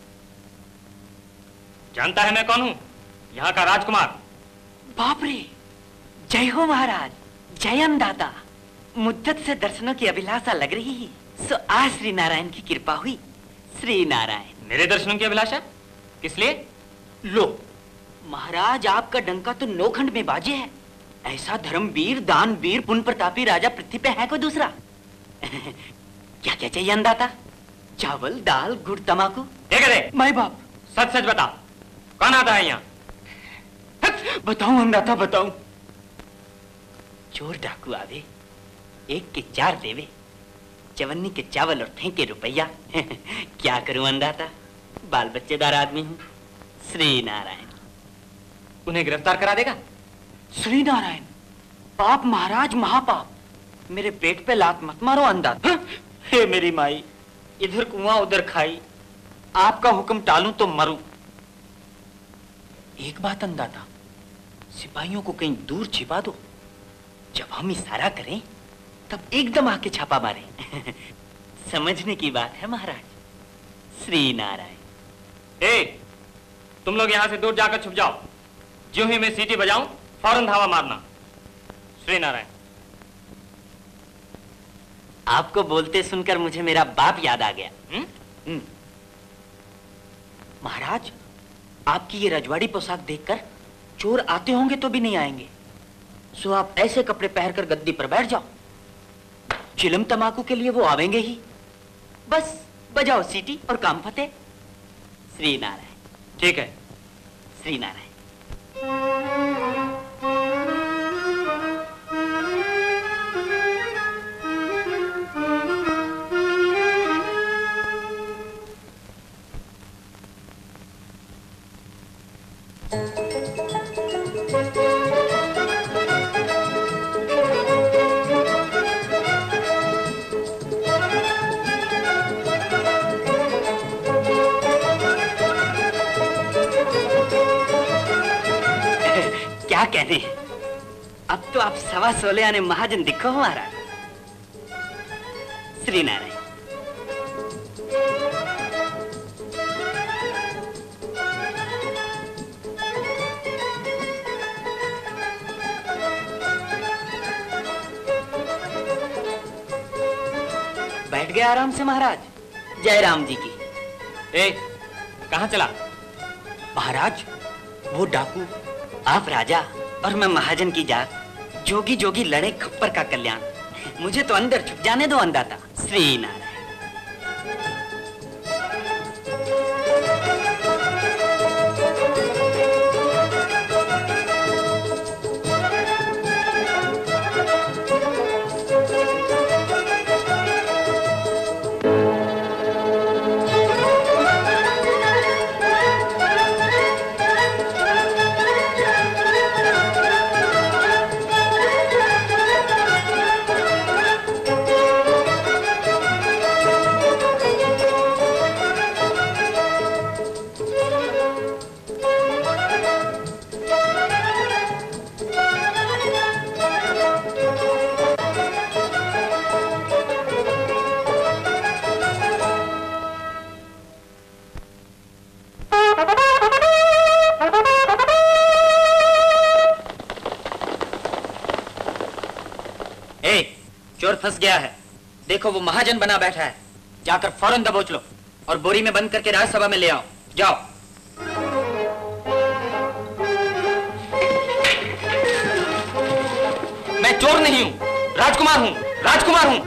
जानता है मैं कौन हूँ? यहाँ का राजकुमार। बाप रे, जय हो महाराज, जय अन्नदाता। मुद्दत से दर्शनों की अभिलाषा लग रही है, सो आज श्री नारायण की कृपा हुई। श्री नारायण। मेरे दर्शनों की अभिलाषा? किस लिए? लो महाराज, आपका डंका तो नौखंड में बाजे है। ऐसा धर्मवीर दानवीर पुण्य प्रतापी राजा पृथ्वी पे है कोई दूसरा? क्या क्या चाहिए अन्नदाता? चावल दाल गुड़ तमाकू। देख दे मैं बाप। सच सच बता, कौन आता है यहाँ? बताऊं अन्नदाता बताऊं? चोर डाकू आवे, एक के चार देवे, चवन्नी के चावल और ठेके रुपया। क्या करूं अन्नदाता, बाल बच्चेदार आदमी हूं। श्री नारायण। उन्हें गिरफ्तार करा देगा? श्री नारायण, पाप महाराज महापाप। मेरे पेट पे लात मत मारो अन्नदाता। हे मेरी माई, इधर कुआं उधर खाई, आपका हुक्म टालूं तो मरूं। एक बात अन्नदाता, सिपाहियों को कहीं दूर छिपा दो। जब हम इशारा करें तब एकदम आके छापा मारे। समझने की बात है महाराज। श्री नारायण। ए, तुम लोग यहाँ से दूर जाकर छुप जाओ। ज्यों ही मैं सीटी बजाऊं फौरन धावा मारना। श्री नारायण। आपको बोलते सुनकर मुझे मेरा बाप याद आ गया। हुँ? हुँ। महाराज, आपकी ये रजवाड़ी पोशाक देखकर चोर आते होंगे तो भी नहीं आएंगे, सो आप ऐसे कपड़े पहनकर गद्दी पर बैठ जाओ। चिलम तमाकू के लिए वो आवेंगे ही। बस बजाओ सीटी और काम फतेह। श्री नारायण। ठीक है। श्री नारायण। क्या कहने हैं? अब तो आप सवा सोलह आने महाजन दिखो महाराज। श्री नारायण। बैठ गए आराम से महाराज। जय राम जी की। ए, कहाँ चला? महाराज वो डाकू, आप राजा और मैं महाजन की जात, जोगी जोगी लड़े खप्पर का कल्याण। मुझे तो अंदर छुप जाने दो अंदाता। श्री नारायण। चोर फंस गया है। देखो वो महाजन बना बैठा है। जाकर फौरन दबोच लो और बोरी में बंद करके राज्यसभा में ले आओ। जाओ। मैं चोर नहीं हूं, राजकुमार हूं, राजकुमार हूं।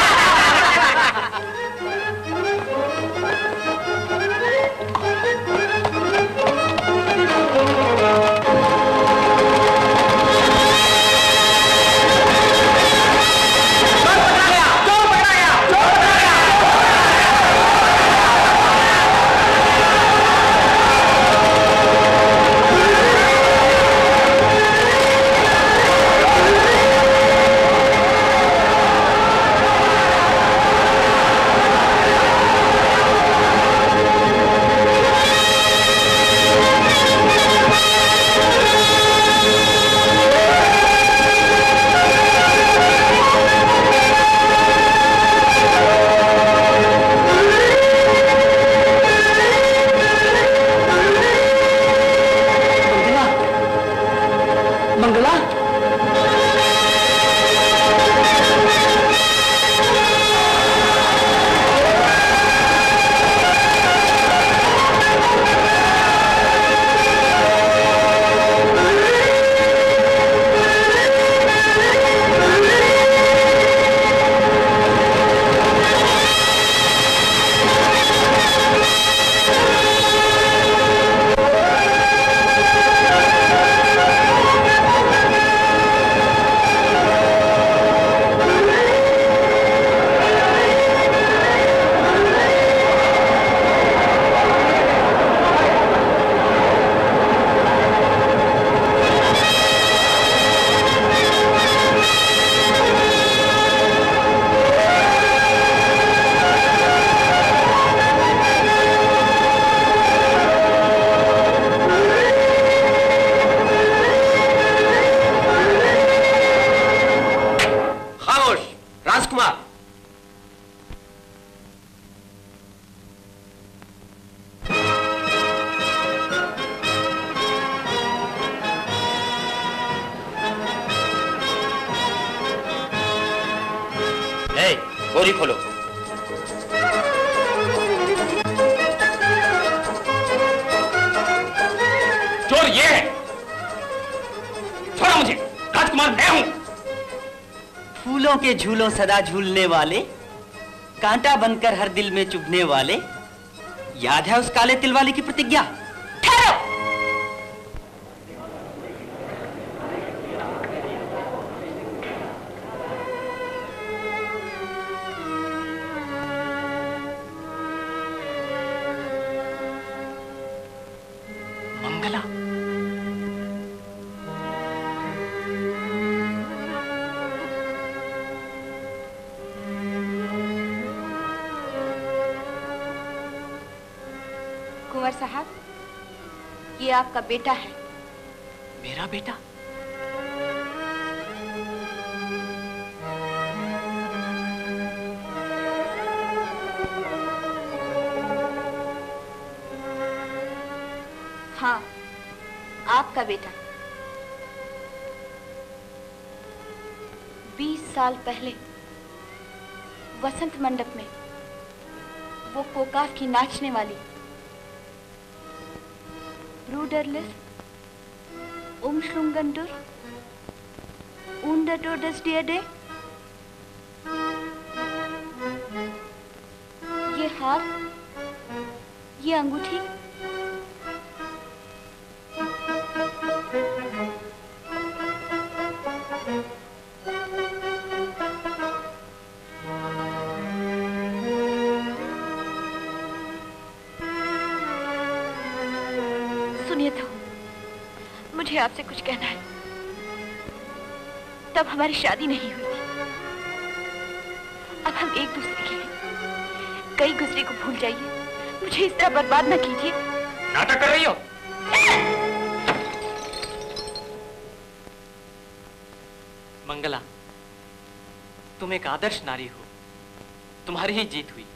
बोरी खोलो। चोर ये है। छोड़ो मुझे, राजकुमार मैं हूं। फूलों के झूलों सदा झूलने वाले, कांटा बनकर हर दिल में चुभने वाले, याद है उस काले तिल वाले की प्रतिज्ञा? ठहरो। मंगला, कुंवर साहब, ये आपका बेटा है। मेरा बेटा? हाँ, आपका बेटा। बीस साल पहले वसंत मंडप में वो कोकाफ की नाचने वाली ब्रूडरलिस उमश्लुंगंडुर उंडरडोडस डियडे, ये हार, ये अंगूठी, सुनिए तो, मुझे आपसे कुछ कहना है। तब हमारी शादी नहीं हुई थी, अब हम एक दूसरे के हैं। कई गुजरे को भूल जाइए, मुझे इस तरह बर्बाद न कीजिए। नाटक कर रही हो? मंगला, तुम एक आदर्श नारी हो, तुम्हारी ही जीत हुई।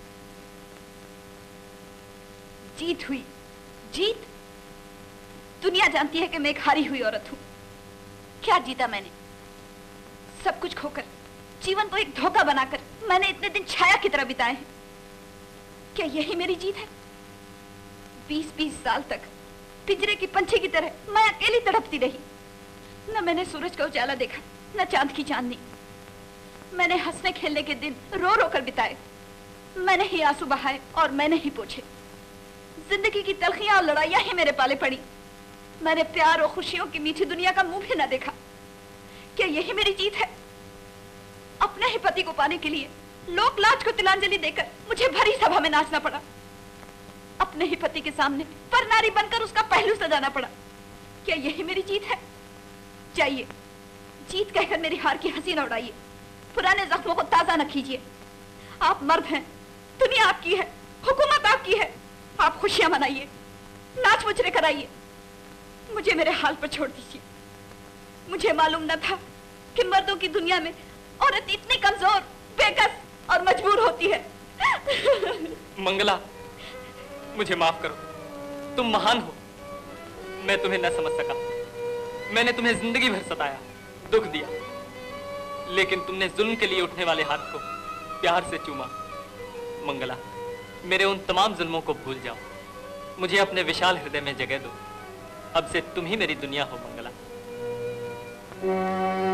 जीत हुई? जीत? दुनिया जानती है कि मैं एक हारी हुई औरत हूं। क्या जीता मैंने? सब कुछ खोकर, जीवन को एक धोखा बनाकर मैंने इतने दिन छाया की तरह बिताए हैं। क्या यही मेरी जीत है? बीस बीस साल तक पिंजरे की पंछी की तरह मैं अकेली तड़पती रही। न मैंने सूरज का उजाला देखा, न चांद की चांदनी। मैंने हंसने खेलने के दिन रो रो कर बिताए। मैंने ही आंसू बहाए और मैंने ही पोंछे। जिंदगी की तलखियां और लड़ाइयां ही मेरे पाले पड़ी। मैंने प्यार और खुशियों की मीठी दुनिया का मुंह भी न देखा। क्या यही मेरी जीत है? अपने ही पति को पाने के लिए लोक लाज को तिलांजलि देकर मुझे भरी सभा में नाचना पड़ा। अपने ही पति के सामने पर नारी बनकर उसका पहलू सजाना पड़ा। क्या यही मेरी जीत है? जाइए, जीत कहकर मेरी हार की हंसी न उड़ाइए। पुराने जख्मों को ताजा न कीजिए। आप मर्द हैं, दुनिया आपकी है, हुकूमत आपकी है। आप खुशियां मनाइए, नाच मुचरे कराइए। मुझे मेरे हाल पर छोड़ दीजिए। मुझे मालूम न था कि मर्दों की दुनिया में औरत इतनी कमजोर, बेकस और मजबूर होती है। मंगला, मुझे माफ करो, तुम महान हो। मैं तुम्हें न समझ सका। मैंने तुम्हें जिंदगी भर सताया, दुख दिया, लेकिन तुमने जुल्म के लिए उठने वाले हाथ को प्यार से चूमा। मंगला, मेरे उन तमाम जुल्मों को भूल जाओ। मुझे अपने विशाल हृदय में जगह दो। अब से तुम ही मेरी दुनिया हो मंगला।